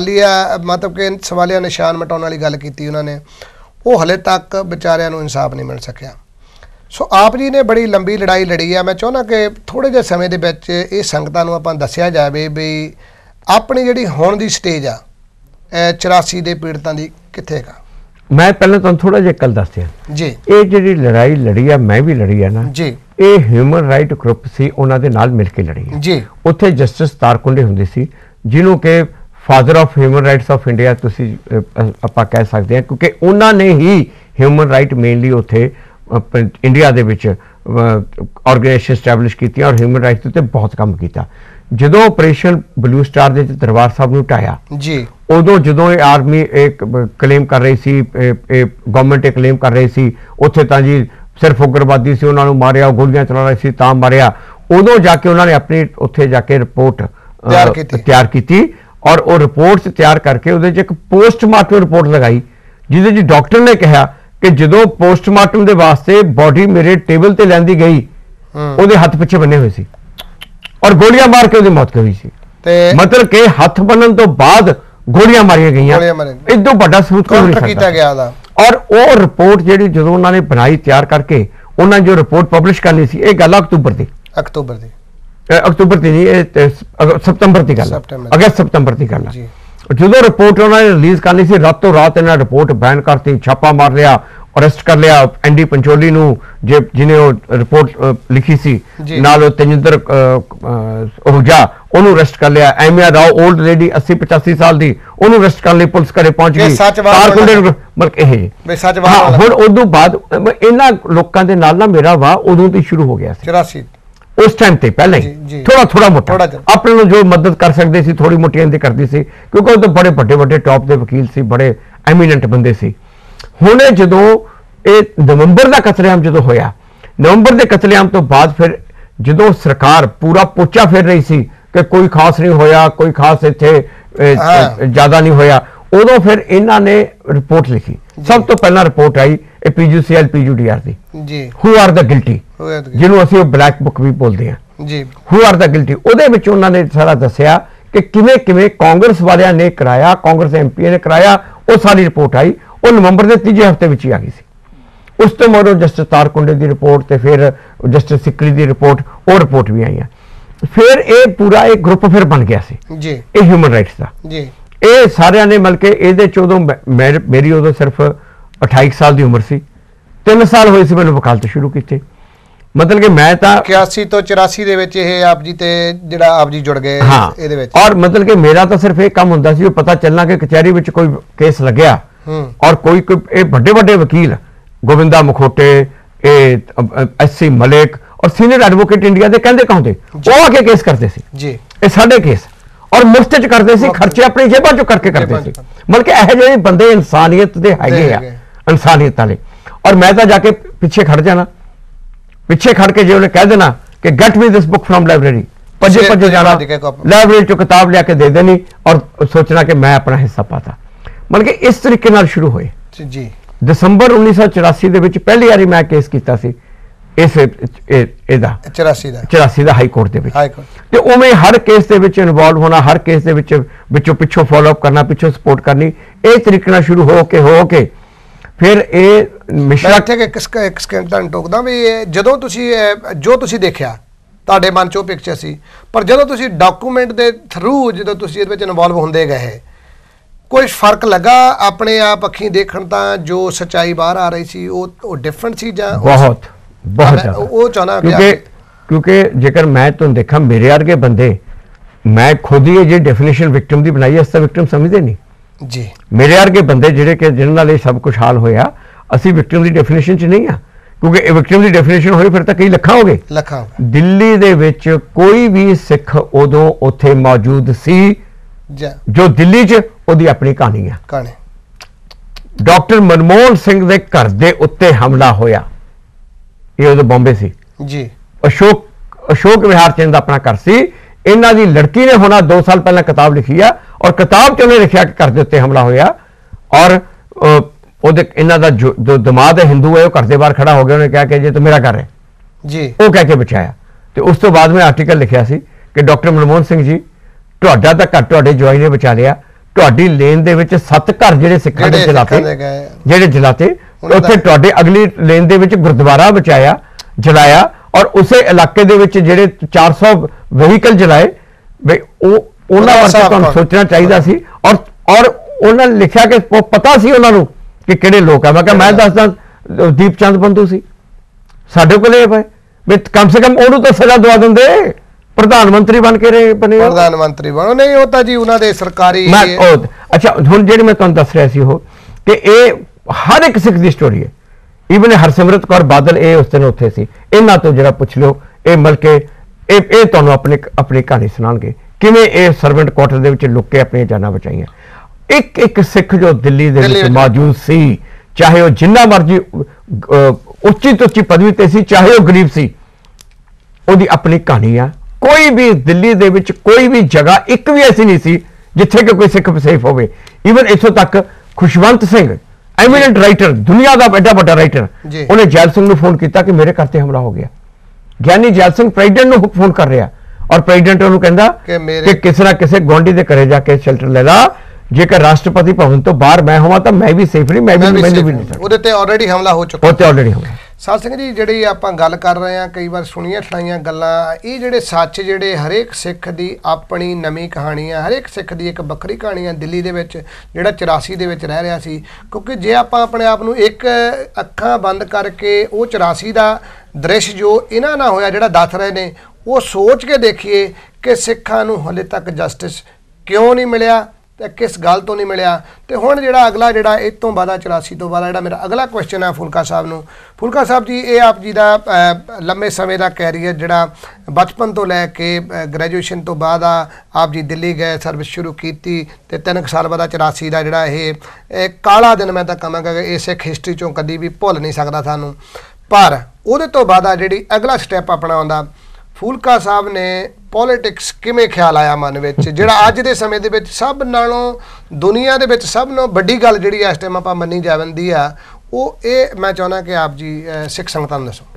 ਸਵਾਲੀਆ ਨਿਸ਼ਾਨ ਮਿਟਾਉਣ ਵਾਲੀ ਗੱਲ ਕੀਤੀ ਉਹਨਾਂ ਨੇ, ਉਹ ਹਲੇ ਤੱਕ ਵਿਚਾਰਿਆਂ ਨੂੰ ਇਨਸਾਫ ਨਹੀਂ ਮਿਲ ਸਕਿਆ। ਸੋ ਆਪ ਜੀ ਨੇ ਬੜੀ ਲੰਬੀ ਲੜਾਈ ਲੜੀ ਆ। ਮੈਂ ਚਾਹੁੰਦਾ ਕਿ ਥੋੜ੍ਹੇ ਜਿਹੇ ਸਮੇਂ ਦੇ ਵਿੱਚ ਇਹ ਸੰਗਤਾਂ ਨੂੰ ਆਪਾਂ ਦੱਸਿਆ ਜਾਵੇ ਵੀ ਆਪਣੀ ਜਿਹੜੀ ਹੁਣ ਦੀ ਸਟੇਜ ਆ 84 ਦੇ ਪੀੜਤਾਂ ਦੀ ਕਿੱਥੇ ਹੈਗਾ। ਮੈਂ ਪਹਿਲਾਂ ਤੁਹਾਨੂੰ ਥੋੜਾ ਜਿਹਾ ਕੱਲ ਦੱਸਿਆ ਜੀ, ਇਹ ਜਿਹੜੀ ਲੜਾਈ ਲੜੀ ਆ ਮੈਂ ਵੀ ਲੜੀ ਆ ਨਾ ਜੀ, ਇਹ ਹਿਊਮਨ ਰਾਈਟ ਗਰੁੱਪ ਸੀ, ਉਹਨਾਂ ਦੇ ਨਾਲ ਮਿਲ ਕੇ ਲੜੀ ਜੀ। ਉੱਥੇ ਜਸਟਿਸ ਤਾਰਕੁੰਡੇ ਹੁੰਦੇ ਸੀ ਜਿਹਨੂੰ ਕਿ father of human rights of India ਤੁਸੀਂ ਆਪਾਂ ਕਹਿ ਸਕਦੇ ਹਾਂ, ਕਿਉਂਕਿ ਉਹਨਾਂ ਨੇ ਹੀ ਹਿਊਮਨ ਰਾਈਟ ਮੇਨਲੀ ਉੱਥੇ ਇੰਡੀਆ ਦੇ ਵਿੱਚ ਆਰਗੇਨਾਈਜੇਸ਼ਨ ਸਟੈਬਲਿਸ਼ ਕੀਤੀਆਂ ਔਰ ਹਿਊਮਨ ਰਾਈਟਸ ਉੱਤੇ ਬਹੁਤ ਕੰਮ ਕੀਤਾ। ਜਦੋਂ ਆਪਰੇਸ਼ਨ ਬਲੂ ਸਟਾਰ ਦੇ ਦਰਬਾਰ ਸਾਹਿਬ ਨੂੰ ਢਾਇਆ ਜੀ, ਉਦੋਂ ਜਦੋਂ ਇਹ ਆਰਮੀ ਇੱਕ ਕਲੇਮ ਕਰ ਰਹੀ ਸੀ, ਇਹ ਗਵਰਨਮੈਂਟ ਇਹ ਕਲੇਮ ਕਰ ਰਹੀ ਸੀ ਉੱਥੇ ਤਾਂ ਜੀ ਸਿਰਫ ਉਗਰਵਾਦੀ ਸੀ, ਉਹਨਾਂ ਨੂੰ ਮਾਰਿਆ, ਗੋਲੀਆਂ ਚਲਾ ਰਹੇ ਸੀ ਤਾਂ ਮਾਰਿਆ, ਉਦੋਂ ਜਾ ਕੇ ਉਹਨਾਂ ਨੇ ਆਪਣੀ ਉੱਥੇ ਜਾ ਕੇ ਰਿਪੋਰਟ ਤਿਆਰ ਕੀਤੀ ਔਰ ਉਹ ਰਿਪੋਰਟ ਤਿਆਰ ਕਰਕੇ ਉਹਦੇ 'ਚ ਇੱਕ ਪੋਸਟਮਾਰਟਮ ਰਿਪੋਰਟ ਲਗਾਈ ਜਿਹਦੇ 'ਚ ਡਾਕਟਰ ਨੇ ਕਿਹਾ ਕਿ ਜਦੋਂ ਪੋਸਟਮਾਰਟਮ ਦੇ ਵਾਸਤੇ ਬੋਡੀ ਮੇਰੇ ਟੇਬਲ ਤੇ ਲੈਂਦੀ ਗਈ ਉਹਦੇ ਹੱਥ ਪਿੱਛੇ ਬੰਨੇ ਹੋਏ ਸੀ ਔਰ ਗੋਲੀਆਂ ਮਾਰ ਕੇ ਉਹਦੀ ਮੌਤ ਹੋਈ ਸੀ। ਮਤਲਬ ਕਿ ਹੱਥ ਬੰਨਣ ਤੋਂ ਬਾਅਦ ਗੋਲੀਆਂ ਮਾਰੀਆਂ ਗਈਆਂ, ਇਦੋਂ ਵੱਡਾ ਸਬੂਤ ਕੋਈ ਕੀਤਾ ਗਿਆ ਦਾ। ਔਰ ਉਹ ਰਿਪੋਰਟ ਜਿਹੜੀ ਜਦੋਂ ਉਹਨਾਂ ਨੇ ਬਣਾਈ ਤਿਆਰ ਕਰਕੇ ਉਹਨਾਂ ਜੋ ਰਿਪੋਰਟ ਪਬਲਿਸ਼ ਕਰਨੀ ਸੀ, ਇਹ ਗੱਲ ਅਕਤੂਬਰ ਦੀ ਨਹੀਂ, ਇਹ ਸਤੰਬਰ ਦੀ ਗੱਲ, ਅਗਸਤ ਸਤੰਬਰ ਦੀ ਗੱਲ ਹੈ। ਜਦੋਂ ਰਿਪੋਰਟ ਉਹਨਾਂ ਨੇ ਰਿਲੀਜ਼ ਕਰਨੀ ਸੀ ਰਾਤੋਂ ਰਾਤ ਇਹਨਾਂ ਰਿਪੋਰਟ ਬੈਨ ਕਰਤੀ, ਛਾਪਾ ਮਾਰ ਲਿਆ, ਅਰੈਸਟ ਕਰ ਲਿਆ ਐਨਡੀ ਪੰਚੋਲੀ ਨੂੰ ਜਿਹਨੇ ਉਹ ਰਿਪੋਰਟ ਲਿਖੀ ਸੀ, ਨਾਲ ਤੇਜਿੰਦਰ ਉਹਜਾ ਉਹਨੂੰ ਅਰੈਸਟ ਕਰ ਲਿਆ, ਐਮੀਆ ਰਾਓ ਓਲਡ ਲੇਡੀ 80-85 ਸਾਲ ਦੀ ਉਹਨੂੰ ਅਰੈਸਟ ਕਰਨ ਲਈ ਪੁਲਿਸ ਘਰੇ ਪਹੁੰਚ ਗਈ। ਹੁਣ ਉਦੋਂ ਬਾਅਦ ਇਹਨਾਂ ਲੋਕਾਂ ਦੇ ਨਾਲ ਨਾ ਮੇਰਾ ਵਾਹ ਉਦੋਂ ਤੋਂ ਸ਼ੁਰੂ ਹੋ ਗਿਆ ਸੀ 84 ਉਸ ਟਾਈਮ ਤੇ ਪਹਿਲਾਂ ਹੀ ਥੋੜਾ ਮੋਟਾ ਆਪਣੇ ਨੂੰ ਜੋ ਮਦਦ ਕਰ ਸਕਦੇ ਸੀ ਥੋੜੀ ਮੋਟੀ ਇਹਦੇ ਕਰਦੀ ਸੀ ਕਿਉਂਕਿ ਉਹ ਤਾਂ ਬੜੇ ਵੱਡੇ ਟੌਪ ਦੇ ਵਕੀਲ ਸੀ, ਬੜੇ ਐਮੀਨੈਂਟ ਬੰਦੇ ਸੀ। ਹੁਣ ਜਦੋਂ ਇਹ ਨਵੰਬਰ ਦਾ ਕਤਲੇਆਮ ਜਦੋਂ ਹੋਇਆ, ਨਵੰਬਰ ਦੇ ਕਤਲੇਆਮ ਤੋਂ ਬਾਅਦ ਫਿਰ ਜਦੋਂ ਸਰਕਾਰ ਪੂਰਾ ਪੋਚਾ ਫੇਰ ਰਹੀ ਸੀ ਕਿ ਕੋਈ ਖਾਸ ਨਹੀਂ ਹੋਇਆ, ਕੋਈ ਖਾਸ ਇੱਥੇ ਜ਼ਿਆਦਾ ਨਹੀਂ ਹੋਇਆ, ਉਦੋਂ ਫਿਰ ਇਹਨਾਂ ਨੇ ਰਿਪੋਰਟ ਲਿਖੀ सब तो पहला रिपोर्ट आई PGCL PGDR दी जी, हु आर द गिल्टी, जिन्हों ਅਸੀਂ ब्लैक बुक भी बोलते हैं जी, हु आर द गिल्टी। ਉਹਦੇ ਵਿੱਚ ਉਹਨਾਂ ਨੇ ਸਾਰਾ ਦੱਸਿਆ ਕਿ ਕਿਵੇਂ ਕਿਵੇਂ ਕਾਂਗਰਸ ਵਾਲਿਆਂ ਨੇ ਕਰਾਇਆ, ਕਾਂਗਰਸ MP ਨੇ ਕਰਾਇਆ। ਉਹ ਸਾਰੀ ਰਿਪੋर्ट आई, ਉਹ ਨਵੰਬਰ ਦੇ ਤੀਜੇ ਹਫਤੇ ਵਿੱਚ ਹੀ ਆ ਗਈ ਸੀ। ਉਸ ਤੋਂ ਮਗਰੋਂ ਜਸਟਿਸ ਤਾਰਕੁੰਡੇ ਦੀ ਰਿਪੋर्ट ਤੇ ਫਿਰ ਜਸਟਿਸ ਸਿਕਰੀ ਦੀ ਰਿਪੋर्ट, ਉਹ ਰਿਪੋर्ट ਵੀ ਆਈਆਂ। ਫਿਰ ਇਹ ਪੂਰਾ ਇੱਕ ਗਰੁੱਪ ਫਿਰ ਬਣ ਗਿਆ ਸੀ ਜੀ, ਇਹ ਹਿਊਮਨ ਰਾਈਟਸ ਦਾ ਜੀ। ਇਹ ਸਾਰਿਆਂ ਨੇ ਮਿਲ ਕੇ ਇਹਦੇ ਚ ਉਦੋਂ ਮੇਰੀ ਉਦੋਂ ਸਿਰਫ 28 ਸਾਲ ਦੀ ਉਮਰ ਸੀ, 3 ਸਾਲ ਹੋਏ ਸੀ ਮੈਨੂੰ ਵਕਾਲਤ ਸ਼ੁਰੂ ਕੀਤੀ। मतलब कि मैं तो 81 तो 84 ਦੇ ਵਿੱਚ ਇਹ ਆਪ ਜੀ ਤੇ ਜਿਹੜਾ ਆਪ ਜੀ ਜੁੜ ਗਏ ਇਹਦੇ ਵਿੱਚ। और मतलब कि मेरा तो सिर्फ एक काम ਹੁੰਦਾ ਸੀ, ਉਹ ਪਤਾ ਚੱਲਣਾ ਕਿ ਕਚਹਿਰੀ ਵਿੱਚ ਕੋਈ ਕੇਸ ਲੱਗਿਆ और कोई ਇਹ ਵੱਡੇ ਵੱਡੇ ਵਕੀਲ ਗੋਵਿੰਦਾ ਮਖੋਟੇ, SC ਮਲਿਕ और ਸੀਨੀਅਰ ਐਡਵੋਕੇਟ ਇੰਡੀਆ ਦੇ ਕਹਿੰਦੇ ਕਹਾਉਂਦੇ ਉਹ ਆ ਕੇ ਕੇਸ ਕਰਦੇ ਸੀ ਜੀ। ਇਹ ਸਾਡੇ ਕੇਸ और ਮੁਫਤ ਚ ਕਰਦੇ ਸੀ, ਖਰਚੇ ਆਪਣੀ ਜੇਬਾਂ ਚੋਂ ਕਰਕੇ ਕਰਦੇ ਸੀ। ਮਤਲਬ ਕਿ ਇਹ ਜਿਹੜੇ ਬੰਦੇ ਇਨਸਾਨੀਅਤ ਦੇ ਹੈਗੇ ਆ, ਇਨਸਾਨੀਅਤ ਵਾਲੇ। और मैं तो जाके ਪਿੱਛੇ ਖੜ ਜਾਣਾ, ਪਿੱਛੇ ਖੜ ਕੇ ਜੇ ਉਹਨੇ ਕਹਿ ਦੇਣਾ ਕਿ get me this book from library, ਭੱਜੇ ਭੱਜੇ ਜਾਣਾ ਲਾਇਬ੍ਰੇਰੀ ਚੋਂ ਕਿਤਾਬ ਲਿਆ ਕੇ ਦੇ ਦੇਣੀ ਔਰ ਸੋਚਣਾ ਕਿ ਮੈਂ ਆਪਣਾ ਹਿੱਸਾ ਪਾਤਾ। ਮਤਲਬ ਕਿ ਇਸ ਤਰੀਕੇ ਨਾਲ ਸ਼ੁਰੂ ਹੋਏ ਜੀ। ਦਸੰਬਰ 1984 ਦੇ ਵਿੱਚ ਪਹਿਲੀ ਵਾਰੀ ਮੈਂ ਕੇਸ ਕੀਤਾ ਸੀ ਇਸ ਇਹਦਾ 84 ਦਾ ਹਾਈ ਕੋਰਟ ਦੇ ਵਿੱਚ। ਤੇ ਉਵੇਂ ਹਰ ਕੇਸ ਦੇ ਵਿੱਚ ਇਨਵੋਲਵ ਹੋਣਾ, ਹਰ ਕੇਸ ਦੇ ਵਿੱਚ ਵਿੱਚੋਂ ਪਿੱਛੋਂ ਫੋਲੋ ਅਪ ਕਰਨਾ, ਪਿੱਛੋਂ ਸਪੋਰਟ ਕਰਨੀ, ਇਹ ਤਰੀਕੇ ਨਾਲ ਸ਼ੁਰੂ ਹੋ ਕੇ ਫਿਰ ਇਹ ਮਿਸ਼ਰਾ ਇੱਕ ਸਕਿੰਟ ਤੁਹਾਨੂੰ ਟੋਕਦਾ ਵੀ ਜਦੋਂ ਤੁਸੀਂ ਜੋ ਤੁਸੀਂ ਦੇਖਿਆ ਤੁਹਾਡੇ ਮਨ 'ਚ ਉਹ ਪਿਕਚਰ ਸੀ, ਪਰ ਜਦੋਂ ਤੁਸੀਂ ਡਾਕੂਮੈਂਟ ਦੇ ਥਰੂ ਜਦੋਂ ਤੁਸੀਂ ਇਹਦੇ ਵਿੱਚ ਇਨਵੋਲਵ ਹੁੰਦੇ ਗਏ, ਕੋਈ ਫਰਕ ਲੱਗਾ ਆਪਣੇ ਆਪ ਅੱਖੀਂ ਦੇਖਣ ਤਾਂ ਜੋ ਸੱਚਾਈ ਬਾਹਰ ਆ ਰਹੀ ਸੀ ਉਹ ਡਿਫਰੈਂਟ ਸੀ ਜਾਂ ਬਹੁਤ ਜ਼ਿਆਦਾ? ਉਹ ਚਾਹਨਾ ਕਿਉਂਕਿ ਜੇਕਰ ਮੈਂ ਤੁਹਾਨੂੰ ਦੇਖਾਂ ਮੇਰੇ ਵਰਗੇ ਬੰਦੇ, ਮੈਂ ਖੁਦ ਹੀ ਇਹ ਡੈਫੀਨੇਸ਼ਨ ਵਿਕਟਮ ਦੀ ਬਣਾਈ, ਇਸ ਤਾਂ ਵਿਕਟਮ ਸਮਝਦੇ ਨਹੀਂ ਜੀ। ਮੇਰੇ ਵਰਗੇ ਬੰਦੇ ਜਿਹੜੇ ਕਿ ਜਿਹਨਾਂ ਨਾਲ ਇਹ ਸਭ ਕੁਝ ਹਾਲ ਹੋਇਆ, ਅਸੀਂ ਵਿਕਟਮ ਦੀ ਡੈਫੀਨੇਸ਼ਨ 'ਚ ਨਹੀਂ ਆ, ਕਿਉਂਕਿ ਇਹ ਵਿਕਟਮ ਦੀ ਡੈਫੀਨੇਸ਼ਨ ਹੋਈ ਫਿਰ ਤਾਂ ਕਈ ਲੱਖਾਂ ਹੋ ਗਏ। ਲੱਖਾਂ। ਦਿੱਲੀ ਦੇ ਵਿੱਚ ਕੋਈ ਵੀ ਸਿੱਖ ਉਦੋਂ ਉੱਥੇ ਮੌਜੂਦ ਸੀ ਜੋ ਦਿੱਲੀ 'ਚ ਉਹਦੀ ਆਪਣੀ ਕਹਾਣੀ ਆ। ਡਾਕਟਰ ਮਨਮੋਹਨ ਸਿੰਘ ਦੇ ਘਰ ਦੇ ਉੱਤੇ ਹਮਲਾ ਹੋਇਆ, ਇਹ ਉਦੋਂ ਬੰਬੇ ਸੀ ਜੀ। ਅਸ਼ੋਕ ਵਿਹਾਰ ਚੰਦ ਦਾ ਆਪਣਾ ਘਰ ਸੀ। ਇਹਨਾਂ ਦੀ ਲੜਕੀ ਨੇ ਹੋਣਾ 2 ਸਾਲ ਪਹਿਲਾਂ ਕਿਤਾਬ ਲਿਖੀ ਆ और किताब च उन्हें लिखा कि घर के उत्ते हमला होया और इन्हों का जो दमाद है हिंदू है वो घर के बाहर खड़ा हो गया, उन्हें कहा कि ये तो मेरा घर है जी, वो कह के बचाया। तो उस तो बाद में आर्टिकल लिखा सी कि डॉक्टर मनमोहन सिंह जी तुहाडा तां घर तुहाडे जवाई ने बचा लिया, तुहाडी लेन दे विच 7 घर जिहड़े सिखां दे जलाते उत्थे तुहाडे अगली लेन दे विच गुरुद्वारा बचाया जलाया और उसे इलाके दे विच जिहड़े 400 व्हीकल जलाए बई ਉਹਨਾਂ ਬਾਰੇ ਤੁਹਾਨੂੰ ਸੋਚਣਾ ਚਾਹੀਦਾ ਸੀ। ਔਰ ਉਹਨਾਂ ਨੇ ਲਿਖਿਆ ਕਿ ਪਤਾ ਸੀ ਉਹਨਾਂ ਨੂੰ ਕਿ ਕਿਹੜੇ ਲੋਕ ਆ। ਮੈਂ ਕਿਹਾ ਮੈਂ ਦੱਸਦਾ ਦੀਪ ਚੰਦ ਬੰਧੂ ਸੀ ਸਾਡੇ ਕੋਲੇ ਪਏ ਵੀ ਕਮ ਸੇ ਕਮ ਉਹਨੂੰ ਤਾਂ ਸਜ਼ਾ ਦਵਾ ਦਿੰਦੇ, ਪ੍ਰਧਾਨ ਮੰਤਰੀ ਬਣ ਕੇ ਰਹੇ ਬਣੇ, ਪ੍ਰਧਾਨ ਮੰਤਰੀ ਬਣੋ ਨਹੀਂ ਉਹ ਤਾਂ ਜੀ ਉਹਨਾਂ ਦੇ ਸਰਕਾਰੀ। ਅੱਛਾ ਹੁਣ ਜਿਹੜੀ ਮੈਂ ਤੁਹਾਨੂੰ ਦੱਸ ਰਿਹਾ ਸੀ ਉਹ ਕਿ ਇਹ ਹਰ ਇੱਕ ਸਿੱਖ ਦੀ ਸਟੋਰੀ ਹੈ। ਈਵਨ ਹਰਸਿਮਰਤ ਕੌਰ ਬਾਦਲ ਇਹ ਉਸ ਦਿਨ ਉੱਥੇ ਸੀ, ਇਹਨਾਂ ਤੋਂ ਜਿਹੜਾ ਪੁੱਛ ਲਿਓ ਇਹ ਮਿਲ ਕੇ ਇਹ ਤੁਹਾਨੂੰ ਆਪਣੀ ਕਹਾਣੀ ਸੁਣਾਉਣਗੇ ਕਿਵੇਂ ਇਹ ਸਰਵੈਂਟ ਕੁਆਟਰ ਦੇ ਵਿੱਚ ਲੁੱਕ ਕੇ ਆਪਣੀਆਂ ਜਾਨਾਂ ਬਚਾਈਆਂ। ਇੱਕ ਸਿੱਖ ਜੋ ਦਿੱਲੀ ਦੇ ਵਿੱਚ ਮੌਜੂਦ ਸੀ, ਚਾਹੇ ਉਹ ਜਿੰਨਾ ਮਰਜੀ ਉੱਚੀ ਤੋਂ ਉੱਚੀ ਪਦਵੀ ਤੇ ਸੀ, ਚਾਹੇ ਉਹ ਗਰੀਬ ਸੀ, ਉਹਦੀ ਆਪਣੀ ਕਹਾਣੀ ਆ। ਕੋਈ ਵੀ ਦਿੱਲੀ ਦੇ ਵਿੱਚ ਕੋਈ ਵੀ ਜਗ੍ਹਾ ਇੱਕ ਵੀ ਐਸੀ ਨਹੀਂ ਸੀ ਜਿੱਥੇ ਕਿ ਕੋਈ ਸਿੱਖ ਸੇਫ ਹੋਵੇ। ਈਵਨ ਇੱਥੋਂ ਤੱਕ ਖੁਸ਼ਵੰਤ ਸਿੰਘ ਐਮੀਨੈਂਟ ਰਾਈਟਰ, ਦੁਨੀਆ ਦਾ ਐਡਾ ਵੱਡਾ ਰਾਈਟਰ, ਉਹਨੇ ਜੈਲ ਸਿੰਘ ਨੂੰ ਫੋਨ ਕੀਤਾ ਕਿ ਮੇਰੇ ਘਰ ਤੇ ਹਮਲਾ ਹੋ ਗਿਆ। ਗਿਆਨੀ ਜੈਲ ਸਿੰਘ ਪ੍ਰੈਜ਼ੀਡੈਂਟ ਨੂੰ ਫੋਨ ਕਰ ਰਿਹਾ और प्रेजिडेंट उन्होंने कहता कि किसी ना किसी गुआढ़ी के घरे जाके शेल्टर ले ला, जेकर राष्ट्रपति भवन तो बाहर मैं होवां तो मैं भी सेफ नहीं, मैं भी नहीं सकता। ਉਹਦੇ ਤੇ ਆਲਰੇਡੀ ਹਮਲਾ ਹੋ ਚੁੱਕਾ, ਉਹ ਤੇ ਆਲਰੇਡੀ ਹਮਲਾ। ਸਾਧ ਸਿੰਘ ਜੀ ਜਿਹੜੀ ਆਪਾਂ ਗੱਲ ਕਰ ਰਹੇ ਹਾਂ ਕਈ ਵਾਰ ਸੁਣੀਆਂ ਸੁਣਾਈਆਂ ਗੱਲਾਂ, ਇਹ ਜਿਹੜੇ ਸੱਚ ਜਿਹੜੇ ਹਰੇਕ ਸਿੱਖ ਦੀ ਆਪਣੀ ਨਵੀਂ ਕਹਾਣੀ ਆ, ਹਰੇਕ ਸਿੱਖ ਦੀ ਇੱਕ ਵੱਖਰੀ ਕਹਾਣੀ ਆ। ਦਿੱਲੀ ਦੇ ਵਿੱਚ ਜਿਹੜਾ 84 ਦੇ ਵਿੱਚ ਰਹਿ ਰਿਹਾ ਸੀ, ਕਿਉਂਕਿ ਜੇ ਆਪਾਂ ਆਪਣੇ ਆਪ ਨੂੰ ਇੱਕ ਅੱਖਾਂ ਬੰਦ ਕਰਕੇ ਉਹ 84 ਦਾ ਦ੍ਰਿਸ਼ ਜੋ ਇਹਨਾਂ ਨਾਲ ਹੋਇਆ ਜਿਹੜਾ ਦੱਸ ਰਹੇ ਨੇ ਉਹ ਸੋਚ ਕੇ ਦੇਖੀਏ ਕਿ ਸਿੱਖਾਂ ਨੂੰ ਹਲੇ ਤੱਕ ਜਸਟਿਸ ਕਿਉਂ ਨਹੀਂ ਮਿਲਿਆ ਤੇ ਕਿਸ ਗੱਲ ਤੋਂ ਨਹੀਂ ਮਿਲਿਆ। ਤੇ ਹੁਣ ਜਿਹੜਾ ਅਗਲਾ ਜਿਹੜਾ ਇਹ ਤੋਂ ਬਾਅਦ 84 ਤੋਂ ਬਾਅਦ ਜਿਹੜਾ ਮੇਰਾ ਅਗਲਾ ਕੁਐਸਚਨ ਹੈ ਫੁਲਕਾ ਸਾਹਿਬ ਨੂੰ। ਫੁਲਕਾ ਸਾਹਿਬ ਜੀ ਇਹ ਆਪ ਜੀ ਦਾ ਲੰਮੇ ਸਮੇਂ ਦਾ ਕੈਰੀਅਰ ਜਿਹੜਾ ਬਚਪਨ ਤੋਂ ਲੈ ਕੇ ਗ੍ਰੈਜੂਏਸ਼ਨ ਤੋਂ ਬਾਅਦ ਆਪ ਜੀ ਦਿੱਲੀ ਗਏ, ਸਰਵਿਸ ਸ਼ੁਰੂ ਕੀਤੀ ਤੇ 3 ਸਾਲ ਬਾਅਦ 84 ਦਾ ਜਿਹੜਾ ਇਹ ਕਾਲਾ ਦਿਨ ਮੈਂ ਤਾਂ ਕਹਾਂਗਾ ਕਿ ਇਹ ਸਿੱਖ ਹਿਸਟਰੀ ਚੋਂ ਕਦੀ ਵੀ ਭੁੱਲ ਨਹੀਂ ਸਕਦਾ ਸਾਨੂੰ। ਪਰ ਉਹਦੇ ਤੋਂ ਬਾਅਦ ਜਿਹੜੀ ਅਗਲਾ ਸਟੈਪ ਆਪਣਾ ਆਉਂਦਾ, ਫੂਲਕਾ ਸਾਹਿਬ ਨੇ ਪੋਲਿਟਿਕਸ ਕਿਵੇਂ ਖਿਆਲ ਆਇਆ ਮਨ ਵਿੱਚ, ਜਿਹੜਾ ਅੱਜ ਦੇ ਸਮੇਂ ਦੇ ਵਿੱਚ ਸਭ ਨਾਲੋਂ ਦੁਨੀਆ ਦੇ ਵਿੱਚ ਸਭ ਨਾਲੋਂ ਵੱਡੀ ਗੱਲ ਜਿਹੜੀ ਇਸ ਟਾਈਮ ਆਪਾਂ ਮੰਨੀ ਜਾਂਦੀ ਆ, ਉਹ ਇਹ ਮੈਂ ਚਾਹੁੰਦਾ ਕਿ ਆਪ ਜੀ ਸਿੱਖ ਸੰਗਤਾਂ ਨੂੰ ਦੱਸੋ।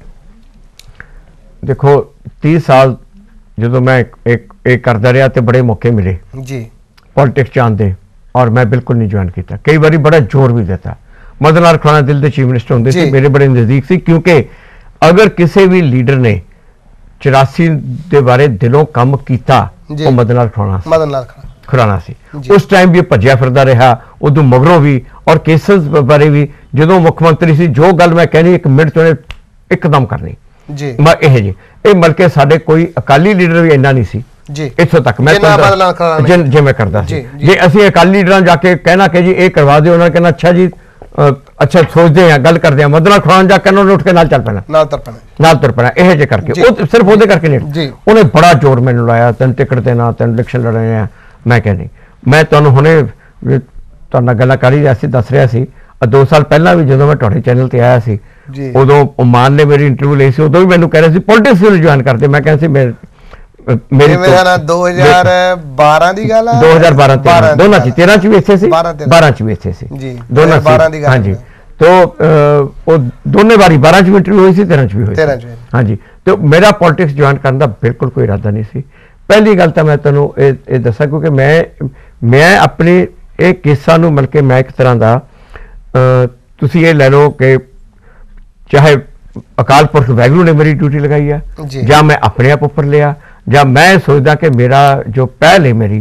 ਦੇਖੋ 30 ਸਾਲ ਜਦੋਂ ਮੈਂ एक करता रहा तो बड़े मौके मिले जी पॉलिटिक्स जान दे, और मैं बिल्कुल नहीं ज्वाइन किया। कई बार बड़ा जोर भी देता। मदन लाल खुराना दिल के चीफ मिनिस्टर होंगे थे, मेरे बड़े नज़दीक सी, क्योंकि अगर किसी भी लीडर ने 84 के बारे दिलों काम किया वो मदन लाल खुराना सी। उस टाइम भी भज्या फिरदा रहा, उदों मगरों भी, और केसेस बारे भी जो मुख्यमंत्री सी जो गल मैं कहनी 1 मिनट च एकदम करनी जी यह जी बल्कि साडे कोई अकाली लीडर भी इन्ना नहीं सी जी इत्थों तक मैं जिवें करदा सी। जे असीं अकाली लीडरां जाके कहना कि जी ये करवा दो, उन्होंने कहना अच्छा जी अच्छा सोचते हैं गल करते हैं, मदन लाल खुराना जाके उन्होंने उठ के नाल चल पैना नाल तुर पैना यह जे करके वो सिर्फ वो करके नहीं। उन्हें बड़ा जोर मैनूं लाया, तेन टिकट देना, तेन इलेक्शन लड़ने हैं। मैं कहनी मैं तुहानूं हुणे तुहाडे नाल गल्लां कर ही रहा सी, दस रहा सी 2 साल पहला भी जो मैं तुहाडे चैनल ते आया सी उदों मान ने मेरी इंटरव्यू ली सी, उदों भी मैनूं कह रहे सी पॉलिटिक्स क्यों ज्वाइन करते। मैं कहा सी मेरी 2012 ਦੀ ਗੱਲ ਹੈ 2012 ਦੋਨਾਂ ਚ 13 ਚ ਵੀ ਇੱਥੇ ਸੀ 12 ਚ ਵੀ ਇੱਥੇ ਸੀ ਜੀ ਦੋਨਾਂ 12 ਦੀ ਗੱਲ ਹਾਂਜੀ। तो वो दोनों बारी 12 ਚ इंटरव्यू हुई सी 13 ਚ भी हुई हाँ जी। तो मेरा पॉलिटिक्स ज्वाइन करने का बिल्कुल कोई इरादा नहीं सी। पहली गल तो मैं तुहानूं ये दसा क्योंकि मैं अपने ये केसां नूं मिल के मैं एक तरह का तुसीं ये लै लो कि चाहे अकाल पुरख वैगुरू ने मेरी ड्यूटी लगाई है या मैं अपने आप उपर लिया, या मैं सोचदा कि मेरा जो पहल है मेरी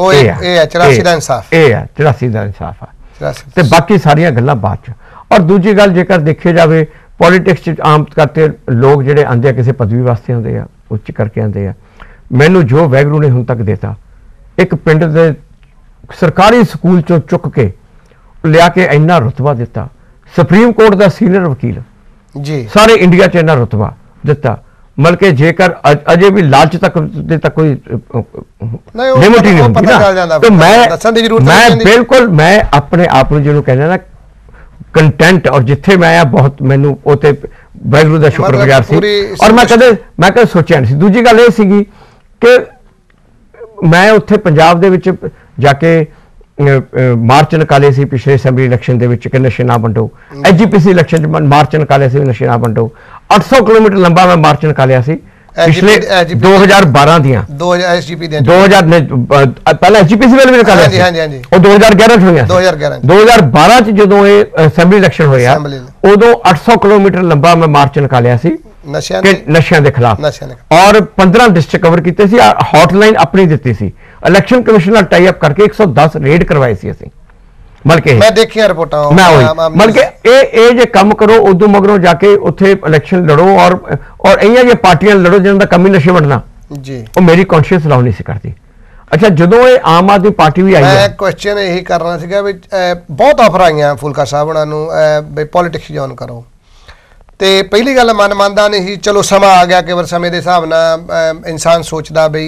84 ਦਾ इंसाफ ये है 84 ਦਾ इंसाफ है ते बाकी सारियां गल्लां बाद च। और दूजी गल जेकर देखे जाए पॉलिटिक्स च आम करते लोग जिहड़े आंदे आ किसी पदवी वास्ते आंदे आ उच्च करके आंदे आ। मैनूं जो वैगुरू ने हुण तक देता एक पिंड दे सरकारी स्कूल चों चुक के लिया के इन्ना रुतबा दिता, सुप्रीम कोर्ट का सीनियर वकील जी सारे इंडिया च इन्ना रुतबा दिता, मतलब कि जेकर अजे भी लालच तक कोई लिमिट ही नहीं होती ना। तो मैं बिल्कुल मैं अपने आप जिन्होंने कहना ना कंटेंट, और जिथे मैं बहुत मैनू उते वाहिगुरू दा शुक्रगुजार सी, और मैं कदे सोचा नहीं सी। दूजी गल ये सीगी कि मैं उत्थे पंजाब दे विच जाके मार्च निकाले सी पिछले असैंबली इलैक्शन दे विच कि नशे ना वंडो, एजीपीसी इलैक्शन मार्च निकाले सी नशे ना वंडो। 800 किलोमीटर लंबा मैं मार्च निकालिया सी पिछले 2012 दियां 2000 पहले एजीपीसी वाले भी निकाले सी और 2011 च होया 2012 च जदों ये असैंबली इलैक्शन होया उदों 800 किलोमीटर लंबा मैं मार्च निकालिया सी नशियां दे खिलाफ, और 15 डिस्ट्रिक्ट कवर कीते सी, हॉटलाइन अपनी दित्ती सी, इलैक्शन कमिशन नाल टाई अप करके 110 रेड करवाए सी असीं। बल्कि मैं देखिया रिपोर्टां बल्कि ये जे काम करो उदों मगरों जाके उत्थे इलैक्शन लड़ो और इयां जे पार्टियां लड़ो जिन्हां दा कम ही नशे वंडना जी, वो मेरी कॉन्शियस लाउ नहीं सी करदी। अच्छा जदों ये आम आदमी पार्टी भी आई है, मैं क्वेश्चन यही करना सीगा भी बहुत ऑफर आईयां फुलका साहब उन्हां नूं भी पॉलिटिक्स ज्वाइन करो, तो पहली गल मन मानता नहीं सी, चलो समा आ गया कि समय के हिसाब नाल इंसान सोचता बई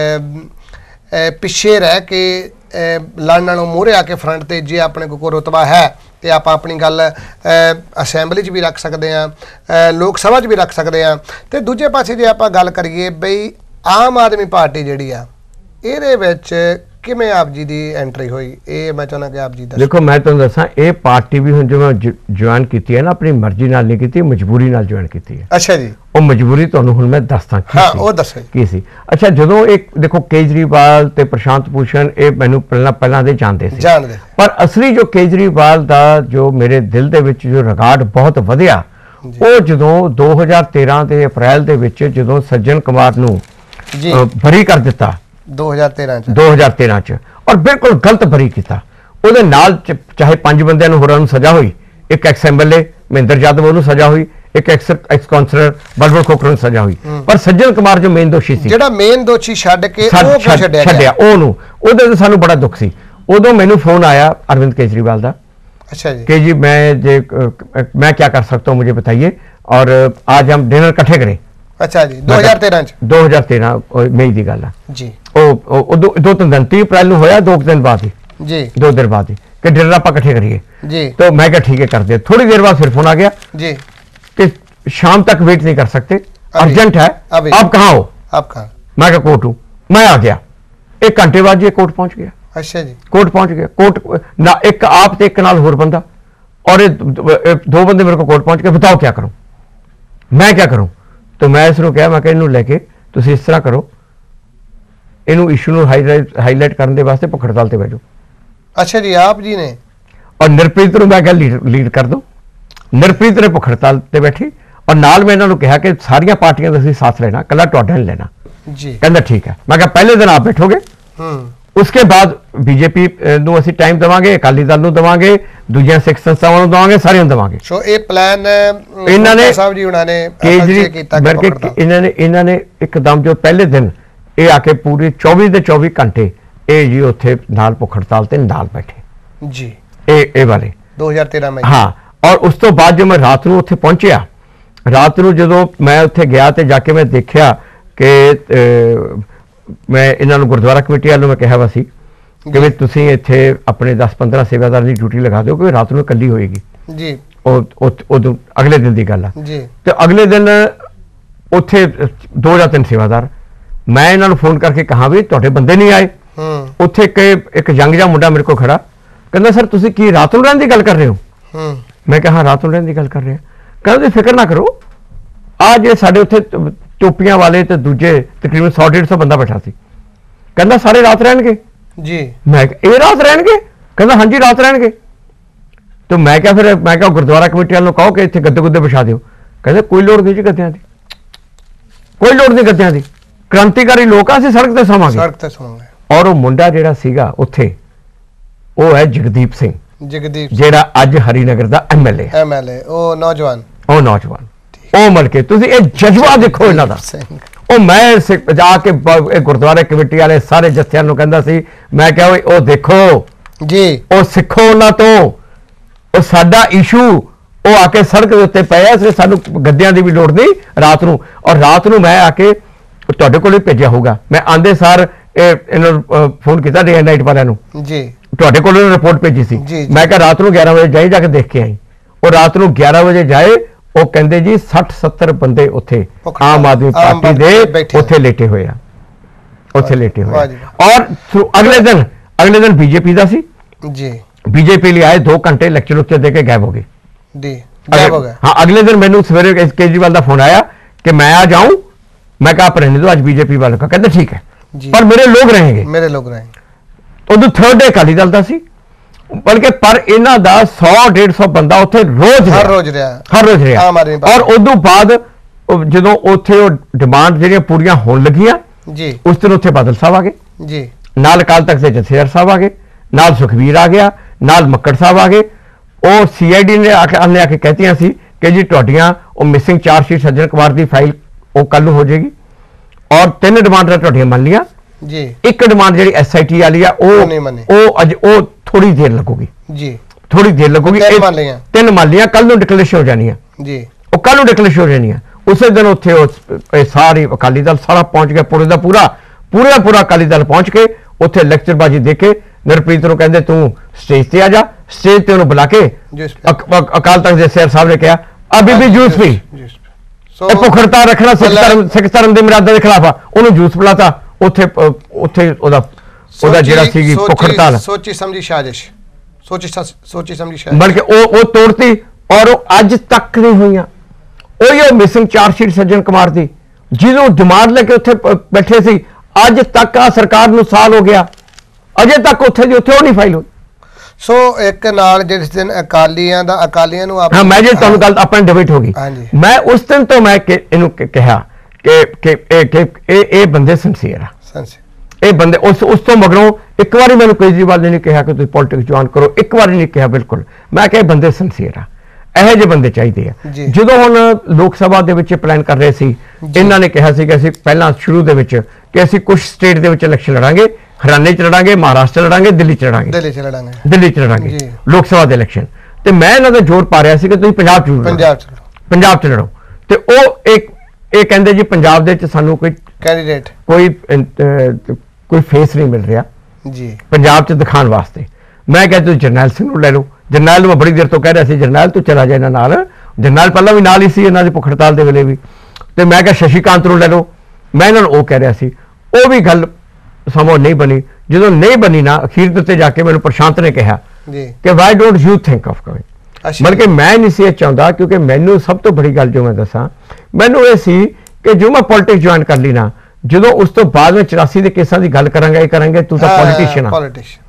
पिछे रह के लड़न नालों मूहरे आके फ्रंट ते जे अपने कोई रुतबा है तो आप अपनी गल असैंबली च भी रख सकते हैं, लोक सभा च भी रख सकते हैं। तो दूजे पासे जे आप गल करिए बई आम आदमी पार्टी जिहड़ी आ इहदे विच किवें आप जी दी एंट्री हुई, ये मैं चाहना कि आप जी देखो मैं तुहानूं दसां ये पार्टी भी हुण जो मैं ज्वाइन कीती है ना अपनी मर्जी नाल नहीं कीती, मजबूरी नाल ज्वाइन कीती है। अच्छा जी वो मजबूरी तुहानूं हुण मैं दसदा हाँ वो दसो की सी। अच्छा जदों एक देखो केजरीवाल ते प्रशांत भूषण ये मैनूं पहलां दे जानदे सी, पर असली जो केजरीवाल दा जो मेरे दिल दे विच जो रिगार्ड बहुत वधिया वो जदों 2013 दे अप्रैल दे विच जदों सज्जन कुमार नूं बरी कर दिता 2013 च और बिल्कुल गलत बरी किया, उहदे नाल चाहे 5 बंदियां नूं होरां नूं सजा हुई, एक एक्स MLA महेंद्र यादव नूं सजा हुई, एक एक्स काउंसलर बलवर खोखर नूं सजा हुई, पर सज्जन कुमार जो मेन दोषी सी जिहड़ा मेन दोषी छड्ड के छड्डिया ओनूं उहदे ते सानूं बड़ा दुख सी। उदों मैनूं फोन आया अरविंद केजरीवाल दा, अच्छा जी कि जी मैं क्या कर सकता हूँ मुझे बताइए और आज हम डिनर इकट्ठे करें। अच्छा जी 2013 मई की गल है जी, दो तीन दिन 30 अप्रैल में होया, 2 दिन बाद ही जी 2 दिन बाद ही कि डिनर आप इकट्ठे करिए जी। तो मैं क्या ठीक है कर दिया। थोड़ी देर बाद फिर फोन आ गया जी कि शाम तक वेट नहीं कर सकते, अर्जेंट है, आप कहाँ हो? आप कहाँ? मैं क्या कोर्ट हूं, मैं आ गया, 1 घंटे बाद जी कोर्ट पहुंच गया। अच्छा जी, कोर्ट पहुंच गया, कोर्ट ना एक आप ते एक नाल होर बंदा, और ये 2 बंदे मेरे को कोर्ट पहुंच गए, बताओ क्या करूं, मैं क्या करूं। तो मैं इसनूं कहा, मैं इनू लैके तुसीं इस तरह करो, इनू इशू नूं हाईलाइट करने दे वास्ते भुख हड़ताल ते बैठो। अच्छा जी, आप जी ने, और निरप्रीत नूं मैं कहा लीड कर दो। निरप्रीत ने भुख हड़ताल ते बैठी, और नाल मैं इन्होंने कहा कि सारिया पार्टियां का साथ लेना, कला तुहाडा नहीं लेना जी। कहंदा ठीक है। मैं कहा पहले दिन आप बैठोगे, उसके बाद बीजेपी ਨੂੰ ਅਸੀਂ ਟਾਈਮ ਦੇਵਾਂਗੇ, ਅਕਾਲੀ ਦਲ ਨੂੰ ਦੇਵਾਂਗੇ, ਦੂਜੀਆਂ ਸਿੱਖ ਸੰਸਥਾਵਾਂ ਨੂੰ ਦੇਵਾਂਗੇ, ਸਾਰਿਆਂ ਨੂੰ ਦੇਵਾਂਗੇ। ਸੋ ਇਹ ਪਲਾਨ ਇਹਨਾਂ ਨੇ ਸਾਹਿਬ ਜੀ ਉਹਨਾਂ ਨੇ ਕੇਜਰੀ ਕੀਤਾ, ਇਹਨਾਂ ਨੇ ਇੱਕਦਮ ਜੋ ਪਹਿਲੇ ਦਿਨ ਇਹ ਆ ਕੇ ਪੂਰੇ 24 ਦੇ 24 ਘੰਟੇ ਇਹ ਜੀ ਉੱਥੇ ਨਾਲ ਭੁੱਖ ਹੜਤਾਲ ਤੇ ਨਾਲ ਬੈਠੇ ਜੀ। ਇਹ ਵਾਲੇ 2013 में, हाँ। और उस तो बाद जो मैं रात ਨੂੰ ਉੱਥੇ ਪਹੁੰਚਿਆ, ਰਾਤ ਨੂੰ ਜਦੋਂ ਮੈਂ ਉੱਥੇ ਗਿਆ ਤੇ ਜਾ ਕੇ ਮੈਂ ਦੇਖਿਆ ਕਿ मैं इन्होंने गुरुद्वारा कमेटी वालों में कहा वा सी कि भी तुसीं इत्थे अपने 10-15 सेवादार की ड्यूटी लगा दो, क्योंकि रात को कली होएगी जी। उदों अगले दिन की गल है जी। तो अगले दिन उत्थे 2 या 3 सेवादार, मैं इन्होंने फोन करके कहा भी तुहाडे बंदे नहीं आए। उत्थे एक यंग जिहा मुंडा मेरे को खड़ा कहंदा सर तुसीं की रात को रहने की गल कर रहे हो। मैं कहा रात को रहने की गल कर रहे हैं। कहंदा तुसीं फिक्र ना करो, आ जे साडे उत्थे टोपियां वाले तो दूजे तकरीबन 100-150 बंदा बैठा सी, कहंदा सारे रात रहणगे जी। मैं ये रात रहणगे, कहंदा हाँ जी रात रहणगे। तो मैं क्या फिर मैं क्या गुरुद्वारा कमेटी वालों कहो कि इत्थे गद्दे गुद्दे बिछा दिओ, कहंदे कोई लोड़ नहीं जी गद्दियां दी, कोई लोड़ नहीं गद्दियां दी, क्रांतिकारी लोग असीं सड़क ते सोवांगे, सड़क ते सोवांगे। और वो मुंडा जिहड़ा सीगा उत्थे वो है जगदीप सिंह, जिहड़ा अज हरीनगर दा एमएलए ओ नौजवान, ओ नौजवान ਉਹ ਮਿਲ ਕੇ ਤੁਸੀਂ ਇਹ ਜਜ਼ਬਾ ਦੇਖੋ ਇਹਨਾਂ ਦਾ। ਉਹ ਮੈਂ ਜਾ ਕੇ ਗੁਰਦੁਆਰੇ ਕਮੇਟੀ ਵਾਲੇ ਸਾਰੇ ਜੱਥਿਆਂ ਨੂੰ ਕਹਿੰਦਾ ਸੀ, ਮੈਂ ਕਿਹਾ ਉਹ ਦੇਖੋ ਜੀ, ਉਹ ਸਿੱਖੋ ਉਹਨਾਂ ਤੋਂ, ਉਹ ਸਾਡਾ ਇਸ਼ੂ ਉਹ ਆ ਕੇ ਸੜਕ ਦੇ ਉੱਤੇ ਪਿਆ, ਇਸ ਲਈ ਸਾਨੂੰ ਗੱਦਿਆਂ ਦੀ ਵੀ ਲੋੜ ਨਹੀਂ ਰਾਤ ਨੂੰ। ਔਰ ਰਾਤ ਨੂੰ ਮੈਂ ਆ ਕੇ ਤੁਹਾਡੇ ਕੋਲ ਹੀ ਭੇਜਿਆ ਹੋਊਗਾ, ਮੈਂ ਆਂਦੇ ਸਾਰ ਇਹਨਾਂ ਨੂੰ ਫੋਨ ਕੀਤਾ ਡੇ ਨਾਈਟ ਵਾਲਿਆਂ ਨੂੰ ਜੀ, ਤੁਹਾਡੇ ਕੋਲ ਰਿਪੋਰਟ ਭੇਜੀ ਸੀ। ਮੈਂ ਕਿਹਾ ਰਾਤ ਨੂੰ 11 ਵਜੇ ਜਾਈ, ਜਾ ਕੇ ਦੇਖ ਕੇ ਆਈ। ਉਹ ਰਾਤ ਨੂੰ 11 ਵਜੇ ਜਾਏ, ਉਹ ਕਹਿੰਦੇ ਜੀ 60-70 ਬੰਦੇ ਉੱਥੇ ਆਮ ਆਦਮੀ ਪਾਰਟੀ ਦੇ ਉੱਥੇ ਲੇਟੇ ਹੋਏ ਆ, ਉੱਥੇ ਲੇਟੇ ਹੋਏ। ਔਰ ਅਗਲੇ ਦਿਨ ਬੀਜੇਪੀ ਦਾ ਸੀ ਜੀ, ਬੀਜੇਪੀ ਲਈ ਆਏ 2 ਘੰਟੇ ਲੈਕਚਰ ਉੱਤੇ ਦੇ ਕੇ ਗਾਇਬ ਹੋ ਗਏ ਜੀ, ਗਾਇਬ ਹੋ ਗਏ। हाँ, अगले दिन मैंने सवेरे केजरीवाल का फोन आया कि मैं आ जाऊं, मैं कहा आप रहने दो, आज बीजेपी वालों का कहते ठीक है पर मेरे लोग रहेंगे, मेरे लोग रहेंगे। उदों 3rd डे अकाली दल का सी, बल्कि पर इन्हां दा 100-150 बंदा उत्थे हर रोज रहा। और उदों बाद जदों उत्थे डिमांड जिहड़ियां पूरीਆਂ होण लगियां जी, उस दिन उत्थे बादल साहब आ गए जी, नाल अकाल तख्त दे जथेदार साहब आ गए, नाल सुखबीर आ गया, नाल मक्कड़ साहब आ गए। और सीआईडी ने आके कहतियां सी कि जी तुहाडियां मिसिंग चार्जशीट सज्जन कुमार की फाइल वो कल हो जाएगी, और 3 डिमांडां तुहाडियां मान लिया जी, एक डिमांड जिहड़ी एसआईटी वाली आ वो थोड़ी देर लगूगी जी, थोड़ी देर लगूगी। 3 मान लिया, कल नूं डिक्लेरेशन हो जानी है जी, वो कल नूं डिक्लेरेशन हो जानी है। उस दिन उत्थे सारी अकाली दल सारा पहुंच गया, पूरे का पूरा अकाली दल पहुंच के उत्थे लेक्चरबाजी दे के निरप्रीत नूं कहंदे तू स्टेज ते आ जा, स्टेज ते उन्होंने बुला के अकाल तख्त दे सैयद साहब ने कहा अभी भी जूस पी, भुख हड़ताल रखना सिख धर्म के मर्यादा के खिलाफ आ, उन्होंने जूस पिलाता उत्थे भुख हड़ताल सोची समझी साजिश, सोची समझी साजिश बल्कि वो तोड़ती। और अज तक नहीं हुई ਉਹ ਮਿਸਿੰਗ ਚਾਰਜਸ਼ੀਟ ਸੱਜਣ ਕੁਮਾਰ ਦੀ ਜਿਹਨੂੰ ਡਿਮਾਂਡ ਲੈ ਕੇ ਉੱਥੇ ਬੈਠੇ ਸੀ, ਅੱਜ ਤੱਕ ਆ ਸਰਕਾਰ ਨੂੰ ਸਾਲ ਹੋ ਗਿਆ, ਅਜੇ ਤੱਕ ਉੱਥੇ ਦੀ ਉੱਥੇ ਉਹ ਨਹੀਂ ਫਾਈਲ ਹੋਈ। ਸੋ ਇੱਕ ਨਾਲ ਜਿਸ ਦਿਨ ਅਕਾਲੀਆਂ ਨੂੰ ਹਾਂ, ਮੈਂ ਜੇ ਤੁਹਾਨੂੰ ਗੱਲ ਆਪਣੀ ਡਿਬੇਟ ਹੋ ਗਈ, ਮੈਂ ਉਸ ਦਿਨ ਤੋਂ ਮੈਂ ਇਹਨੂੰ ਕਿਹਾ ਕਿ ਇਹ ਬੰਦੇ ਸਿੰਸੀਅਰ ਆ, ਇਹ ਬੰਦੇ ਉਸ ਤੋਂ ਮਗਰੋਂ ਇੱਕ ਵਾਰੀ ਮੈਨੂੰ ਕੇਜਰੀਵਾਲ ਨੇ ਨਹੀਂ ਕਿਹਾ ਕਿ ਤੁਸੀਂ ਪੋਲਿਟਿਕਸ ਜੁਆਇਨ ਕਰੋ, ਇੱਕ ਵਾਰੀ ਨਹੀਂ ਕਿਹਾ, ਬਿਲਕੁਲ ਮੈਂ ਕਿਹਾ ਬੰਦੇ ਸਿੰਸੀਅਰ ਆ, ਇਹੋ ਜਿਹੇ ਬੰਦੇ ਚਾਹੀਦੇ ਆ। ਜਦੋਂ ਹੁਣ ਲੋਕ ਸਭਾ ਦੇ ਵਿੱਚ ਪਲਾਨ ਕਰ ਰਹੇ ਸੀ, ਇਹਨਾਂ ਨੇ ਕਿਹਾ ਸੀ ਕਿ ਅਸੀਂ ਪਹਿਲਾਂ ਸ਼ੁਰੂ ਦੇ ਵਿੱਚ ਕਿ ਅਸੀਂ ਕੁਝ ਸਟੇਟ ਦੇ ਵਿੱਚ ਇਲੈਕਸ਼ਨ ਲੜਾਂਗੇ, ਹਰਿਆਣੇ ਚ ਲੜਾਂਗੇ, ਮਹਾਰਾਸ਼ਟਰ ਲੜਾਂਗੇ, ਦਿੱਲੀ ਚ ਲੜਾਂਗੇ ਲੋਕ ਸਭਾ ਦੇ ਇਲੈਕਸ਼ਨ। ਤੇ ਮੈਂ ਇਹਨਾਂ ਦਾ ਜ਼ੋਰ ਪਾ ਰਿਹਾ ਸੀ ਕਿ ਤੁਸੀਂ ਪੰਜਾਬ ਚ ਲੜੋ। ਤੇ ਉਹ ਇਹ ਕਹਿੰਦੇ ਜੀ ਪੰਜਾਬ ਦੇ ਵਿੱਚ ਸਾਨੂੰ ਕੋਈ ਕੈਂਡੀਡੇਟ ਕੋਈ ਫੇਸ ਨਹੀਂ ਮਿਲ ਰਿਹਾ ਜੀ ਪੰਜਾਬ ਚ ਦਿਖਾਉਣ ਵਾਸਤੇ। ਮੈਂ ਕਿਹਾ ਤੁਸੀਂ ਜਰਨੈਲ ਸਿੰਘ ਨੂੰ ਲੈ ਲਓ। ਜਰਨੈਲ ਨੂੰ ਮੈਂ ਬੜੀ ਦੇਰ ਤੋਂ ਕਹਿ ਰਿਹਾ ਸੀ ਜਰਨੈਲ ਤੂੰ ਚਲਾ ਜਾ ਇਹਨਾਂ ਨਾਲ, ਜਰਨੈਲ ਪਹਿਲਾਂ ਵੀ ਨਾਲ ਹੀ ਸੀ ਇਹਨਾਂ ਦੀ ਭੁੱਖ ਹੜਤਾਲ ਦੇ ਵੇਲੇ ਵੀ। ਤੇ ਮੈਂ ਕਿਹਾ ਸ਼ਸ਼ੀਕਾਂਤ ਨੂੰ ਲੈ ਲਓ, ਮੈਂ ਇਹਨਾਂ ਨੂੰ ਉਹ ਕਹਿ ਰਿਹਾ ਸੀ। ਉਹ ਵੀ ਗੱਲ ਸਮਝ ਨਹੀਂ ਬਣੀ। ਜਦੋਂ ਨਹੀਂ ਬਣੀ ਨਾ, ਅਖੀਰ ਦੇ ਉੱਤੇ ਜਾ ਕੇ ਮੈਨੂੰ ਪ੍ਰਸ਼ਾਂਤ ਨੇ ਕਿਹਾ ਕਿ why don't you think of coming. ਬਲਕਿ ਮੈਂ ਨਹੀਂ ਸੀ ਇਹ ਚਾਹੁੰਦਾ, ਕਿਉਂਕਿ ਮੈਨੂੰ ਸਭ ਤੋਂ ਬੜੀ ਗੱਲ ਜੋ ਮੈਂ ਦੱਸਾਂ, ਮੈਨੂੰ ਇਹ ਸੀ ਕਿ ਜੋ ਮੈਂ ਪੋਲਿਟਿਕਸ ਜੁਆਇਨ ਕਰ ਲਈ ਨਾ, ਜਦੋਂ ਉਸ ਤੋਂ ਬਾਅਦ ਮੈਂ 84 ਦੇ ਕੇਸਾਂ ਦੀ ਗੱਲ ਕਰਾਂਗਾ, ਇਹ ਕਰਾਂਗੇ ਤੂੰ ਤਾਂ ਪੋਲੀਟੀਸ਼ੀਅਨ ਆ,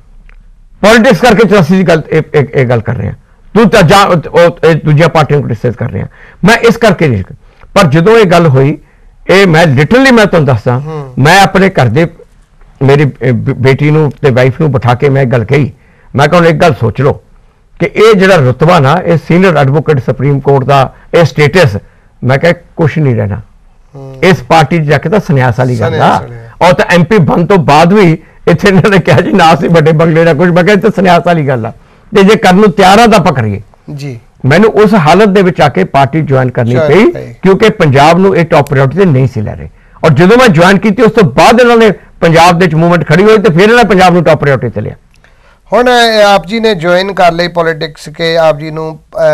ਪੋਲਿਟਿਕਸ ਕਰਕੇ 84 ਦੀ ਗੱਲ ਇਹ ਗੱਲ ਕਰ ਰਿਹਾ, ਤੂੰ ਤਾਂ ਜਾਂ ਦੂਜੀਆਂ ਪਾਰਟੀਆਂ ਨੂੰ ਕ੍ਰਿਟਿਸਾਈਜ਼ ਕਰ ਰਿਹਾ। ਮੈਂ ਇਸ ਕਰਕੇ ਨਹੀਂ, ਪਰ ਜਦੋਂ ਇਹ ਗੱਲ ਹੋਈ, ਇਹ ਮੈਂ ਲਿਟਰਲੀ ਮੈਂ ਤੁਹਾਨੂੰ ਦੱਸਦਾ, ਮੈਂ ਆਪਣੇ ਘਰ ਦੇ ਮੇਰੀ ਬੇਟੀ ਨੂੰ ਤੇ ਵਾਈਫ ਨੂੰ ਬਿਠਾ ਕੇ ਮੈਂ ਇੱਕ ਗੱਲ ਕਹੀ, ਮੈਂ ਕਿਹਾ ਇੱਕ ਗੱਲ ਸੋਚ ਲਓ ਕਿ ਇਹ ਜਿਹੜਾ ਰੁਤਬਾ ਨਾ, ਇਹ ਸੀਨੀਅਰ ਐਡਵੋਕੇਟ ਸੁਪਰੀਮ ਕੋਰਟ ਦਾ ਇਹ ਸਟੇਟਸ, ਮੈਂ ਕਿਹਾ ਕੁਛ ਨਹੀਂ ਰਹਿਣਾ ਇਸ ਪਾਰਟੀ 'ਚ ਜਾ ਕੇ, ਤਾਂ ਸੰਨਿਆਸ ਵਾਲੀ ਗੱਲ ਆ। ਔਰ ਤਾਂ MP ਬਣ ਤੋਂ ਬਾਅਦ ਵੀ ਇੱਥੇ ਇਹਨਾਂ ਨੇ ਕਿਹਾ ਜੀ ਨਾ ਸੀ ਵੱਡੇ ਬੰਗਲੇ ਦਾ ਕੁਝ, ਮੈਂ ਕਿਹਾ ਇੱਥੇ ਸੰਨਿਆਸ ਵਾਲੀ ਗੱਲ ਆ, ਤੇ ਜੇ ਕਰਨ ਨੂੰ ਤਿਆਰ ਆ ਤਾਂ ਆਪਾਂ ਕਰੀਏ ਜੀ। ਮੈਨੂੰ ਉਸ ਹਾਲਤ ਦੇ ਵਿੱਚ ਆ ਕੇ ਪਾਰਟੀ ਜੁਆਇਨ ਕਰਨੀ ਪਈ, ਕਿਉਂਕਿ ਪੰਜਾਬ ਨੂੰ ਇਹ ਟੌਪ ਪ੍ਰਾਇੋਰਟੀ ਤੇ ਨਹੀਂ ਸੀ ਲੈ ਰਹੇ। ਔਰ ਜਦੋਂ ਮੈਂ ਜੁਆਇਨ ਕੀਤੀ, ਉਸ ਤੋਂ ਬਾਅਦ ਇਹਨਾਂ ਨੇ ਪੰਜਾਬ ਦੇ ਵਿੱਚ ਮੂਵਮੈਂਟ ਖੜੀ ਹੋਈ, ਤੇ ਫਿਰ ਇਹਨਾਂ ਪੰਜਾਬ ਨੂੰ ਟੌਪ ਪ੍ਰਾਇੋਰਟੀ ਤੇ ਲਿਆ। ਹੁਣ ਆਪ ਜੀ ਨੇ ਜੁਆਇਨ ਕਰ ਲਈ ਪੋਲਿਟਿਕਸ, ਕਿ ਆਪ ਜੀ ਨੂੰ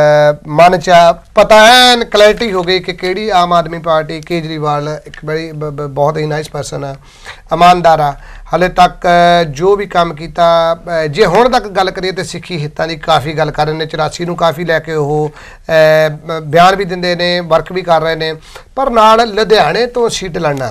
ਮਨ 'ਚ ਪਤਾ ਹੈ, ਕਲੈਰਿਟੀ ਹੋ ਗਈ ਕਿ ਕਿਹੜੀ ਆਮ ਆਦਮੀ ਪਾਰਟੀ, ਕੇਜਰੀਵਾਲ ਇੱਕ ਬੜੀ ਬਹੁਤ ਹੀ ਨਾਈਸ ਪਰਸਨ ਆ, ਇਮਾਨਦਾਰ ਆ, ਹਾਲੇ ਤੱਕ ਜੋ ਵੀ ਕੰਮ ਕੀਤਾ, ਜੇ ਹੁਣ ਤੱਕ ਗੱਲ ਕਰੀਏ ਤਾਂ ਸਿੱਖੀ ਹਿੱਤਾਂ ਦੀ ਕਾਫੀ ਗੱਲ ਕਰ ਰਹੇ ਨੇ, 84 ਨੂੰ ਕਾਫੀ ਲੈ ਕੇ ਉਹ ਬਿਆਨ ਵੀ ਦਿੰਦੇ ਨੇ, ਵਰਕ ਵੀ ਕਰ ਰਹੇ ਨੇ। ਪਰ ਨਾਲ ਲੁਧਿਆਣੇ ਤੋਂ ਸੀਟ ਲੜਨਾ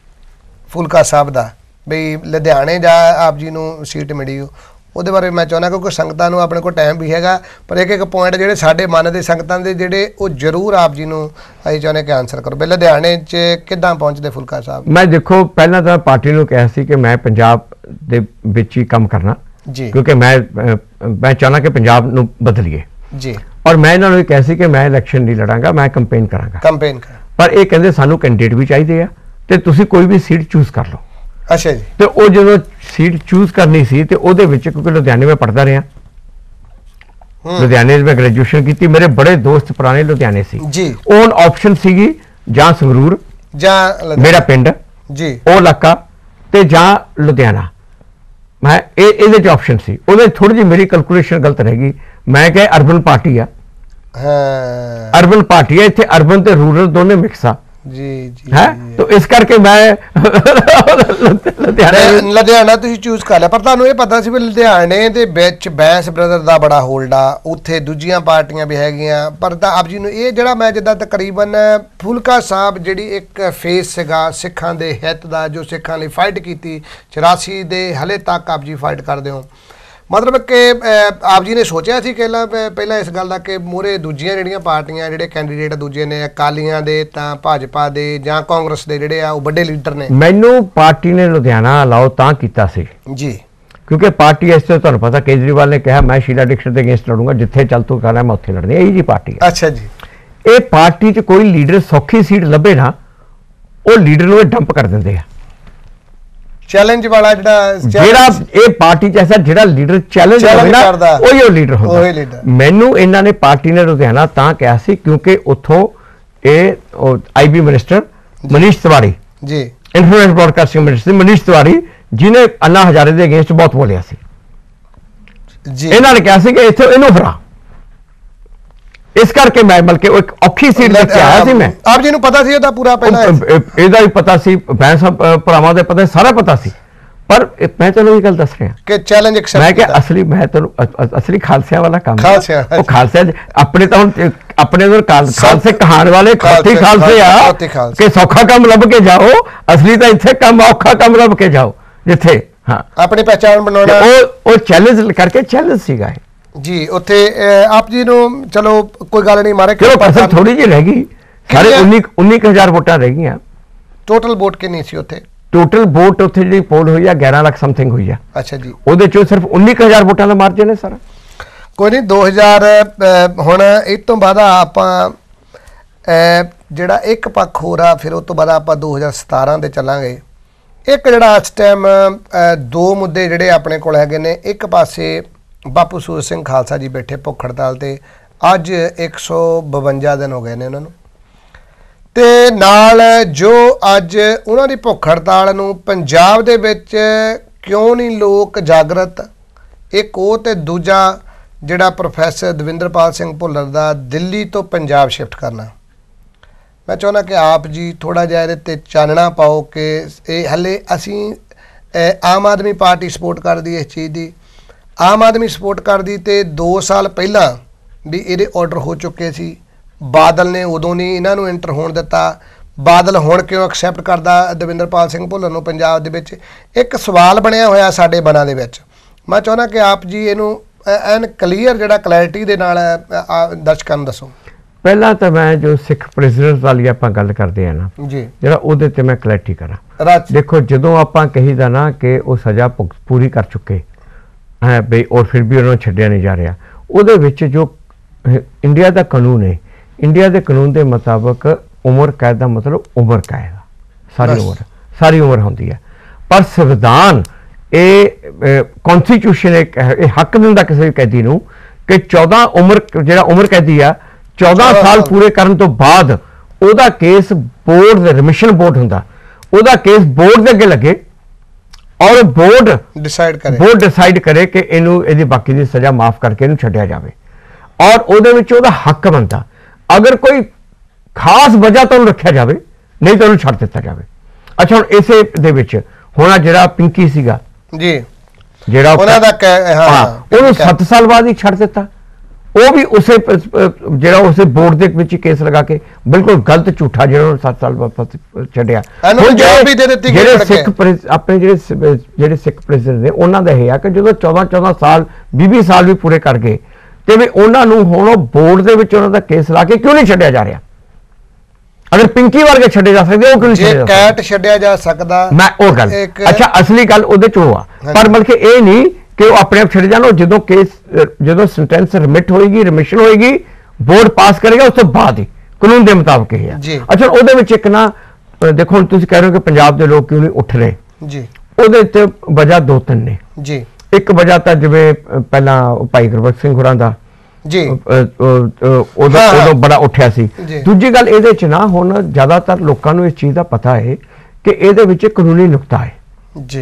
ਫੁਲਕਾ ਸਾਹਿਬ ਦਾ, ਬਈ ਲੁਧਿਆਣੇ ਜਾ ਆਪ ਜੀ ਨੂੰ ਸੀਟ ਮਿਲੀ, ਉਹਦੇ ਬਾਰੇ ਮੈਂ ਚਾਹੁੰਦਾ, ਕਿਉਂਕਿ ਸੰਗਤਾਂ ਨੂੰ ਆਪਣੇ ਕੋਲ ਟਾਈਮ ਵੀ ਹੈਗਾ, ਪਰ ਇੱਕ ਪੁਆਇੰਟ ਜਿਹੜੇ ਸਾਡੇ ਮਨ ਦੇ ਸੰਗਤਾਂ ਦੇ ਜਿਹੜੇ, ਉਹ ਜ਼ਰੂਰ ਆਪ ਜੀ ਨੂੰ ਅਸੀਂ ਚਾਹੁੰਦੇ ਕਿ ਆਨਸਰ ਕਰੋ। ਬਈ ਲੁਧਿਆਣੇ 'ਚ ਕਿੱਦਾਂ ਪਹੁੰਚਦੇ ਫੁਲਕਾ ਸਾਹਿਬ? ਮੈਂ ਦੇਖੋ, ਪਹਿਲਾਂ ਤਾਂ ਪਾਰਟੀ ਨੂੰ ਕਿਹਾ ਸੀ ਕਿ ਮੈਂ ਪੰਜਾਬ ਦੇ ਵਿੱਚ ਹੀ ਕੰਮ ਕਰਨਾ ਜੀ, ਕਿਉਂਕਿ ਮੈਂ ਚਾਹੁੰਦਾ ਕਿ ਪੰਜਾਬ ਨੂੰ ਬਦਲੀਏ ਜੀ। ਔਰ ਮੈਂ ਇਹਨਾਂ ਨੂੰ ਇਹ ਕਿਹਾ ਸੀ ਕਿ ਮੈਂ ਇਲੈਕਸ਼ਨ ਨਹੀਂ ਲੜਾਂਗਾ, ਮੈਂ ਕੰਪੇਨ ਕਰਾਂਗਾ। ਪਰ ਇਹ ਕਹਿੰਦੇ ਸਾਨੂੰ ਕੈਂਡੀਡੇਟ ਵੀ ਚਾਹੀਦੇ ਆ, ਤੇ ਤੁਸੀਂ ਕੋਈ ਵੀ ਸੀਟ ਚੂਜ਼ ਕਰ ਲਓ। ਅੱਛਾ ਜੀ। ਤੇ ਉਹ ਜਦੋਂ ਸੀਟ ਚੂਜ਼ ਕਰਨੀ ਸੀ, ਤੇ ਉਹਦੇ ਵਿੱਚ ਕਿਉਂਕਿ ਲੁਧਿਆਣੇ ਮੈਂ ਪੜ੍ਹਦਾ ਰਿਹਾ, ਲੁਧਿਆਣੇ ਮੈਂ ਗ੍ਰੈਜੂਏਸ਼ਨ ਕੀਤੀ, ਮੇਰੇ ਬੜੇ ਦੋਸਤ ਪੁਰਾਣੇ ਲੁਧਿਆਣੇ ਸੀ ਜੀ। ਔਨ ਆਪਸ਼ਨ ਸੀਗੀ ਜਾਂ ਸੰਗਰੂਰ ਜਾਂ ਮੇਰਾ ਪਿੰਡ ਜੀ, ਉਹ ਇਲਾਕਾ, ਤੇ ਜਾਂ ਲੁਧਿਆਣਾ। ਮੈਂ ਇਹਦੇ 'ਚ ਆਪਸ਼ਨ ਸੀ। ਉਹਦੇ ਥੋੜੀ ਜਿਹੀ ਮੇਰੀ ਕੈਲਕੂਲੇਸ਼ਨ ਗਲਤ ਰਹਿ ਗਈ। ਮੈਂ ਕਿਹਾ ਅਰਬਨ ਪਾਰਟੀ ਆ, ਅਰਬਨ ਪਾਰਟੀ ਆ, ਇੱਥੇ ਅਰਬਨ ਤੇ ਰੂਰਲ ਦੋਨੇ ਮਿਕਸ ਆ ਜੀ ਜੀ ਹੈ, ਤਾਂ ਇਸ ਕਰਕੇ ਮੈਂ ਲੁਧਿਆਣਾ ਤੁਸੀਂ ਚੂਜ਼ ਕਰ ਲਿਆ। ਪਰ ਤੁਹਾਨੂੰ ਇਹ ਪਤਾ ਸੀ ਵੀ ਲੁਧਿਆਣੇ ਦੇ ਵਿੱਚ ਬੈਂਸ ਬ੍ਰਦਰ ਦਾ ਬੜਾ ਹੋਲਡ ਆ, ਉੱਥੇ ਦੂਜੀਆਂ ਪਾਰਟੀਆਂ ਵੀ ਹੈਗੀਆਂ, ਪਰ ਤਾਂ ਆਪ ਜੀ ਨੂੰ ਇਹ ਜਿਹੜਾ ਮੈਂ ਜਿੱਦਾਂ ਤਕਰੀਬਨ ਫੁਲਕਾ ਸਾਹਿਬ ਜਿਹੜੀ ਇੱਕ ਫੇਸ ਸੀਗਾ ਸਿੱਖਾਂ ਦੇ ਹਿੱਤ ਦਾ, ਜੋ ਸਿੱਖਾਂ ਲਈ ਫਾਈਟ ਕੀਤੀ 84 ਦੇ, ਹਲੇ ਤੱਕ ਆਪ ਜੀ ਫਾਈਟ ਕਰਦੇ ਹੋ, ਮਤਲਬ ਕਿ ਆਪ ਜੀ ਨੇ ਸੋਚਿਆ ਸੀ ਕਿ ਪਹਿਲਾਂ ਇਸ ਗੱਲ ਦਾ ਕਿ ਮੂਹਰੇ ਦੂਜੀਆਂ ਜਿਹੜੀਆਂ ਪਾਰਟੀਆਂ, ਜਿਹੜੇ ਕੈਂਡੀਡੇਟ ਦੂਜੇ ਨੇ, ਅਕਾਲੀਆਂ ਦੇ ਤਾਂ ਭਾਜਪਾ ਦੇ ਜਾਂ ਕਾਂਗਰਸ ਦੇ ਜਿਹੜੇ ਆ ਉਹ ਵੱਡੇ ਲੀਡਰ ਨੇ? ਮੈਨੂੰ ਪਾਰਟੀ ਨੇ ਲੁਧਿਆਣਾ ਅਲਾਓ ਤਾਂ ਕੀਤਾ ਸੀ ਜੀ, ਕਿਉਂਕਿ ਪਾਰਟੀ ਇਸ ਤੋਂ ਤੁਹਾਨੂੰ ਪਤਾ ਕੇਜਰੀਵਾਲ ਨੇ ਕਿਹਾ ਮੈਂ ਸ਼ੀਲਾ ਦੀਕਸ਼ਿਤ ਦੇ ਅਗੇਂਸਟ ਲੜੂੰਗਾ, ਜਿੱਥੇ ਚੱਲ ਤੂੰ ਕਰਨਾ ਮੈਂ ਉੱਥੇ ਲੜਨੀ, ਇਹੀ ਜੀ ਪਾਰਟੀ ਹੈ। ਅੱਛਾ ਜੀ। ਇਹ ਪਾਰਟੀ 'ਚ ਕੋਈ ਲੀਡਰ ਸੌਖੀ ਸੀਟ ਲੱਭੇ ਨਾ, ਉਹ ਲੀਡਰ ਨੂੰ ਇਹ ਡੰਪ ਕਰ ਦਿੰਦੇ ਆ। ਚੈਲੰਜ ਵਾਲਾ ਜਿਹੜਾ ਇਹ ਪਾਰਟੀ 'ਚ ਐਸਾ ਜਿਹੜਾ ਲੀਡਰ ਚੈਲੰਜ ਕਰਦਾ, ਉਹੀ ਉਹ ਲੀਡਰ ਹੁੰਦਾ। ਮੈਨੂੰ ਇਹਨਾਂ ਨੇ ਪਾਰਟੀ ਨੇ ਲੁਧਿਆਣਾ ਤਾਂ ਕਿਹਾ ਸੀ ਕਿਉਂਕਿ ਉੱਥੋਂ ਇਹ IB minister Manish Tiwari ji, information broadcasting minister Manish Tiwari, ਜਿਹਨੇ ਅੰਨਾ ਹਜ਼ਾਰੇ ਦੇ ਅਗੇਂਸਟ ਬਹੁਤ ਬੋਲਿਆ ਸੀ ਜੀ, ਇਹਨਾਂ ਨੇ ਕਿਹਾ ਸੀ ਕਿ ਇੱਥੇ ਇਹਨੂੰ ਹਰਾ। ਇਸ ਕਰਕੇ ਮੈਂ ਬਲਕਿ ਇੱਕ ਔਖੀ ਸੀਟ ਲੈ ਕੇ ਆਇਆ ਸੀ। ਮੈਂ ਆਪ ਜੀ ਨੂੰ ਪਤਾ ਸੀ ਇਹਦਾ ਪੂਰਾ, ਪਹਿਲਾਂ ਇਹਦਾ ਵੀ ਪਤਾ ਸੀ, ਬੈਂਸ ਭਰਾਵਾਂ ਦਾ ਪਤਾ, ਸਾਰਾ ਪਤਾ ਸੀ, ਪਰ ਮੈਂ ਤੁਹਾਨੂੰ ਇਹ ਗੱਲ ਦੱਸ ਰਿਹਾ ਕਿ ਚੈਲੰਜ ਐਕਸੈਪਟ ਮੈਂ ਕਿ ਅਸਲੀ ਮੈਂ ਤੁਹਾਨੂੰ ਅਸਲੀ ਖਾਲਸਿਆਂ ਵਾਲਾ ਕੰਮ, ਉਹ ਖਾਲਸਾ ਆਪਣੇ ਤਾਂ ਹੁਣ ਆਪਣੇ ਖਾਲਸੇ ਕਹਾਣ ਵਾਲੇ ਖਾਤੀ ਖਾਲਸੇ ਆ ਕਿ ਸੌਖਾ ਕੰਮ ਲੱਭ ਕੇ ਜਾਓ, ਅਸਲੀ ਤਾਂ ਇੱਥੇ ਕੰਮ ਔਖਾ ਕੰਮ ਲੱਭ ਕੇ ਜਾਓ, ਜਿੱਥੇ ਹਾਂ ਆਪਣੀ ਪਹਿਚਾਣ ਬਣਾਉਣਾ। ਉਹ ਚੈਲੰਜ ਕਰਕੇ ਚੈਲੰਜ ਸੀਗਾ ਜੀ ਉੱਥੇ। ਆਪ ਜੀ ਨੂੰ ਚਲੋ ਕੋਈ ਗੱਲ ਨਹੀਂ, ਮਾਰੇ ਥੋੜੀ ਜਿਹੀ ਰਹਿ ਗਈ, ਸਾਰੇ 19,000 ਵੋਟਾਂ ਰਹਿ ਗਈਆਂ। ਟੋਟਲ ਵੋਟ ਕਿੰਨੀ ਸੀ ਉੱਥੇ? ਟੋਟਲ ਵੋਟ ਉੱਥੇ ਜਿਹੜੀ ਪੋਲ ਹੋਈ ਆ 11 ਲੱਖ ਸਮਥਿੰਗ ਹੋਈ ਆ। ਅੱਛਾ ਜੀ। ਉਹਦੇ ਚੋਂ ਸਿਰਫ 19,000 ਵੋਟਾਂ ਦਾ ਮਾਰਜਨ ਹੈ ਸਾਰਾ। ਕੋਈ ਨਹੀਂ, 2000 ਹੁਣ ਇਸ ਤੋਂ ਬਾਅਦ ਆਪਾਂ ਜਿਹੜਾ ਇੱਕ ਪੱਖ ਹੋ ਰਿਹਾ, ਫਿਰ ਉਸ ਤੋਂ ਬਾਅਦ ਆਪਾਂ 2017 ਦੇ ਚੱਲਾਂਗੇ। ਇੱਕ ਜਿਹੜਾ ਇਸ ਟਾਈਮ ਦੋ ਮੁੱਦੇ ਜਿਹੜੇ ਆਪਣੇ ਕੋਲ ਹੈਗੇ ਨੇ, ਇੱਕ ਪਾਸੇ ਬਾਪੂ ਸੂਰਜ ਸਿੰਘ ਖਾਲਸਾ ਜੀ ਬੈਠੇ ਭੁੱਖ ਹੜਤਾਲ ਤੇ, ਅੱਜ 152 ਦਿਨ ਹੋ ਗਏ ਨੇ ਉਹਨਾਂ ਨੂੰ, ਤੇ ਨਾਲ ਜੋ ਅੱਜ ਉਹਨਾਂ ਦੀ ਭੁੱਖ ਹੜਤਾਲ ਨੂੰ ਪੰਜਾਬ ਦੇ ਵਿੱਚ ਕਿਉਂ ਨਹੀਂ ਲੋਕ ਜਾਗਰਤ, ਇੱਕ ਉਹ, ਤੇ ਦੂਜਾ ਜਿਹੜਾ ਪ੍ਰੋਫੈਸਰ ਦਵਿੰਦਰਪਾਲ ਸਿੰਘ ਭੁੱਲਰ ਦਾ ਦਿੱਲੀ ਤੋਂ ਪੰਜਾਬ ਸ਼ਿਫਟ ਕਰਨਾ। मैं चाहना कि आप जी थोड़ा जिहा इहदे ते चानना पाओ कि हले असीं आम आदमी पार्टी सपोर्ट करदी इस चीज़ की, आम आदमी सपोर्ट करदी ते 2 साल पहला भी ये ऑर्डर हो चुके सी, बादल ने उदों नहीं इन्हां नूं एंटर होण दिता, बादल हुण क्यों एक्सैप्ट करदा दविंदरपाल सिंह भुल्लर नूं पंजाब दे विच, एक सवाल बनिया होया साडे मनां दे विच। मैं चाहना कि आप जी इहनूं एन क्लीयर जिहड़ा क्लैरिटी दे नाल दर्शकां नूं दसो। पहला तो मैं जो सिख प्रिजनर्स वाली आपां गल करदे आ ना जी, जिहड़ा उहदे ते मैं क्लैरिटी करा। देखो जदों आपां कहीदा ना कि वो सज़ा पूरी कर चुके है बई और फिर भी उन्होंने छड्डिया नहीं जा रहा, उहदे विच जो इंडिया का कानून है, इंडिया के कानून के मुताबिक उम्र कैद का मतलब उम्र कैद सारी उम्र होंदी है। पर संविधान ये कॉन्स्टिट्यूशन एक हक दिंदा किसी कैदी नूं कि 14 उम्र जिहड़ा उम्र कैदी आ 14 साल पूरे करन तो बाद उहदा केस बोर्ड रिमिशन बोर्ड हुंदा, उहदा केस बोर्ड दे अगे लगे और बोर्ड डिसाइड करे कि इनू इहदी बाकी दी सज़ा माफ करके इनू छड्डिया जावे और उहदे विच उहदा हक बनदा। अगर कोई खास वजह तो रखा जाए नहीं तो छड़ दिता जाए। अच्छा हुण इसे दे विच हुण जिहड़ा पिंकी सीगा जी जिहड़ा उहनां दा उहनूं 7 साल बाद ही छड़ दिता, वो भी उसे जिहड़ा उसे बोर्ड दे विच केस लगा के बिल्कुल गलत झूठा जिहड़ा 7 साल बाद छड्डिया। जिहड़े सिख अपने जिहड़े सिख प्रिजनर ने उन्हां दा इह आ कि जदों 14 साल 20 साल भी पूरे कर गए ते भी उन्हां नूं हुण बोर्ड दे विच उन्हां दा केस ला के क्यों नहीं छड्डिया जा रहा? अगर पिंकी वर्गे छड्डे जा सकदे वो क्यों नहीं कैट छड्डिया जा सकदा? मैं वो गल अच्छा असली गल उहदे च आ, पर बल्कि ये नहीं कि वो अपने आप छड़ जान, जो केस जो सेंटेंस रिमिट होएगी रिमिशन होएगी बोर्ड पास करेगा उस तो बाद ही कानून के मुताबिक ही है। अच्छा उहदे विच एक ना देखो हुण तुसीं कह रहे हो कि पंजाब के लोग क्यों नहीं उठ रहे जी, उहदे ते वजह 2-3 ने जी। एक वजह तो जिवें पहला भाई गुरबख्श सिंह होरां दा जी उदों बड़ा उठिया सी। दूजी गल इहदे च ना हुण ज़्यादातर लोकां नूं इस चीज़ का पता है कि इहदे विच कानूनी नुकता है जी।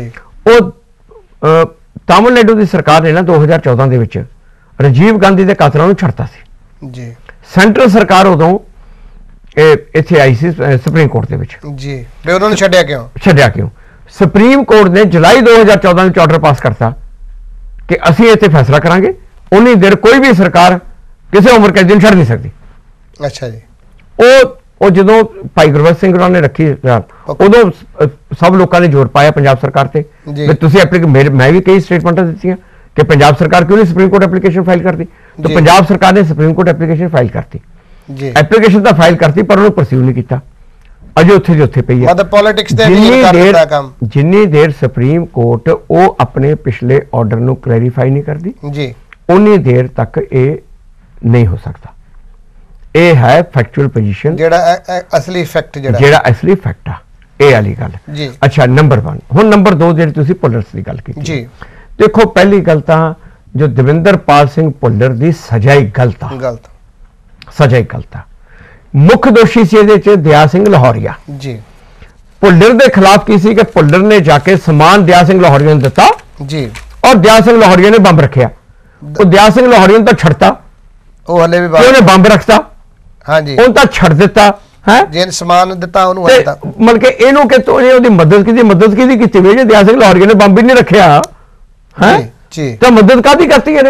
वो तमिलनाडु की सरकार ने ना 2014 दे विच राजीव गांधी के कातलों छड़ता सी जी। सेंट्रल सरकार उदों इत्थे आई सी सुप्रीम कोर्ट दे विच जी, वे उन्होंने छड्डिया क्यों? सुप्रीम कोर्ट ने जुलाई 2014 में ऑर्डर पास करता कि असीं इत्थे फैसला करांगे, उन्नी देर कोई भी सरकार किसी उम्र कैदी नूं छड्ड नहीं सकती। अच्छा जी। वो जदों भाई गुरबख्श सिंह होरां ने रखी उदों सब लोगों ने जोर पाया पंजाब सरकार से भी तुसीं मैं भी कई स्टेटमेंटां दित्तियां कि पंजाब सरकार क्यों नहीं सुप्रीम कोर्ट एप्लीकेशन फाइल करती, तो पंजाब सरकार ने सुप्रीम कोर्ट एप्लीकेशन फाइल करती, एप्लीकेशन तो फाइल करती पर उन्होंने परस्यू नहीं किया, अजे उत्थे पई है। मतलब पॉलिटिक्स दे डील कर दिता काम। जिन्नी देर सुप्रीम कोर्ट वो अपने पिछले ऑर्डर नूं क्लैरीफाई नहीं करती जी उन्नी देर तक ये नहीं हो सकता। ये है फैक्चुअल पोजीशन जेड़ा असली फैक्ट जेड़ा असली फैक्ट आ ये वाली गल जी। अच्छा नंबर 1 हुण नंबर 2 जेड़ी तुसीं पुलर्स की गल की जी। देखो पहली गल तां जो दविंदरपाल सिंह पुलर की सजा ही गलत आ, सजा ही गलत आ। मुख दोषी से दया सिंह लाहौरिया जी। पुलर के खिलाफ की सी कि पुलर ने जाके समान दया सिंह लाहौरिया ने दिता जी और दया सिंह लाहौरिया ने बंब रखिया, तो दया सिंह लाहौरिया ने तो छड़ता वो हले भी उन्हें बंब रखता हाँ जी उन तो छड़ दिता है जिन समान दिता उन्होंने मतलब कि इनू कि तो ये मदद की हुई दया सिंह लाहौरिया ने बंब ही नहीं रखिया है जी तो मदद कादी करती है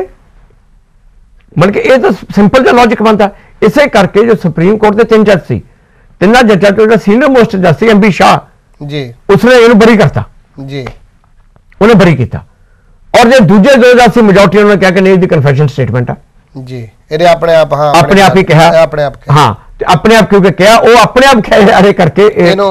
मतलब कि ये तो सिंपल जो लॉजिक बनता। इसे करके जो सुप्रीम कोर्ट के 3 जज सी, 3 जजा तो सीनियर मोस्ट जज सी एमपी शाह जी उसने इन्हें बरी करता जी, उन्हें बरी किया और जो दूजे 2 जज सी मेजोरिटी उन्होंने कहा कि नहीं दी कन्फेशन स्टेटमेंट है जी ये अपने आप हाँ अपने आप ही कहा अपने आप हाँ अपने आप क्योंकि क्या वो अपने आप अरे करके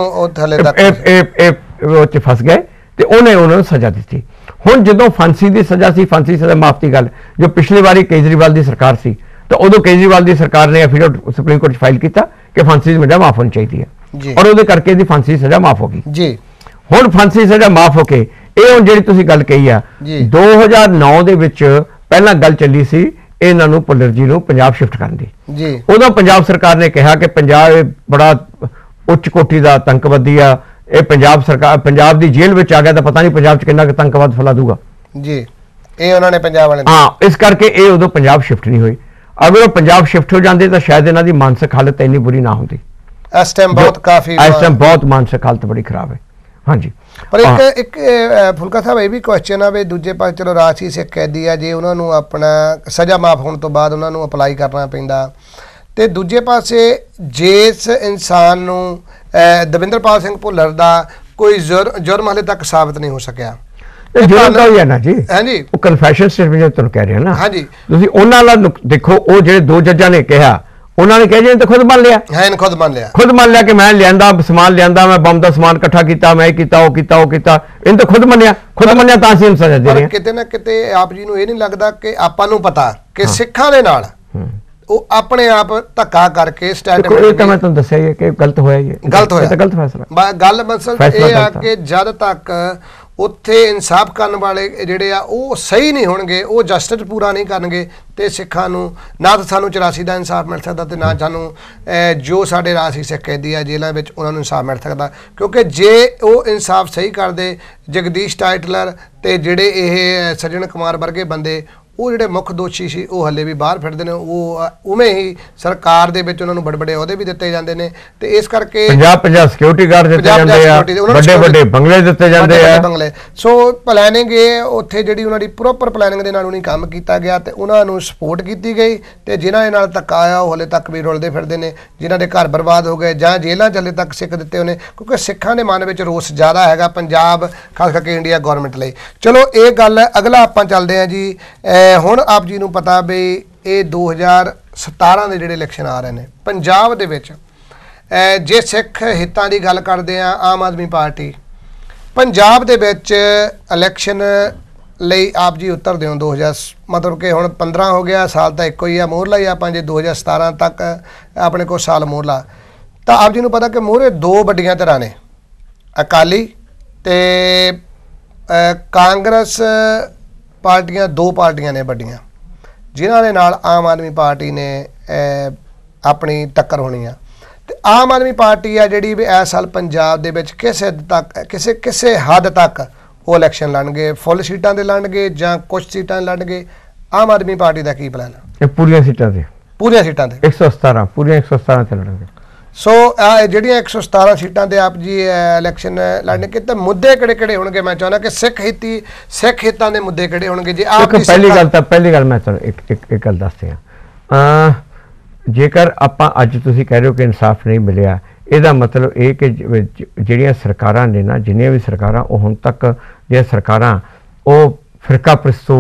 फस गए तो उन्हें सजा दी। हुण जदों फांसी की सजा सी फांसी सजा माफ की गल जो पिछली बारी केजरीवाल की सरकार सी तो उदों केजरीवाल की सरकार ने एफिडेविट सुप्रीम कोर्ट फाइल किया कि फांसी की सजा माफ होनी चाहिए और वो करके फांसी सजा माफ हो गई जी। हुण फांसी सजा माफ होके ये हुण जिहड़ी तुसीं गल कही आ 2009 दे विच पहला गल चली सी इन्हां नूं पुलर जी नूं पंजाब शिफ्ट करन दी। उदों पंजाब सरकार ने कहा कि पंजाब बड़ा उच्च कोटि का आतंकवादी आ, ये पंजाब सरकार पंजाब की जेल में आ गया तो पता नहीं पंजाब च कितना आतंकवाद फैला दूगा जी। ये उन्होंने पंजाब वाले हाँ इस करके ये उदों पंजाब शिफ्ट नहीं हुई। अगर वो पंजाब शिफ्ट हो जाते तो शायद इन्हां दी मानसिक हालत इन्नी बुरी ना होती। ਇਸ ਟਾਈਮ ਬਹੁਤ ਮਾਨਸਿਕ ਹਾਲਤ ਬੜੀ ਖਰਾਬ ਹੈ। ਹਾਂਜੀ, ਪਰ ਇੱਕ ਫੁਲਕਾ ਸਾਹਿਬ ਇਹ ਵੀ ਕੁਐਸਚਨ ਆ ਵੀ ਦੂਜੇ ਪਾਸੇ ਚਲੋ ਰਾਜਸੀ ਸਿੱਖ ਕੈਦੀ ਆ, ਜੇ ਉਹਨਾਂ ਨੂੰ ਆਪਣਾ ਸਜ਼ਾ ਮਾਫ ਹੋਣ ਤੋਂ ਬਾਅਦ ਉਹਨਾਂ ਨੂੰ ਅਪਲਾਈ ਕਰਨਾ ਪੈਂਦਾ, ਤੇ ਦੂਜੇ ਪਾਸੇ ਜਿਸ ਇਨਸਾਨ ਨੂੰ ਦਵਿੰਦਰਪਾਲ ਸਿੰਘ ਭੁੱਲਰ ਦਾ ਕੋਈ ਜੁਰਮ ਹਲੇ ਤੱਕ ਸਾਬਤ ਨਹੀਂ ਹੋ ਸਕਿਆ, ਜੁਰਮ ਤਾਂ ਹੋਈ ਹੈ ਨਾ ਜੀ। ਹਾਂਜੀ, ਉਹ ਕਨਫੈਸ਼ਨ ਸਟੇਟਮੈਂਟ ਤੁਹਾਨੂੰ ਕਹਿ ਰਿਹਾ ਨਾ। ਹਾਂਜੀ, ਤੁਸੀਂ ਉਹਨਾਂ ਨਾਲ ਦੇਖੋ, ਉਹ ਜਿਹੜੇ 2 ਜੱਜਾਂ ਨੇ ਕਿਹਾ, ਉਹਨਾਂ ਨੇ ਕਿਹਾ ਜੀ ਤਾਂ ਖੁਦ ਮੰਨ ਲਿਆ, ਖੁਦ ਮੰਨ ਲਿਆ ਕਿ ਮੈਂ ਲਿਆਂਦਾ ਸਮਾਨ, ਲਿਆਂਦਾ ਮੈਂ ਬੰਬ ਦਾ ਸਮਾਨ ਇਕੱਠਾ ਕੀਤਾ, ਮੈਂ ਕੀਤਾ ਉਹ ਕੀਤਾ ਇਹਨੂੰ ਤਾਂ ਖੁਦ ਮੰਨਿਆ ਤਾਂ ਅਸੀਂ ਇਹਨੂੰ ਸਜ਼ਾ ਦੇ ਰਹੇ ਹਾਂ। ਕਿਤੇ ਨਾ ਕਿਤੇ ਆਪ ਜੀ ਨੂੰ ਇਹ ਨਹੀਂ ਲੱਗਦਾ ਕਿ ਆਪਾਂ ਨੂੰ ਪਤਾ ਕਿ ਸਿੱਖਾਂ ਦੇ ਨਾਲ ਉਹ ਆਪਣੇ ਆਪ ਧੱਕਾ ਕਰਕੇ ਸਟੇਟਮੈਂਟ, ਇਹ ਤਾਂ ਮੈਂ ਤੁਹਾਨੂੰ ਦੱਸਿਆ ਹੀ ਹੈ ਕਿ ਗਲਤ ਹੋਇਆ, ਇਹ ਗਲਤ ਫੈਸਲਾ। ਗੱਲ ਮਸਲ ਇਹ ਆ ਕਿ ਜਦ ਤੱਕ ਉੱਥੇ ਇਨਸਾਫ ਕਰਨ ਵਾਲੇ ਜਿਹੜੇ ਆ ਉਹ ਸਹੀ ਨਹੀਂ ਹੋਣਗੇ, ਉਹ ਜਸਟਿਸ ਪੂਰਾ ਨਹੀਂ ਕਰਨਗੇ, ਤੇ ਸਿੱਖਾਂ ਨੂੰ ਨਾ ਤਾਂ ਸਾਨੂੰ 84 ਦਾ ਇਨਸਾਫ ਮਿਲ ਸਕਦਾ, ਤੇ ਨਾ ਸਾਨੂੰ ਜੋ ਸਾਡੇ ਰਾਜਸੀ ਸਿੱਖ ਕੈਦੀ ਆ ਜੇਲ੍ਹਾਂ ਵਿੱਚ ਉਹਨਾਂ ਨੂੰ ਇਨਸਾਫ ਮਿਲ ਸਕਦਾ। ਕਿਉਂਕਿ ਜੇ ਉਹ ਇਨਸਾਫ ਸਹੀ ਕਰਦੇ, ਜਗਦੀਸ਼ ਟਾਈਟਲਰ ਤੇ ਜਿਹੜੇ ਇਹ ਸੱਜਣ ਕੁਮਾਰ ਵਰਗੇ ਬੰਦੇ, ਉਹ ਜਿਹੜੇ ਮੁੱਖ ਦੋਸ਼ੀ ਸੀ ਉਹ ਹੱਲੇ ਵੀ ਬਾਹਰ ਫਿਰਦੇ ਨੇ, ਉਹ ਉਵੇਂ ਹੀ ਸਰਕਾਰ ਦੇ ਵਿੱਚ ਉਹਨਾਂ ਨੂੰ ਬੜੇ ਅਹੁਦੇ ਵੀ ਦਿੱਤੇ ਜਾਂਦੇ ਨੇ, ਤੇ ਇਸ ਕਰਕੇ 50 ਸਿਕਿਉਰਿਟੀ ਗਾਰਡ ਦਿੱਤੇ ਜਾਂਦੇ ਆ, ਵੱਡੇ ਬੰਗਲੇ ਦਿੱਤੇ ਜਾਂਦੇ ਆ। ਸੋ ਪਲੈਨਿੰਗ ਇਹ ਉੱਥੇ ਜਿਹੜੀ ਉਹਨਾਂ ਦੀ ਪ੍ਰੋਪਰ ਪਲੈਨਿੰਗ ਦੇ ਨਾਲ ਉਹਨੇ ਕੰਮ ਕੀਤਾ ਗਿਆ, ਤੇ ਉਹਨਾਂ ਨੂੰ ਸਪੋਰਟ ਕੀਤੀ ਗਈ, ਤੇ ਜਿਨ੍ਹਾਂ ਦੇ ਨਾਲ ਧੱਕਾ ਆਇਆ ਉਹ ਹਲੇ ਤੱਕ ਵੀ ਰੁਲਦੇ ਫਿਰਦੇ ਨੇ, ਜਿਨ੍ਹਾਂ ਦੇ ਘਰ ਬਰਬਾਦ ਹੋ ਗਏ ਜਾਂ ਜੇਲ੍ਹਾਂ 'ਚ ਹਲੇ ਤੱਕ ਸਿੱਖ ਦਿੱਤੇ ਉਹਨੇ, ਕਿਉਂਕਿ ਸਿੱਖਾਂ ਦੇ ਮਨ ਵਿੱਚ ਰੋਸ ਜ਼ਿਆਦਾ ਹੈਗਾ ਪੰਜਾਬ, ਖਾਸ ਕਰਕੇ ਇੰਡੀਆ ਗੌਰਮੈਂਟ ਲਈ। ਚਲੋ ਇਹ ਗੱਲ ਅਗਲਾ ਆਪਾਂ ਚੱਲਦੇ ਹਾਂ ਜੀ। ਹੁਣ ਆਪ ਜੀ ਨੂੰ ਪਤਾ ਵੀ ਇਹ 2017 ਦੇ ਜਿਹੜੇ ਇਲੈਕਸ਼ਨ ਆ ਰਹੇ ਨੇ ਪੰਜਾਬ ਦੇ ਵਿੱਚ, ਜੇ ਸਿੱਖ ਹਿੱਤਾਂ ਦੀ ਗੱਲ ਕਰਦੇ ਆ, ਆਮ ਆਦਮੀ ਪਾਰਟੀ ਪੰਜਾਬ ਦੇ ਵਿੱਚ ਇਲੈਕਸ਼ਨ ਲਈ ਆਪ ਜੀ ਉਤਰਦੇ ਹੋ 2000, ਮਤਲਬ ਕਿ ਹੁਣ 15 ਹੋ ਗਿਆ, ਸਾਲ ਤਾਂ ਇੱਕੋ ਹੀ ਆ, ਮੋਹਰਲਾ ਹੀ ਆਪਾਂ ਜੇ 2017 ਤੱਕ ਆਪਣੇ ਕੋਲ ਸਾਲ ਮੋਹਰਲਾ, ਤਾਂ ਆਪ ਜੀ ਨੂੰ ਪਤਾ ਕਿ ਮੋਹਰੇ 2 ਵੱਡੀਆਂ ਧਿਰਾਂ ਨੇ, ਅਕਾਲੀ ਤੇ ਕਾਂਗਰਸ ਪਾਰਟੀਆਂ, 2 ਪਾਰਟੀਆਂ ਨੇ ਵੱਡੀਆਂ, ਜਿਨ੍ਹਾਂ ਦੇ ਨਾਲ ਆਮ ਆਦਮੀ ਪਾਰਟੀ ਨੇ ਆਪਣੀ ਟੱਕਰ ਹੋਣੀ ਆ। ਤੇ ਆਮ ਆਦਮੀ ਪਾਰਟੀ ਆ ਜਿਹੜੀ ਵੀ ਇਸ ਸਾਲ ਪੰਜਾਬ ਦੇ ਵਿੱਚ ਕਿਸੇ ਹੱਦ ਤੱਕ ਉਹ ਇਲੈਕਸ਼ਨ ਲੜਨਗੇ, ਫੁੱਲ ਸੀਟਾਂ ਦੇ ਲੜਨਗੇ ਜਾਂ ਕੁਝ ਸੀਟਾਂ ਲੜਨਗੇ, ਆਮ ਆਦਮੀ ਪਾਰਟੀ ਦਾ ਕੀ ਪਲਾਨ ਹੈ? ਇਹ ਪੂਰੀਆਂ ਸੀਟਾਂ ਤੇ 117 ਪੂਰੀਆਂ 117 ਤੇ ਲੜਨਗੇ। ਸੋ ਜਿਹੜੀਆਂ 117 ਸੀਟਾਂ ਦੇ ਆਪ ਜੀ ਇਲੈਕਸ਼ਨ ਲੜਨੇ ਕਿ, ਤਾਂ ਮੁੱਦੇ ਕਿਹੜੇ ਹੋਣਗੇ? ਮੈਂ ਚਾਹੁੰਦਾ ਕਿ ਸਿੱਖ ਹਿੱਤਾਂ ਦੇ ਮੁੱਦੇ ਕਿਹੜੇ ਹੋਣਗੇ? ਜੇ ਆਪ ਪਹਿਲੀ ਗੱਲ ਮੈਂ ਤੁਹਾਨੂੰ ਇੱਕ ਗੱਲ ਦੱਸਦੇ ਹਾਂ। ਜੇਕਰ ਆਪਾਂ ਅੱਜ ਤੁਸੀਂ ਕਹਿ ਰਹੇ ਹੋ ਕਿ ਇਨਸਾਫ ਨਹੀਂ ਮਿਲਿਆ, ਇਹਦਾ ਮਤਲਬ ਇਹ ਕਿ ਜਿਹੜੀਆਂ ਸਰਕਾਰਾਂ ਨੇ ਨਾ, ਜਿੰਨੀਆਂ ਵੀ ਸਰਕਾਰਾਂ, ਉਹ ਹੁਣ ਤੱਕ ਜਿਹੜੀਆਂ ਸਰਕਾਰਾਂ ਉਹ ਫਿਰਕਾ ਪ੍ਰਸਤੂ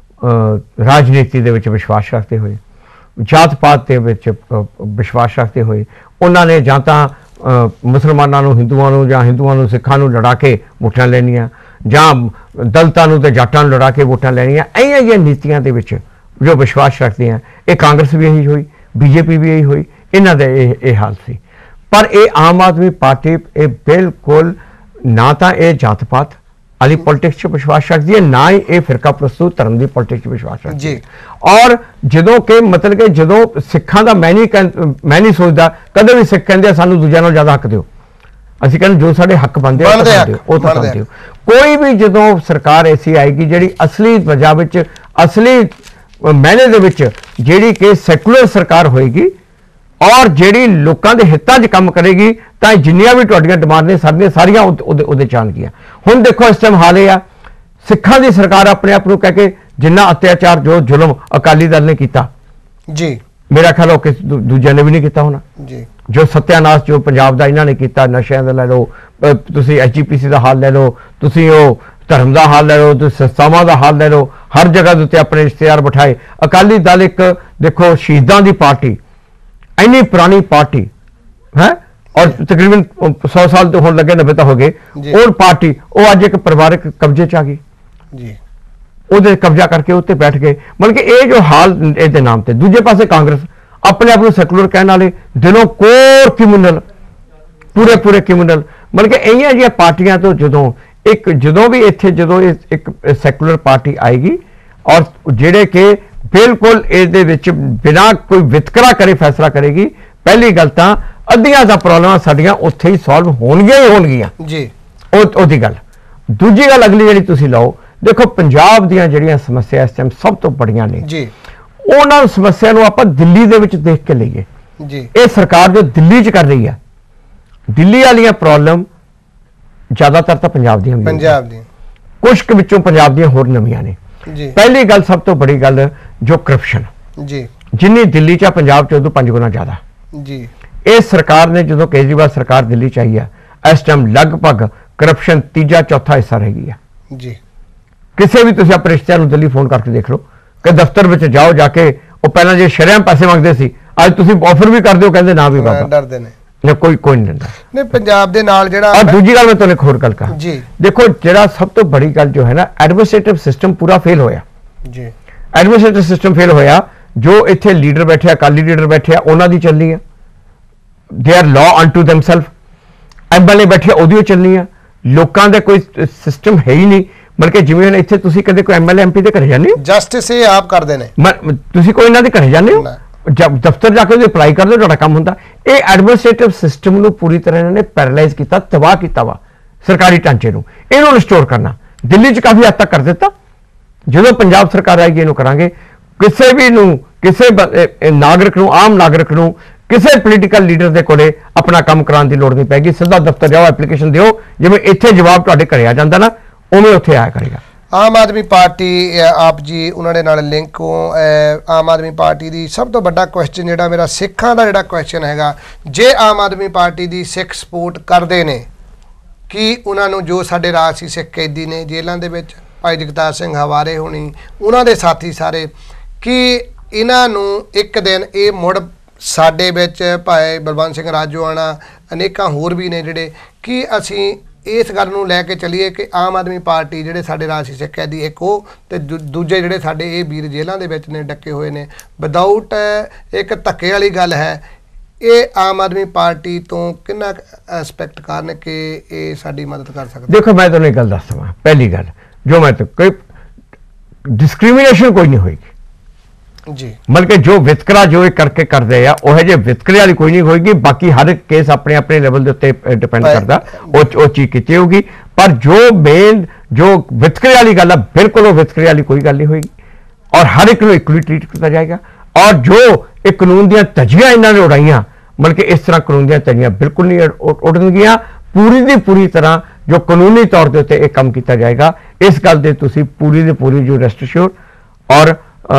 ਰਾਜਨੀਤੀ ਦੇ ਵਿੱਚ ਵਿਸ਼ਵਾਸ ਰੱਖਦੇ ਹੋਏ, ਜਾਤ ਪਾਤ ਦੇ ਵਿੱਚ ਵਿਸ਼ਵਾਸ ਰੱਖਦੇ ਹੋਏ, ਉਹਨਾਂ ਨੇ ਜਾਂ ਤਾਂ ਮੁਸਲਮਾਨਾਂ ਨੂੰ ਹਿੰਦੂਆਂ ਨੂੰ ਜਾਂ ਹਿੰਦੂਆਂ ਨੂੰ ਸਿੱਖਾਂ ਨੂੰ ਲੜਾ ਕੇ ਵੋਟਾਂ ਲੈਣੀਆਂ, ਜਾਂ ਦਲਿਤਾਂ ਨੂੰ ਤੇ ਜਾਟਾਂ ਨੂੰ ਲੜਾ ਕੇ ਵੋਟਾਂ ਲੈਣੀਆਂ, ਇਹੀਆਂ ਜਿਹੀਆਂ ਨੀਤੀਆਂ ਦੇ ਵਿੱਚ ਜੋ ਵਿਸ਼ਵਾਸ ਰੱਖਦੇ ਆ। ਇਹ ਕਾਂਗਰਸ ਵੀ ਇਹੀ ਹੋਈ, ਬੀਜੇਪੀ ਵੀ ਇਹੀ ਹੋਈ, ਇਹਨਾਂ ਦਾ ਇਹ ਹਾਲ ਸੀ। ਪਰ ਇਹ ਆਮ ਆਦਮੀ ਪਾਰਟੀ ਇਹ ਬਿਲਕੁਲ ਨਾ ਤਾਂ ਇਹ ਜਾਤ ਪਾਤ ਵਾਲੀ ਪੋਲਿਟਿਕਸ 'ਚ ਵਿਸ਼ਵਾਸ ਰੱਖਦੀ ਹੈ, ਨਾ ਹੀ ਇਹ ਫਿਰਕਾ ਪ੍ਰਸਤੂਤ ਧਰਮ ਦੀ ਪੋਲਿਟਿਕਸ 'ਚ ਵਿਸ਼ਵਾਸ ਰੱਖਦੀ ਹੈ। ਔਰ ਜਦੋਂ ਕਿ ਮਤਲਬ ਕਿ ਜਦੋਂ ਸਿੱਖਾਂ ਦਾ ਮੈਂ ਨਹੀਂ ਸੋਚਦਾ, ਕਦੇ ਵੀ ਸਿੱਖ ਕਹਿੰਦੇ ਸਾਨੂੰ ਦੂਜਿਆਂ ਨਾਲੋਂ ਜ਼ਿਆਦਾ ਹੱਕ ਦਿਓ, ਅਸੀਂ ਕਹਿੰਦੇ ਜੋ ਸਾਡੇ ਹੱਕ ਬਣਦੇ ਉਹ ਤਾਂ ਦਿਓ। ਕੋਈ ਵੀ ਜਦੋਂ ਸਰਕਾਰ ਐਸੀ ਆਏਗੀ ਜਿਹੜੀ ਅਸਲੀ ਵਜ੍ਹਾ ਵਿੱਚ, ਅਸਲੀ ਮਾਇਨੇ ਦੇ ਵਿੱਚ ਜਿਹੜੀ ਕਿ ਸੈਕੂਲਰ ਸਰਕਾਰ ਹੋਏਗੀ ਔਰ ਜਿਹੜੀ ਲੋਕਾਂ ਦੇ ਹਿੱਤਾਂ 'ਚ ਕੰਮ ਕਰੇਗੀ, ਤਾਂ ਜਿੰਨੀਆਂ ਵੀ ਤੁਹਾਡੀਆਂ ਡਿਮਾਂਡ ਨੇ ਸਾਰੀਆਂ ਉਹਦੇ ਚਾਣਗੀਆਂ। ਹੁਣ ਦੇਖੋ ਇਸ ਟਾਈਮ ਹਾਲ ਇਹ ਆ, ਸਿੱਖਾਂ ਦੀ ਸਰਕਾਰ ਆਪਣੇ ਆਪ ਨੂੰ ਕਹਿ ਕੇ ਜਿੰਨਾ ਅਤਿਆਚਾਰ ਜੋ ਜ਼ੁਲਮ ਅਕਾਲੀ ਦਲ ਨੇ ਕੀਤਾ ਜੀ, ਮੇਰਾ ਖਿਆਲ ਉਹ ਕਿਸੇ ਦੂਜਿਆਂ ਨੇ ਵੀ ਨਹੀਂ ਕੀਤਾ ਹੋਣਾ ਜੀ। ਜੋ ਸੱਤਿਆਨਾਸ਼ ਜੋ ਪੰਜਾਬ ਦਾ ਇਹਨਾਂ ਨੇ ਕੀਤਾ, ਨਸ਼ਿਆਂ ਦਾ ਲੈ ਲਓ, ਤੁਸੀਂ HGPC ਦਾ ਹਾਲ ਲੈ ਲਓ, ਤੁਸੀਂ ਉਹ ਧਰਮ ਦਾ ਹਾਲ ਲੈ ਲਓ, ਤੁਸੀਂ ਸੰਸਥਾਵਾਂ ਦਾ ਹਾਲ ਲੈ ਲਓ, ਹਰ ਜਗ੍ਹਾ ਦੇ ਉੱਤੇ ਆਪਣੇ ਇਸ਼ਤਿਹਾਰ ਬਿਠਾਏ। ਅਕਾਲੀ ਦਲ ਇੱਕ ਦੇਖੋ ਸ਼ਹੀਦਾਂ ਦੀ ਪਾਰਟੀ, ਇੰਨੀ ਪੁਰਾਣੀ ਪਾਰਟੀ ਹੈ, ਔਰ ਤਕਰੀਬਨ 100 ਸਾਲ ਤੋਂ ਹੋਣ ਲੱਗੇ, 90 ਤਾਂ ਹੋ ਗਏ, ਉਹ ਪਾਰਟੀ ਉਹ ਅੱਜ ਇੱਕ ਪਰਿਵਾਰਕ ਕਬਜ਼ੇ 'ਚ ਆ ਗਈ ਜੀ, ਉਹਦੇ ਕਬਜ਼ਾ ਕਰਕੇ ਉੱਤੇ ਬੈਠ ਗਏ। ਮਤਲਬ ਕਿ ਇਹ ਜੋ ਹਾਲ ਇਹਦੇ ਨਾਮ ਤੇ। ਦੂਜੇ ਪਾਸੇ ਕਾਂਗਰਸ ਆਪਣੇ ਆਪ ਨੂੰ ਸੈਕੂਲਰ ਕਹਿਣ ਵਾਲੇ, ਦਿਲੋਂ ਕੋਰ ਕ੍ਰਿਮੀਨਲ, ਪੂਰੇ ਕ੍ਰਿਮੀਨਲ। ਮਤਲਬ ਕਿ ਇਹੀਆਂ ਜਿਹੀਆਂ ਪਾਰਟੀਆਂ ਤੋਂ ਜਦੋਂ ਵੀ ਇੱਥੇ ਜਦੋਂ ਇੱਕ ਸੈਕੂਲਰ ਪਾਰਟੀ ਆਏਗੀ ਔਰ ਜਿਹੜੇ ਕਿ ਬਿਲਕੁਲ ਇਹਦੇ ਵਿੱਚ ਬਿਨਾਂ ਕੋਈ ਵਿਤਕਰਾ ਕਰੇ ਫੈਸਲਾ ਕਰੇਗੀ, ਪਹਿਲੀ ਗੱਲ ਤਾਂ ਅੱਧੀਆਂ ਦਾ ਪ੍ਰੋਬਲਮਾਂ ਸਾਡੀਆਂ ਉੱਥੇ ਹੀ ਸੋਲਵ ਹੋਣਗੀਆਂ ਜੀ, ਉਹਦੀ ਗੱਲ। ਦੂਜੀ ਗੱਲ ਅਗਲੀ ਜਿਹੜੀ ਤੁਸੀਂ ਲਓ, ਦੇਖੋ ਪੰਜਾਬ ਦੀਆਂ ਜਿਹੜੀਆਂ ਸਮੱਸਿਆ ਇਸ ਟਾਈਮ ਸਭ ਤੋਂ ਬੜੀਆਂ ਨੇ ਜੀ, ਉਹਨਾਂ ਸਮੱਸਿਆ ਨੂੰ ਆਪਾਂ ਦਿੱਲੀ ਦੇ ਵਿੱਚ ਦੇਖ ਕੇ ਲਈਏ ਜੀ। ਇਹ ਸਰਕਾਰ ਜੋ ਦਿੱਲੀ 'ਚ ਕਰ ਰਹੀ ਹੈ, ਦਿੱਲੀ ਵਾਲੀਆਂ ਪ੍ਰੋਬਲਮ ਜ਼ਿਆਦਾਤਰ ਤਾਂ ਪੰਜਾਬ ਦੀਆਂ ਕੁਝ ਕੁ ਵਿੱਚੋਂ ਪੰਜਾਬ ਦੀਆਂ ਹੋਰ ਨਵੀਆਂ ਨੇ ਜੀ। ਪਹਿਲੀ ਗੱਲ, ਸਭ ਤੋਂ ਬੜੀ ਗੱਲ, ਜੋ ਕਰਪਸ਼ਨ ਜੀ, ਜਿੰਨੀ ਦਿੱਲੀ 'ਚ ਪੰਜਾਬ 'ਚ ਉਦੋਂ 5 ਗੁਣਾ ਜ਼ਿਆਦਾ ਜੀ। ਇਸ ਸਰਕਾਰ ਨੇ, ਜਦੋਂ ਕੇਜਰੀਵਾਲ ਸਰਕਾਰ ਦਿੱਲੀ 'ਚ ਆਈ ਆ, ਇਸ ਟਾਈਮ ਲਗਭਗ ਕਰਪਸ਼ਨ ਤੀਜਾ ਚੌਥਾ ਹਿੱਸਾ ਰਹਿ ਗਈ ਆ ਜੀ। ਕਿਸੇ ਵੀ ਤੁਸੀਂ ਆਪਣੇ ਰਿਸ਼ਤੇਦਾਰ ਨੂੰ ਦਿੱਲੀ ਫੋਨ ਕਰਕੇ ਦੇਖ ਲਓ ਕਿ ਦਫ਼ਤਰ ਵਿੱਚ ਜਾਓ, ਜਾ ਕੇ ਉਹ ਪਹਿਲਾਂ ਜੇ ਸ਼ਰੇਆਮ ਪੈਸੇ ਮੰਗਦੇ ਸੀ, ਅੱਜ ਤੁਸੀਂ ਆਫਰ ਵੀ ਕਰਦੇ ਹੋ, ਕਹਿੰਦੇ ਨਾ ਵੀ ਬਾਬਾ, ਡਰਦੇ ਨੇ, ਕੋਈ ਨਹੀਂ ਦਿੰਦਾ। ਨਹੀਂ, ਪੰਜਾਬ ਦੇ ਨਾਲ ਜਿਹੜਾ, ਔਰ ਦੂਜੀ ਗੱਲ ਮੈਂ ਤੁਹਾਨੂੰ ਇੱਕ ਹੋਰ ਗੱਲ ਕਹਾਂ ਜੀ, ਦੇਖੋ ਜਿਹੜਾ ਸਭ ਤੋਂ ਬੜੀ ਗੱਲ ਜੋ ਹੈ ਨਾ, ਐਡਮਿਨਿਸਟ੍ਰੇਟਿਵ ਸਿਸਟਮ ਪੂਰਾ ਫੇਲ ਹੋਇਆ ਜੀ। ਐਡਮਿਨਿਸਟ੍ਰੇਟਿਵ ਸਿਸਟਮ ਫੇਲ ਹੋਇਆ। ਜੋ ਇੱਥੇ ਲੀਡਰ ਬੈਠੇ, ਅਕਾਲੀ ਲੀਡਰ ਬੈਠੇ ਆ, ਉਹਨਾਂ ਦੀ ਚੱਲਣੀ ਆ, they are law unto themselves. MLA ਬੈਠੇ, ਉਹਦੀ ਚੱਲਣੀ ਆ। ਲੋਕਾਂ ਦਾ ਕੋਈ ਸਿਸਟਮ ਹੈ ਹੀ ਨਹੀਂ। ਬਲਕਿ ਜਿਵੇਂ ਇੱਥੇ ਤੁਸੀਂ ਕਦੇ ਕੋਈ ਐਮਐਲਏ ਐਮਪੀ ਦੇ ਘਰੇ ਜਾਂਦੇ ਹੋ, ਜਸਟਿਸ ਇਹ ਆਪ ਕਰਦੇ ਨੇ, ਤੁਸੀਂ ਕੋਈ ਇਹਨਾਂ ਦੇ ਘਰੇ ਜਾਂਦੇ ਹੋ, ਦਫ਼ਤਰ ਜਾ ਕੇ ਅਪਲਾਈ ਕਰਦੇ ਹੋ, ਤੁਹਾਡਾ ਕੰਮ ਹੁੰਦਾ। ਇਹ ਐਡਮਿਨਿਸਟ੍ਰੇਟਿਵ ਸਿਸਟਮ ਨੂੰ ਪੂਰੀ ਤਰ੍ਹਾਂ ਇਹਨਾਂ ਨੇ ਪੈਰਾਲਾਈਜ਼ ਕੀਤਾ, ਤਬਾਹ ਕੀਤਾ ਵਾ ਸਰਕਾਰੀ ਢਾਂਚੇ ਨੂੰ। ਇਹਨੂੰ ਰਿਸਟੋਰ ਕਰਨਾ ਦਿੱਲੀ 'ਚ ਕਾਫੀ ਹੱਦ ਤੱਕ ਕਰ ਦਿੱਤਾ। ਜਦੋਂ ਪੰਜਾਬ ਸਰਕਾਰ ਆਏਗੀ ਇਹਨੂੰ ਕਰਾਂਗੇ। ਕਿਸੇ ਵੀ ਨੂੰ, ਕਿਸੇ ਨਾਗਰਿਕ ਨੂੰ, ਆਮ ਨਾਗਰਿਕ ਨੂੰ ਕਿਸੇ ਪੋਲੀਟੀਕਲ ਲੀਡਰ ਦੇ ਕੋਲੇ ਆਪਣਾ ਕੰਮ ਕਰਾਉਣ ਦੀ ਲੋੜ ਨਹੀਂ ਪੈਗੀ। ਸਿੱਧਾ ਦਫ਼ਤਰ ਜਾਓ, ਐਪਲੀਕੇਸ਼ਨ ਦਿਓ, ਜਿਵੇਂ ਇੱਥੇ ਜਵਾਬ ਤੁਹਾਡੇ ਘਰੇ ਆ ਜਾਂਦਾ ਨਾ, ਉਵੇਂ ਉੱਥੇ ਆਇਆ ਕਰੇਗਾ। ਆਮ ਆਦਮੀ ਪਾਰਟੀ, ਆਪ ਜੀ ਉਹਨਾਂ ਦੇ ਨਾਲ ਲਿੰਕ ਹੋ। ਆਮ ਆਦਮੀ ਪਾਰਟੀ ਦੀ ਸਭ ਤੋਂ ਵੱਡਾ ਕੁਐਸਚਨ ਜਿਹੜਾ ਮੇਰਾ ਸਿੱਖਾਂ ਦਾ ਜਿਹੜਾ ਕੁਐਸਚਨ ਹੈਗਾ, ਜੇ ਆਮ ਆਦਮੀ ਪਾਰਟੀ ਦੀ ਸਿੱਖ ਸਪੋਰਟ ਕਰਦੇ ਨੇ, ਕਿ ਉਹਨਾਂ ਨੂੰ ਜੋ ਸਾਡੇ ਰਾਜਸੀ ਸਿੱਖ ਕੈਦੀ ਨੇ ਜੇਲ੍ਹਾਂ ਦੇ ਵਿੱਚ, ਭਾਈ ਜਗਤਾਰ ਸਿੰਘ ਹਵਾਰੇ ਹੋਣੀ, ਉਹਨਾਂ ਦੇ ਸਾਥੀ ਸਾਰੇ, ਕਿ ਇਹਨਾਂ ਨੂੰ ਇੱਕ ਦਿਨ ਇਹ ਮੁੜ ਸਾਡੇ ਵਿੱਚ, ਭਾਈ ਬਲਵੰਤ ਸਿੰਘ ਰਾਜੋਆਣਾ, ਅਨੇਕਾਂ ਹੋਰ ਵੀ ਨੇ ਜਿਹੜੇ, ਕਿ ਅਸੀਂ ਇਸ ਗੱਲ ਨੂੰ ਲੈ ਕੇ ਚੱਲੀਏ ਕਿ ਆਮ ਆਦਮੀ ਪਾਰਟੀ ਜਿਹੜੇ ਸਾਡੇ ਰਾਜਸੀ ਸਿੱਖ ਕੈਦੀ, ਇੱਕ ਉਹ ਤੇ ਦੂਜੇ ਜਿਹੜੇ ਸਾਡੇ ਇਹ ਵੀਰ ਜੇਲ੍ਹਾਂ ਦੇ ਵਿੱਚ ਨੇ, ਡੱਕੇ ਹੋਏ ਨੇ, ਵਿਦਆਊਟ ਇੱਕ ਧੱਕੇ ਵਾਲੀ ਗੱਲ ਹੈ। ਇਹ ਆਮ ਆਦਮੀ ਪਾਰਟੀ ਤੋਂ ਕਿੰਨਾ ਐਕਸਪੈਕਟ ਕਰਨ ਕਿ ਇਹ ਸਾਡੀ ਮਦਦ ਕਰ ਸਕਦੇ? ਦੇਖੋ, ਮੈਂ ਤੁਹਾਨੂੰ ਇੱਕ ਗੱਲ ਦੱਸ ਦਵਾਂ। ਪਹਿਲੀ ਗੱਲ, ਜੋ ਮੈਂ ਤਾਂ ਕੋਈ ਡਿਸਕ੍ਰਿਮੀਨੇਸ਼ਨ ਕੋਈ ਨਹੀਂ ਹੋਏਗੀ ਜੀ। ਬਲਕਿ ਜੋ ਵਿਤਕਰਾ ਜੋ ਇਹ ਕਰਕੇ ਕਰਦੇ ਆ, ਉਹ ਜਿਹੇ ਵਿਤਕਰੇ ਵਾਲੀ ਕੋਈ ਨਹੀਂ ਹੋਏਗੀ। ਬਾਕੀ ਹਰ ਇੱਕ ਕੇਸ ਆਪਣੇ ਆਪਣੇ ਲੈਵਲ ਦੇ ਉੱਤੇ ਡਿਪੈਂਡ ਕਰਦਾ, ਉਹ ਚੀਜ਼ ਕੀਤੀ ਹੋਊਗੀ। ਪਰ ਜੋ ਮੇਨ ਜੋ ਵਿਤਕਰੇ ਵਾਲੀ ਗੱਲ ਆ, ਬਿਲਕੁਲ ਉਹ ਵਿਤਕਰੇ ਵਾਲੀ ਕੋਈ ਗੱਲ ਨਹੀਂ ਹੋਏਗੀ। ਔਰ ਹਰ ਇੱਕ ਨੂੰ ਇਕੁਅਲੀ ਟ੍ਰੀਟ ਕੀਤਾ ਜਾਏਗਾ। ਔਰ ਜੋ ਇਹ ਕਾਨੂੰਨ ਦੀਆਂ ਧੱਜੀਆਂ ਇਹਨਾਂ ਨੇ ਉਡਾਈਆਂ, ਬਲਕਿ ਇਸ ਤਰ੍ਹਾਂ ਕਾਨੂੰਨ ਦੀਆਂ ਧੱਜੀਆਂ ਬਿਲਕੁਲ ਨਹੀਂ ਉਡਣਗੀਆਂ। ਪੂਰੀ ਦੀ ਪੂਰੀ ਤਰ੍ਹਾਂ ਜੋ ਕਾਨੂੰਨੀ ਤੌਰ ਦੇ ਉੱਤੇ ਇਹ ਕੰਮ ਕੀਤਾ ਜਾਏਗਾ। ਇਸ ਗੱਲ ਦੇ ਤੁਸੀਂ ਪੂਰੀ ਦੀ ਪੂਰੀ ਜੋ ਰੈਸਟ ਅਸ਼ੋਰ। ਔਰ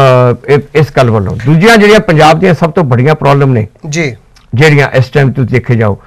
ਇਸ ਗੱਲ ਵੱਲੋਂ ਦੂਜੀਆਂ ਜਿਹੜੀਆਂ ਪੰਜਾਬ ਦੀਆਂ ਸਭ ਤੋਂ ਵੱਡੀਆਂ ਪ੍ਰੋਬਲਮ ਨੇ ਜੀ, ਜਿਹੜੀਆਂ ਇਸ ਟਾਈਮ ਤੁਸੀਂ ਦੇਖੇ ਜਾਓ,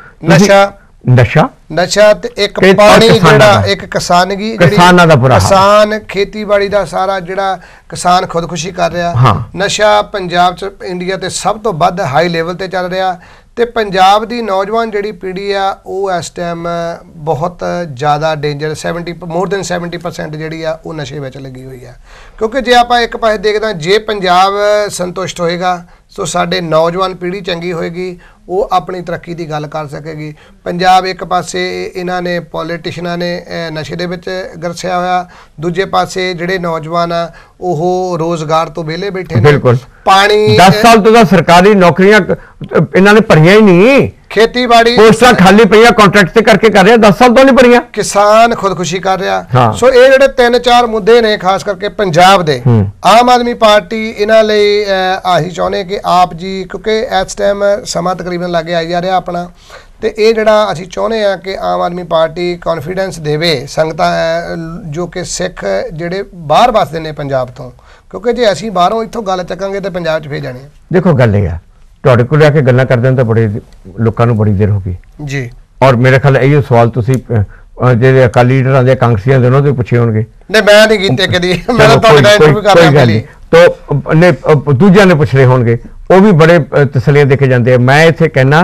ਨਸ਼ਾ ਤੇ ਇੱਕ ਪਾਣੀ, ਜਿਹੜਾ ਇੱਕ ਕਿਸਾਨਗੀ, ਕਿਸਾਨਾਂ ਦਾ ਬੁਰਾ ਹਾਲ, ਕਿਸਾਨ ਖੇਤੀਬਾੜੀ ਦਾ ਸਾਰਾ ਜਿਹੜਾ ਕਿਸਾਨ ਖੁਦਕੁਸ਼ੀ ਕਰ ਰਿਹਾ। ਨਸ਼ਾ ਪੰਜਾਬ 'ਚ ਇੰਡੀਆ ਤੇ ਸਭ ਤੋਂ ਵੱਧ ਹਾਈ ਲੈਵਲ ਤੇ ਚੱਲ ਰਿਹਾ। ਤੇ ਪੰਜਾਬ ਦੀ ਨੌਜਵਾਨ ਜਿਹੜੀ ਪੀੜ੍ਹੀ ਆ, ਉਹ ਇਸ ਟਾਈਮ ਬਹੁਤ ਜ਼ਿਆਦਾ ਡੇਂਜਰ, ਮੋਰ ਦੈਨ 70% ਜਿਹੜੀ ਆ ਉਹ ਨਸ਼ੇ ਵਿੱਚ ਲੱਗੀ ਹੋਈ ਆ। ਕਿਉਂਕਿ ਜੇ ਆਪਾਂ ਇੱਕ ਪਾਸੇ ਦੇਖਦੇ ਹਾਂ, ਜੇ ਪੰਜਾਬ ਸੰਤੁਸ਼ਟ ਹੋਏਗਾ ਸੋ ਸਾਡੇ ਨੌਜਵਾਨ ਪੀੜ੍ਹੀ ਚੰਗੀ ਹੋਏਗੀ, ਉਹ ਆਪਣੀ ਤਰੱਕੀ ਦੀ ਗੱਲ ਕਰ ਸਕੇਗੀ। ਪੰਜਾਬ ਇੱਕ ਪਾਸੇ ਇਹਨਾਂ ਨੇ ਪੋਲੀਟੀਸ਼ੀਅਨਾਂ ਨੇ ਨਸ਼ੇ ਦੇ ਵਿੱਚ ਗਰਸਿਆ ਹੋਇਆ, ਦੂਜੇ ਪਾਸੇ ਜਿਹੜੇ ਨੌਜਵਾਨ ਆ ਉਹ ਰੋਜ਼ਗਾਰ ਤੋਂ ਵਿਹਲੇ ਬੈਠੇ ਨੇ। ਪਾਣੀ 10 ਸਾਲ ਤੋਂ ਤਾਂ ਸਰਕਾਰੀ ਨੌਕਰੀਆਂ ਇਹਨਾਂ ਨੇ ਭਰੀਆਂ ਹੀ ਨਹੀਂ, ਖੇਤੀਬਾੜੀ ਪੋਸਟਾਂ ਖਾਲੀ ਪਈਆਂ, ਕੰਟਰੈਕਟ ਤੇ ਕਰਕੇ ਕਰ ਰਿਹਾ, 10 ਸਾਲ ਤੋਂ ਨਹੀਂ ਭਰੀਆਂ। ਕਿਸਾਨ ਖੁਦਕੁਸ਼ੀ ਕਰ ਰਿਹਾ। ਸੋ ਇਹ ਜਿਹੜੇ 3-4 ਮੁੱਦੇ ਨੇ ਖਾਸ ਕਰਕੇ ਪੰਜਾਬ ਦੇ, ਆਮ ਆਦਮੀ ਪਾਰਟੀ ਇਹਨਾਂ ਲਈ ਆਹੀ ਚਾਹੁੰਦੇ ਕਿ ਆਪ ਜੀ, ਕਿਉਂਕਿ ਇਸ ਟਾਈਮ ਸਮਾਂ ਤਕਰੀਬਨ ਲਾਗੇ ਆਈ ਜਾ ਰਿਹਾ ਆਪਣਾ, ਤੇ ਇਹ ਜਿਹੜਾ ਅਸੀਂ ਚਾਹੁੰਦੇ ਹਾਂ ਕਿ ਆਮ ਆਦਮੀ ਪਾਰਟੀ ਕੌਨਫੀਡੈਂਸ ਦੇਵੇ ਸੰਗਤਾਂ, ਜੋ ਕਿ ਸਿੱਖ ਜਿਹੜੇ ਬਾਹਰ ਵੱਸਦੇ ਨੇ ਪੰਜਾਬ ਤੋਂ, ਕਿਉਂਕਿ ਜੇ ਅਸੀਂ ਬਾਹਰੋਂ ਇੱਥੋਂ ਗੱਲ ਚੱਕਾਂਗੇ ਤਾਂ ਪੰਜਾਬ 'ਚ ਫੇਰ ਜਾਣੀ। ਦੇਖੋ ਗੱਲ ਇਹ ਆ, ਤੁਹਾਡੇ ਕੋਲ ਆ ਕੇ ਗੱਲਾਂ ਕਰਦੇ ਤਾਂ ਬੜੇ ਲੋਕਾਂ ਨੂੰ ਬੜੀ ਦੇਰ ਹੋ ਗਈ ਜੀ। ਔਰ ਮੇਰੇ ਖਿਆਲ ਇਹੋ ਸਵਾਲ ਤੁਸੀਂ ਜਿਹੜੇ ਅਕਾਲੀ ਲੀਡਰਾਂ ਦੇ, ਕਾਂਗਰਸੀਆਂ ਦੇ, ਉਹਨਾਂ ਤੋਂ ਪੁੱਛੇ ਹੋਣਗੇ। ਨਹੀਂ, ਮੈਂ ਨਹੀਂ ਕੀਤੇ ਕਦੀ, ਮੈਂ ਤਾਂ ਤੁਹਾਡਾ ਇੰਟਰਵਿਊ ਕਰ ਰਿਹਾ ਪਹਿਲੀ ਤੋਂ ਨੇ, ਦੂਜਿਆਂ ਨੇ ਪੁੱਛ ਰਹੇ ਹੋਣਗੇ, ਉਹ ਵੀ ਬੜੇ ਤਸੱਲੀਆਂ ਦੇਖੇ ਜਾਂਦੇ ਆ। ਮੈਂ ਇੱਥੇ ਕਹਿਣਾ,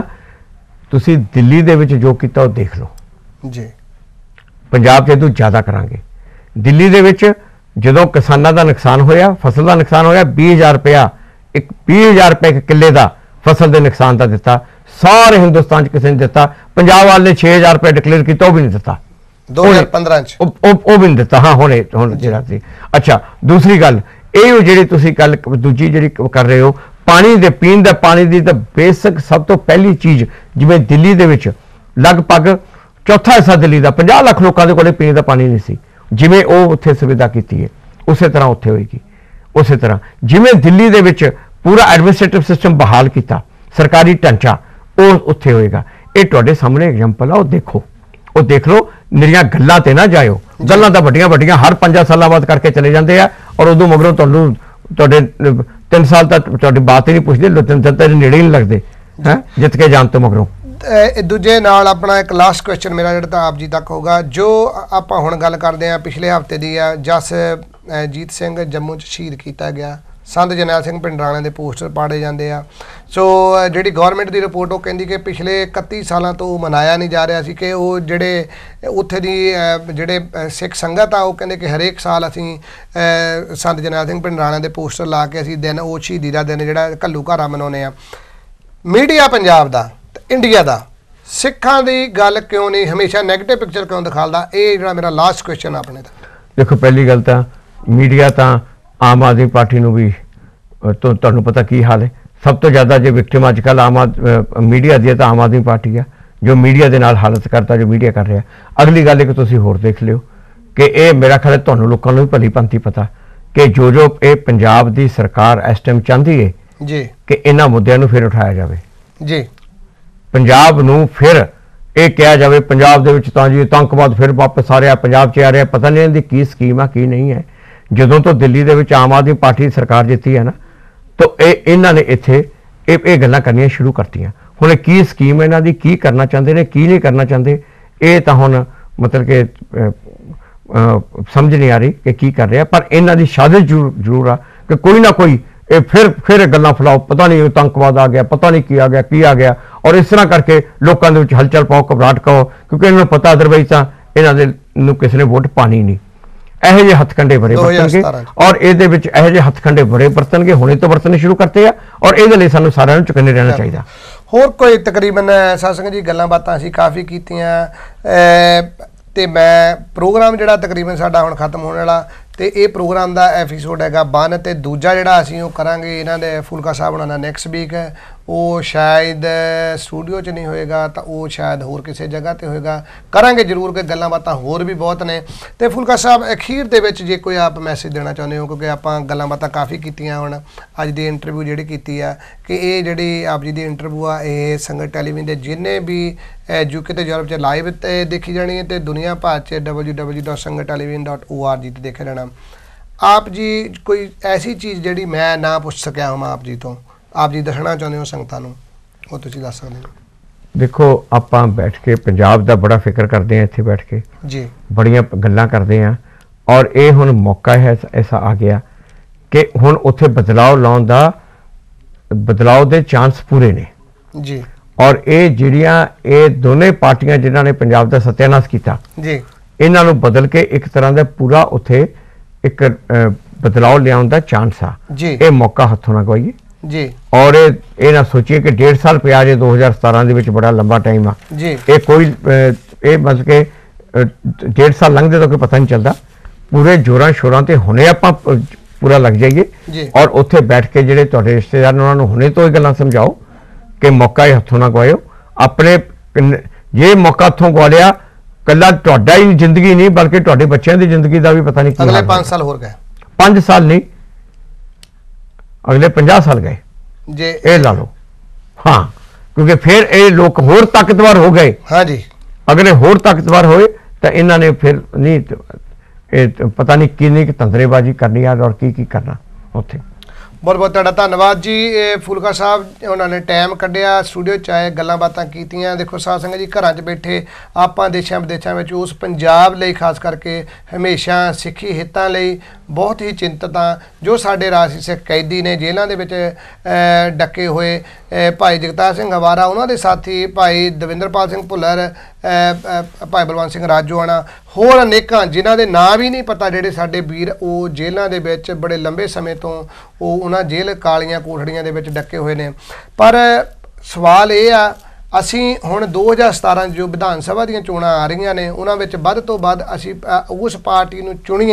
ਤੁਸੀਂ ਦਿੱਲੀ ਦੇ ਵਿੱਚ ਜੋ ਕੀਤਾ ਉਹ ਦੇਖ ਲਓ ਜੀ। ਪੰਜਾਬ 'ਚ ਇਹਦੋਂ ਜ਼ਿਆਦਾ ਕਰਾਂਗੇ। ਦਿੱਲੀ ਦੇ ਵਿੱਚ ਜਦੋਂ ਕਿਸਾਨਾਂ ਦਾ ਨੁਕਸਾਨ ਹੋਇਆ, ਫਸਲ ਦਾ ਨੁਕਸਾਨ ਹੋਇਆ, 20,000 ਰੁਪਇਆ, 20,000 ਰੁਪਏ ਇੱਕ ਕਿੱਲੇ ਦਾ ਫਸਲ ਦੇ ਨੁਕਸਾਨ ਦਾ ਦਿੱਤਾ। ਸਾਰੇ ਹਿੰਦੁਸਤਾਨ 'ਚ ਕਿਸੇ ਨੇ ਦਿੱਤਾ। ਪੰਜਾਬ ਵਾਲੇ 6,000 ਰੁਪਏ ਡਿਕਲੇਅਰ ਕੀਤਾ, ਉਹ ਵੀ ਨਹੀਂ ਦਿੱਤਾ 2015 'ਚ, ਉਹ ਵੀ ਨਹੀਂ ਦਿੱਤਾ। ਹਾਂ, ਹੁਣ ਜਿਹੜਾ ਸੀ। ਅੱਛਾ, ਦੂਸਰੀ ਗੱਲ ਇਹ ਜਿਹੜੀ ਤੁਸੀਂ ਗੱਲ ਦੂਜੀ ਜਿਹੜੀ ਕਰ ਰਹੇ ਹੋ, ਪਾਣੀ ਦੇ, ਪੀਣ ਦਾ ਪਾਣੀ ਦੀ ਤਾਂ ਬੇਸਿਕ ਸਭ ਤੋਂ ਪਹਿਲੀ ਚੀਜ਼, ਜਿਵੇਂ ਦਿੱਲੀ ਦੇ ਵਿੱਚ ਲਗਭਗ ਚੌਥਾ ਹਿੱਸਾ ਦਿੱਲੀ ਦਾ 50 ਲੱਖ ਲੋਕਾਂ ਦੇ ਕੋਲ ਪੀਣ ਦਾ ਪਾਣੀ ਨਹੀਂ ਸੀ। ਜਿਵੇਂ ਉਹ ਉੱਥੇ ਸੁਵਿਧਾ ਕੀਤੀ ਹੈ, ਉਸੇ ਤਰ੍ਹਾਂ ਉੱਥੇ ਹੋਏਗੀ। ਉਸੇ ਤਰ੍ਹਾਂ ਜਿਵੇਂ ਦਿੱਲੀ ਦੇ ਵਿੱਚ ਪੂਰਾ ਐਡਮਿਨਿਸਟ੍ਰੇਟਿਵ ਸਿਸਟਮ ਬਹਾਲ ਕੀਤਾ, ਸਰਕਾਰੀ ਢਾਂਚਾ, ਉਹ ਉੱਥੇ ਹੋਏਗਾ। ਇਹ ਤੁਹਾਡੇ ਸਾਹਮਣੇ ਐਗਜ਼ਾਮਪਲ ਆ, ਉਹ ਦੇਖ ਲਓ, ਨਿਰੀਆਂ ਗੱਲਾਂ ਤੇ ਨਾ ਜਾਇਓ। ਗੱਲਾਂ ਤਾਂ ਵੱਡੀਆਂ ਵੱਡੀਆਂ ਹਰ 5 ਸਾਲਾਂ ਬਾਅਦ ਕਰਕੇ ਚਲੇ ਜਾਂਦੇ ਆ, ਔਰ ਉਦੋਂ ਮਗਰੋਂ ਤੁਹਾਡੇ 3 ਸਾਲ ਤੱਕ ਤੁਹਾਡੀ ਬਾਤ ਹੀ ਨਹੀਂ ਪੁੱਛਦੇ, ਤੇਰੇ ਨੇੜੇ ਹੀ ਨਹੀਂ ਲੱਗਦੇ ਹੈ ਜਿੱਤ ਕੇ ਜਾਣ ਤੋਂ ਮਗਰੋਂ। ਦੂਜੇ ਨਾਲ ਆਪਣਾ ਇੱਕ ਲਾਸਟ ਕੁਐਸਚਨ ਮੇਰਾ ਜਿਹੜਾ ਤਾਂ ਆਪ ਜੀ ਤੱਕ ਹੋਊਗਾ, ਜੋ ਆਪਾਂ ਹੁਣ ਗੱਲ ਕਰਦੇ ਹਾਂ ਪਿਛਲੇ ਹਫਤੇ ਦੀ ਆ, ਜਸਜੀਤ ਸਿੰਘ ਜੰਮੂ 'ਚ ਸ਼ਹੀਦ ਕੀਤਾ ਗਿਆ, ਸੰਤ ਜਰਨੈਲ ਸਿੰਘ ਪਿੰਡਰਾਣੇ ਦੇ ਪੋਸਟਰ ਪਾੜੇ ਜਾਂਦੇ ਆ। ਸੋ ਜਿਹੜੀ ਗੌਰਮੈਂਟ ਦੀ ਰਿਪੋਰਟ ਉਹ ਕਹਿੰਦੀ ਕਿ ਪਿਛਲੇ 31 ਸਾਲਾਂ ਤੋਂ ਮਨਾਇਆ ਨਹੀਂ ਜਾ ਰਿਹਾ ਸੀ, ਕਿ ਉਹ ਜਿਹੜੇ ਉੱਥੇ ਦੀ ਜਿਹੜੇ ਸਿੱਖ ਸੰਗਤ ਆ ਉਹ ਕਹਿੰਦੇ ਕਿ ਹਰੇਕ ਸਾਲ ਅਸੀਂ ਸੰਤ ਜਰਨੈਲ ਸਿੰਘ ਪਿੰਡਰਾਣੇ ਦੇ ਪੋਸਟਰ ਲਾ ਕੇ ਅਸੀਂ ਦਿਨ ਉਹ ਸ਼ਹੀਦੀ ਦਾ ਦਿਨ ਜਿਹੜਾ ਘੱਲੂ ਘਾਰਾ ਮਨਾਉਂਦੇ ਆ। ਮੀਡੀਆ ਪੰਜਾਬ ਦਾ ਤੇ ਇੰਡੀਆ ਦਾ ਸਿੱਖਾਂ ਦੀ ਗੱਲ ਕਿਉਂ ਨਹੀਂ ਹਮੇਸ਼ਾ ਨੈਗੇਟਿਵ ਪਿਕਚਰ ਕਿਉਂ ਦਿਖਾਉਂਦਾ? ਇਹ ਜਿਹੜਾ ਮੇਰਾ ਲਾਸਟ ਕੁਐਸਚਨ ਆਪਣੇ ਦਾ। ਦੇਖੋ, ਪਹਿਲੀ ਗੱਲ ਤਾਂ ਮੀਡੀਆ ਤਾਂ ਆਮ ਆਦਮੀ ਪਾਰਟੀ ਨੂੰ ਵੀ ਤੁਹਾਨੂੰ ਪਤਾ ਕੀ ਹਾਲ ਹੈ। ਸਭ ਤੋਂ ਜ਼ਿਆਦਾ ਜੇ ਵਿਕਟਿਮ ਅੱਜ ਕੱਲ੍ਹ ਮੀਡੀਆ ਦੀ ਤਾਂ ਆਮ ਆਦਮੀ ਪਾਰਟੀ ਆ, ਜੋ ਮੀਡੀਆ ਦੇ ਨਾਲ ਹਾਲਤ ਕਰਤਾ ਜੋ ਮੀਡੀਆ ਕਰ ਰਿਹਾ। ਅਗਲੀ ਗੱਲ ਇੱਕ ਤੁਸੀਂ ਹੋਰ ਦੇਖ ਲਿਓ ਕਿ ਇਹ ਮੇਰਾ ਖਿਆਲ ਹੈ ਤੁਹਾਨੂੰ ਲੋਕਾਂ ਨੂੰ ਵੀ ਭਲੀ ਭਾਂਤੀ ਪਤਾ ਕਿ ਜੋ ਇਹ ਪੰਜਾਬ ਦੀ ਸਰਕਾਰ ਇਸ ਟਾਈਮ ਚਾਹੁੰਦੀ ਹੈ ਜੀ ਕਿ ਇਹਨਾਂ ਮੁੱਦਿਆਂ ਨੂੰ ਫਿਰ ਉਠਾਇਆ ਜਾਵੇ ਜੀ, ਪੰਜਾਬ ਨੂੰ ਫਿਰ ਇਹ ਕਿਹਾ ਜਾਵੇ ਪੰਜਾਬ ਦੇ ਵਿੱਚ ਤਾਂ ਜੀ ਆਤੰਕਵਾਦ ਫਿਰ ਵਾਪਸ ਆ ਰਿਹਾ, ਪੰਜਾਬ 'ਚ ਆ ਰਿਹਾ। ਪਤਾ ਨਹੀਂ ਇਹਦੀ ਕੀ ਸਕੀਮ ਆ ਕੀ ਨਹੀਂ ਹੈ। ਜਦੋਂ ਤੋਂ ਦਿੱਲੀ ਦੇ ਵਿੱਚ ਆਮ ਆਦਮੀ ਪਾਰਟੀ ਸਰਕਾਰ ਜਿੱਤੀ ਹੈ ਨਾ, ਤਾਂ ਇਹਨਾਂ ਨੇ ਇੱਥੇ ਇਹ ਗੱਲਾਂ ਕਰਨੀਆਂ ਸ਼ੁਰੂ ਕਰਤੀਆਂ। ਹੁਣ ਕੀ ਸਕੀਮ ਇਹਨਾਂ ਦੀ, ਕੀ ਕਰਨਾ ਚਾਹੁੰਦੇ ਨੇ, ਕੀ ਨਹੀਂ ਕਰਨਾ ਚਾਹੁੰਦੇ, ਇਹ ਤਾਂ ਹੁਣ ਮਤਲਬ ਕਿ ਸਮਝ ਨਹੀਂ ਆ ਰਹੀ ਕਿ ਕੀ ਕਰ ਰਿਹਾ। ਪਰ ਇਹਨਾਂ ਦੀ ਸਾਜ਼ਿਸ਼ ਜ਼ਰੂਰ ਆ ਕਿ ਕੋਈ ਨਾ ਕੋਈ ਇਹ ਫਿਰ ਗੱਲਾਂ ਫੈਲਾਓ, ਪਤਾ ਨਹੀਂ ਆਤੰਕਵਾਦ ਆ ਗਿਆ, ਪਤਾ ਨਹੀਂ ਕੀ ਆ ਗਿਆ, ਔਰ ਇਸ ਤਰ੍ਹਾਂ ਕਰਕੇ ਲੋਕਾਂ ਦੇ ਵਿੱਚ ਹਲਚਲ ਪਾਓ, ਘਬਰਾਹਟ ਪਾਓ, ਕਿਉਂਕਿ ਇਹਨਾਂ ਨੂੰ ਪਤਾ ਅਦਰਵਾਈਜ਼ ਤਾਂ ਇਹਨਾਂ ਦੇ ਨੂੰ ਕਿਸੇ ਨੇ ਵੋਟ ਪਾਣੀ ਨਹੀਂ। ਇਹੋ ਜਿਹੇ ਹੱਥਕੰਡੇ ਬੜੇ ਵਰਤਣਗੇ, ਔਰ ਇਹਦੇ ਵਿੱਚ ਇਹੋ ਜਿਹੇ ਹੱਥਕੰਡੇ ਬੜੇ ਵਰਤਣਗੇ, ਹੁਣੇ ਤੋਂ ਵਰਤਣੇ ਸ਼ੁਰੂ ਕਰਤੇ ਆ, ਔਰ ਇਹਦੇ ਲਈ ਸਾਨੂੰ ਸਾਰਿਆਂ ਨੂੰ ਚੁਕੰਨੇ ਰਹਿਣਾ ਚਾਹੀਦਾ। ਹੋਰ ਕੋਈ ਤਕਰੀਬਨ ਸਾਧ ਜੀ ਗੱਲਾਂ ਬਾਤਾਂ ਅਸੀਂ ਕਾਫੀ ਕੀਤੀਆਂ, ਤੇ ਮੈਂ ਪ੍ਰੋਗਰਾਮ ਜਿਹੜਾ ਤਕਰੀਬਨ ਸਾਡਾ ਹੁਣ ਖਤਮ ਹੋਣ ਵਾਲਾ, ਤੇ ਇਹ ਪ੍ਰੋਗਰਾਮ ਦਾ ਐਪੀਸੋਡ ਹੈਗਾ 1, ਤੇ ਦੂਜਾ ਜਿਹੜਾ ਅਸੀਂ ਉਹ ਕਰਾਂਗੇ ਇਹਨਾਂ ਦੇ ਫੁਲਕਾ ਸਾਹਿਬ ਉਹਨਾਂ ਦਾ ਨੈਕਸਟ ਵੀਕ ਹੈ। ਉਹ ਸ਼ਾਇਦ ਸਟੂਡੀਓ 'ਚ ਨਹੀਂ ਹੋਏਗਾ, ਤਾਂ ਉਹ ਸ਼ਾਇਦ ਹੋਰ ਕਿਸੇ ਜਗ੍ਹਾ 'ਤੇ ਹੋਏਗਾ। ਕਰਾਂਗੇ ਜ਼ਰੂਰ, ਕਿ ਗੱਲਾਂ ਬਾਤਾਂ ਹੋਰ ਵੀ ਬਹੁਤ ਨੇ। ਤੇ ਫੁਲਕਾ ਸਾਹਿਬ ਅਖੀਰ ਦੇ ਵਿੱਚ ਜੇ ਕੋਈ ਆਪ ਮੈਸੇਜ ਦੇਣਾ ਚਾਹੁੰਦੇ ਹੋ, ਕਿਉਂਕਿ ਆਪਾਂ ਗੱਲਾਂ ਬਾਤਾਂ ਕਾਫੀ ਕੀਤੀਆਂ ਹੁਣ ਅੱਜ ਦੀ ਇੰਟਰਵਿਊ ਜਿਹੜੀ ਕੀਤੀ ਆ, ਕਿ ਇਹ ਜਿਹੜੀ ਆਪ ਜੀ ਦੀ ਇੰਟਰਵਿਊ ਆ ਇਹ ਸੰਗਤ ਟੈਲੀਵਿਜ਼ਨ ਦੇ ਜਿੰਨੇ ਵੀ ਯੂਕੇ ਤੇ ਯੂਰਪ 'ਚ ਲਾਈਵ ਤੇ ਦੇਖੀ ਜਾਣੀ ਹੈ, ਤੇ ਦੁਨੀਆ ਭਰ 'ਚ www.sangattelevision.org ਤੇ ਦੇਖਿਆ ਜਾਣਾ। ਆਪ ਜੀ ਕੋਈ ਐਸੀ ਚੀਜ਼ ਜਿਹੜੀ ਮੈਂ ਨਾ ਪੁੱਛ ਸਕਿਆ ਹਾਂ ਆਪ ਜੀ ਤੋਂ, ਆਪ ਜੀ ਦੱਸਣਾ ਚਾਹੁੰਦੇ ਹੋ ਸੰਗਤਾਂ ਨੂੰ, ਉਹ ਤੁਸੀਂ ਦੱਸ ਸਕਦੇ ਹੋ? ਦੇਖੋ, ਆਪਾਂ ਬੈਠ ਕੇ ਪੰਜਾਬ ਦਾ ਬੜਾ ਫਿਕਰ ਕਰਦੇ ਹਾਂ, ਇੱਥੇ ਬੈਠ ਕੇ ਜੀ ਬੜੀਆਂ ਗੱਲਾਂ ਕਰਦੇ ਹਾਂ, ਔਰ ਇਹ ਹੁਣ ਮੌਕਾ ਹੈ ਐਸਾ ਆ ਗਿਆ ਕਿ ਹੁਣ ਉੱਥੇ ਬਦਲਾਅ ਦੇ ਚਾਂਸ ਪੂਰੇ ਨੇ ਜੀ। ਔਰ ਇਹ ਦੋਨੇ ਪਾਰਟੀਆਂ ਜਿਨ੍ਹਾਂ ਨੇ ਪੰਜਾਬ ਦਾ ਸਤਿਆਨਾਸ਼ ਕੀਤਾ ਜੀ, ਇਹਨਾਂ ਨੂੰ ਬਦਲ ਕੇ ਇੱਕ ਤਰ੍ਹਾਂ ਦਾ ਪੂਰਾ ਉੱਥੇ ਇੱਕ ਬਦਲਾਅ ਲਿਆਉਣ ਦਾ ਚਾਂਸ ਆ। ਇਹ ਮੌਕਾ ਹੱਥੋਂ ਨਾ ਗਵਾਈਏ ਜੀ, ਔਰ ਇਹ ਨਾ ਸੋਚੀਏ ਕਿ 1.5 ਸਾਲ ਪਿਆ ਜੇ 2017 ਦੇ ਵਿੱਚ ਬੜਾ ਲੰਬਾ ਟਾਈਮ ਆ ਜੀ। ਇਹ ਕੋਈ ਇਹ ਮਤਲਬ ਕਿ 1.5 ਸਾਲ ਲੰਘਦੇ ਤਾਂ ਕੋਈ ਪਤਾ ਨਹੀਂ ਚੱਲਦਾ। ਪੂਰੇ ਜੋਰਾਂ ਸ਼ੋਰਾਂ ਤੇ ਹੁਣੇ ਆਪਾਂ ਪੂਰਾ ਲੱਗ ਜਾਈਏ, ਔਰ ਉੱਥੇ ਬੈਠ ਕੇ ਜਿਹੜੇ ਤੁਹਾਡੇ ਰਿਸ਼ਤੇਦਾਰ ਨੇ ਉਹਨਾਂ ਨੂੰ ਹੁਣੇ ਤੋਂ ਇਹ ਗੱਲਾਂ ਸਮਝਾਓ ਕਿ ਮੌਕਾ ਇਹ ਹੱਥੋਂ ਨਾ ਗਵਾਇਓ। ਆਪਣੇ ਜੇ ਮੌਕਾ ਹੱਥੋਂ ਗਵਾ ਲਿਆ, ਕੱਲਾ ਤੁਹਾਡਾ ਹੀ ਜ਼ਿੰਦਗੀ ਨਹੀਂ ਬਲਕਿ ਤੁਹਾਡੇ ਬੱਚਿਆਂ ਦੀ ਜ਼ਿੰਦਗੀ ਦਾ ਵੀ ਪਤਾ ਨਹੀਂ। ਅਗਲੇ 5 ਸਾਲ ਹੋਰ ਗਏ, 5 ਸਾਲ ਨਹੀਂ, ਅਗਲੇ 50 ਸਾਲ ਗਏ ਜੇ ਇਹ ਲਾ ਲਓ। ਹਾਂ, ਕਿਉਂਕਿ ਫਿਰ ਇਹ ਲੋਕ ਹੋਰ ਤਾਕਤਵਰ ਹੋ ਗਏ। ਹਾਂ ਜੀ, ਅਗਲੇ ਹੋਰ ਤਾਕਤਵਰ ਹੋਏ ਤਾਂ ਇਹਨਾਂ ਨੇ ਫਿਰ ਨਹੀਂ ਇਹ ਪਤਾ ਨਹੀਂ ਕਿੰਨੀ ਤੰਤਰੇਬਾਜ਼ੀ ਕਰਨੀ ਆ ਔਰ ਕੀ ਕਰਨਾ ਉੱਥੇ। ਬਹੁਤ ਬਹੁਤ ਤੁਹਾਡਾ ਧੰਨਵਾਦ ਜੀ। ਇਹ ਫੁਲਕਾ ਸਾਹਿਬ ਉਹਨਾਂ ਨੇ ਟਾਈਮ ਕੱਢਿਆ, ਸਟੂਡੀਓ 'ਚ ਆਏ, ਗੱਲਾਂ ਬਾਤਾਂ ਕੀਤੀਆਂ। ਦੇਖੋ ਸਾਧ ਸੰਗਤ ਜੀ, ਘਰਾਂ 'ਚ ਬੈਠੇ ਆਪਾਂ ਦੇਸ਼ਾਂ ਵਿਦੇਸ਼ਾਂ ਵਿੱਚ ਉਸ ਪੰਜਾਬ ਲਈ ਖਾਸ ਕਰਕੇ ਹਮੇਸ਼ਾ ਸਿੱਖੀ ਹਿੱਤਾਂ ਲਈ ਬਹੁਤ ਹੀ ਚਿੰਤਤ ਹਾਂ। ਜੋ ਸਾਡੇ ਰਾਜਸੀ ਸਿੱਖ ਕੈਦੀ ਨੇ ਜੇਲ੍ਹਾਂ ਦੇ ਵਿੱਚ ਡੱਕੇ ਹੋਏ, ਭਾਈ ਜਗਤਾਰ ਸਿੰਘ ਹਵਾਰਾ, ਉਹਨਾਂ ਦੇ ਸਾਥੀ ਭਾਈ ਦਵਿੰਦਰਪਾਲ ਸਿੰਘ ਭੁੱਲਰ, ਭਾਈ ਬਲਵੰਤ ਸਿੰਘ ਰਾਜੋਆਣਾ, ਹੋਰ ਅਨੇਕਾਂ ਜਿਨ੍ਹਾਂ ਦੇ ਨਾਂ ਵੀ ਨਹੀਂ ਪਤਾ, ਜਿਹੜੇ ਸਾਡੇ ਵੀਰ ਉਹ ਜੇਲ੍ਹਾਂ ਦੇ ਵਿੱਚ ਬੜੇ ਲੰਬੇ ਸਮੇਂ ਤੋਂ ਉਹ ਉਹਨਾਂ ਜੇਲ੍ਹ ਕਾਲੀਆਂ ਕੋਠੜੀਆਂ ਦੇ ਵਿੱਚ ਡੱਕੇ ਹੋਏ ਨੇ। ਪਰ ਸਵਾਲ ਇਹ ਆ, ਅਸੀਂ ਹੁਣ 2017 ਜੋ ਵਿਧਾਨ ਸਭਾ ਦੀਆਂ ਚੋਣਾਂ ਆ ਰਹੀਆਂ ਨੇ, ਉਹਨਾਂ ਵਿੱਚ ਵੱਧ ਤੋਂ ਵੱਧ ਅਸੀਂ ਉਸ ਪਾਰਟੀ ਨੂੰ ਚੁਣੀਏ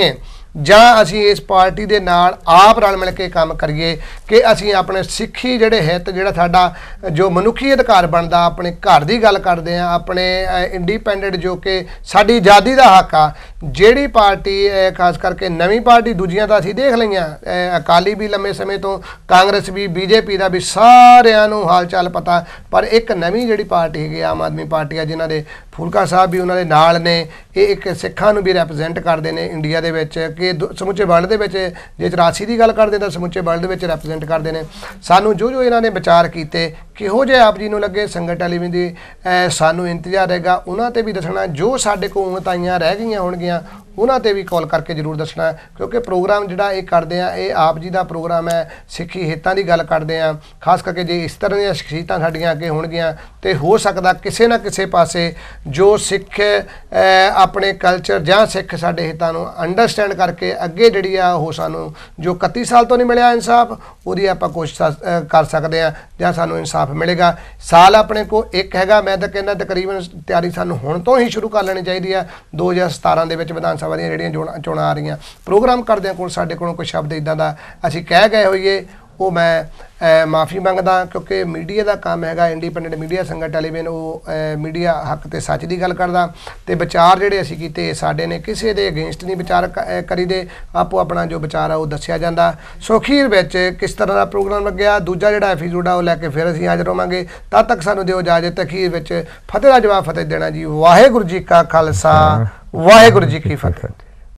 ਜਾਂ ਅਸੀਂ ਇਸ ਪਾਰਟੀ ਦੇ ਨਾਲ ਆਪ ਰਲ ਮਿਲ ਕੇ ਕੰਮ ਕਰੀਏ ਕਿ ਅਸੀਂ ਆਪਣੇ ਸਿੱਖੀ ਜਿਹੜੇ ਹਿੱਤ ਜਿਹੜਾ ਸਾਡਾ ਜੋ ਮਨੁੱਖੀ ਅਧਿਕਾਰ ਬਣਦਾ ਆਪਣੇ ਘਰ ਦੀ ਗੱਲ ਕਰਦੇ ਆ ਆਪਣੇ ਇੰਡੀਪੈਂਡੈਂਟ ਜੋ ਕਿ ਸਾਡੀ ਆਜ਼ਾਦੀ ਦਾ ਹੱਕ ਆ ਜਿਹੜੀ ਪਾਰਟੀ ਖਾਸ ਕਰਕੇ ਨਵੀਂ ਪਾਰਟੀ ਦੂਜੀਆਂ ਤਾਂ ਅਸੀਂ ਦੇਖ ਲਈਆਂ ਅਕਾਲੀ ਵੀ ਲੰਮੇ ਸਮੇਂ ਤੋਂ ਕਾਂਗਰਸ ਵੀ ਬੀਜੇਪੀ ਦਾ ਵੀ ਸਾਰਿਆਂ ਨੂੰ ਹਾਲ ਚਾਲ ਪਤਾ ਪਰ ਇੱਕ ਨਵੀਂ ਜਿਹੜੀ ਪਾਰਟੀ ਹੈਗੀ ਆਮ ਆਦਮੀ ਪਾਰਟੀ ਆ ਜਿਨ੍ਹਾਂ ਦੇ ਫੂਲਕਾ ਸਾਹਿਬ ਵੀ ਉਹਨਾਂ ਦੇ ਨਾਲ ਨੇ ਇਹ ਇੱਕ ਸਿੱਖਾਂ ਨੂੰ ਵੀ ਰੈਪਰੈਜ਼ੈਂਟ ਕਰਦੇ ਨੇ ਇੰਡੀਆ ਦੇ ਵਿੱਚ ਕਿ ਸਮੁੱਚੇ ਵਰਲਡ ਦੇ ਵਿੱਚ ਜੇ 84 ਦੀ ਗੱਲ ਕਰਦੇ ਤਾਂ ਸਮੁੱਚੇ ਵਰਲਡ ਦੇ ਵਿੱਚ ਰੈਪਰੈਜ਼ੈਂਟ ਕਰਦੇ ਨੇ ਸਾਨੂੰ ਜੋ ਇਹਨਾਂ ਨੇ ਵਿਚਾਰ ਕੀਤੇ ਕਿਹੋ ਜਿਹੇ ਆਪ ਜੀ ਨੂੰ ਲੱਗੇ ਸੰਗਤ ਟੈਲੀਵਿਜ਼ਨ ਦੀ ਸਾਨੂੰ ਇੰਤਜ਼ਾਰ ਰਹੇਗਾ ਉਹਨਾਂ ਤੇ ਵੀ ਦੱਸਣਾ ਜੋ ਸਾਡੇ ਕੋਲ ਉਮਤਾਈਆਂ ਰਹਿ ਗਈਆਂ ਹੋਣਗੀਆਂ ਉਹਨਾਂ ਤੇ ਵੀ ਕਾਲ ਕਰਕੇ ਜ਼ਰੂਰ ਦੱਸਣਾ ਕਿਉਂਕਿ ਪ੍ਰੋਗਰਾਮ ਜਿਹੜਾ ਇਹ ਕਰਦੇ ਆ ਇਹ ਆਪ ਜੀ ਦਾ ਪ੍ਰੋਗਰਾਮ ਹੈ ਸਿੱਖੀ ਹਿੱਤਾਂ ਦੀ ਗੱਲ ਕਰਦੇ ਆ ਖਾਸ ਕਰਕੇ ਜੇ ਇਸ ਤਰ੍ਹਾਂ ਦੀਆਂ ਸ਼ਖਸੀਅਤਾਂ ਸਾਡੀਆਂ ਅੱਗੇ ਹੋਣਗੀਆਂ ਤੇ ਹੋ ਸਕਦਾ ਕਿਸੇ ਨਾ ਕਿਸੇ ਪਾਸੇ ਜੋ ਸਿੱਖ ਆਪਣੇ ਕਲਚਰ ਜਾਂ ਸਿੱਖ ਸਾਡੇ ਹਿੱਤਾਂ ਨੂੰ ਅੰਡਰਸਟੈਂਡ ਕਰਕੇ ਅੱਗੇ ਜਿਹੜੀ ਆ ਉਹ ਸਾਨੂੰ ਜੋ 31 ਸਾਲ ਤੋਂ ਨਹੀਂ ਮਿਲਿਆ ਇਨਸਾਫ ਉਹਦੀ ਆਪਾਂ ਕੋਸ਼ਿਸ਼ ਕਰ ਸਕਦੇ ਆ ਜਾਂ ਸਾਨੂੰ ਇਨਸਾਫ ਮਿਲੇਗਾ ਸਾਲ ਆਪਣੇ ਕੋਲ ਇੱਕ ਹੈਗਾ ਮੈਂ ਤਾਂ ਕਹਿੰਦਾ ਤਕਰੀਬਨ ਤਿਆਰੀ ਸਾਨੂੰ ਹੁਣ ਤੋਂ ਹੀ ਸ਼ੁਰੂ ਕਰ ਲੈਣੀ ਚਾਹੀਦੀ ਆ 2017 ਦੇ ਵਿੱਚ ਵਿਧਾਨ ਸਭਾ ਦੀਆਂ ਜਿਹੜੀਆਂ ਚੋਣਾਂ ਆ ਰਹੀਆਂ ਪ੍ਰੋਗਰਾਮ ਕਰਦਿਆਂ ਕੋਲ ਸਾਡੇ ਕੋਲੋਂ ਕੋਈ ਸ਼ਬਦ ਇੱਦਾਂ ਦਾ ਅਸੀਂ ਕਹਿ ਗਏ ਹੋਈਏ ਉਹ ਮੈਂ ਮਾਫੀ ਮੰਗਦਾ ਕਿਉਂਕਿ ਮੀਡੀਆ ਦਾ ਕੰਮ ਹੈਗਾ ਇੰਡੀਪੈਂਡੈਂਟ ਮੀਡੀਆ ਸੰਗਤ ਟੈਲੀਵਿਜ਼ਨ ਉਹ ਮੀਡੀਆ ਹੱਕ ਤੇ ਸੱਚ ਦੀ ਗੱਲ ਕਰਦਾ ਤੇ ਵਿਚਾਰ ਜਿਹੜੇ ਅਸੀਂ ਕੀਤੇ ਸਾਡੇ ਨੇ ਕਿਸੇ ਦੇ ਅਗੇਂਸਟ ਨਹੀਂ ਵਿਚਾਰ ਕਰੀਦੇ ਆਪੋ ਆਪਣਾ ਜੋ ਵਿਚਾਰ ਆ ਉਹ ਦੱਸਿਆ ਜਾਂਦਾ ਸੋ ਅਖੀਰ ਵਿੱਚ ਕਿਸ ਤਰ੍ਹਾਂ ਦਾ ਪ੍ਰੋਗਰਾਮ ਲੱਗਿਆ ਦੂਜਾ ਜਿਹੜਾ ਐਪੀਸੋਡ ਆ ਉਹ ਲੈ ਕੇ ਫਿਰ ਅਸੀਂ ਹਾਜ਼ਰ ਹੋਵਾਂਗੇ ਤਦ ਤੱਕ ਸਾਨੂੰ ਦਿਓ ਇਜਾਜ਼ਤ ਅਖੀਰ ਵਿੱਚ ਫਤਿਹ ਦਾ ਜਵਾਬ ਫਤਿਹ ਦੇਣਾ ਜੀ ਵਾਹਿਗੁਰੂ ਜੀ ਕਾ ਖਾਲਸਾ ਵਾਹਿਗੁਰੂ ਜੀ ਕੀ ਫਤਿਹ।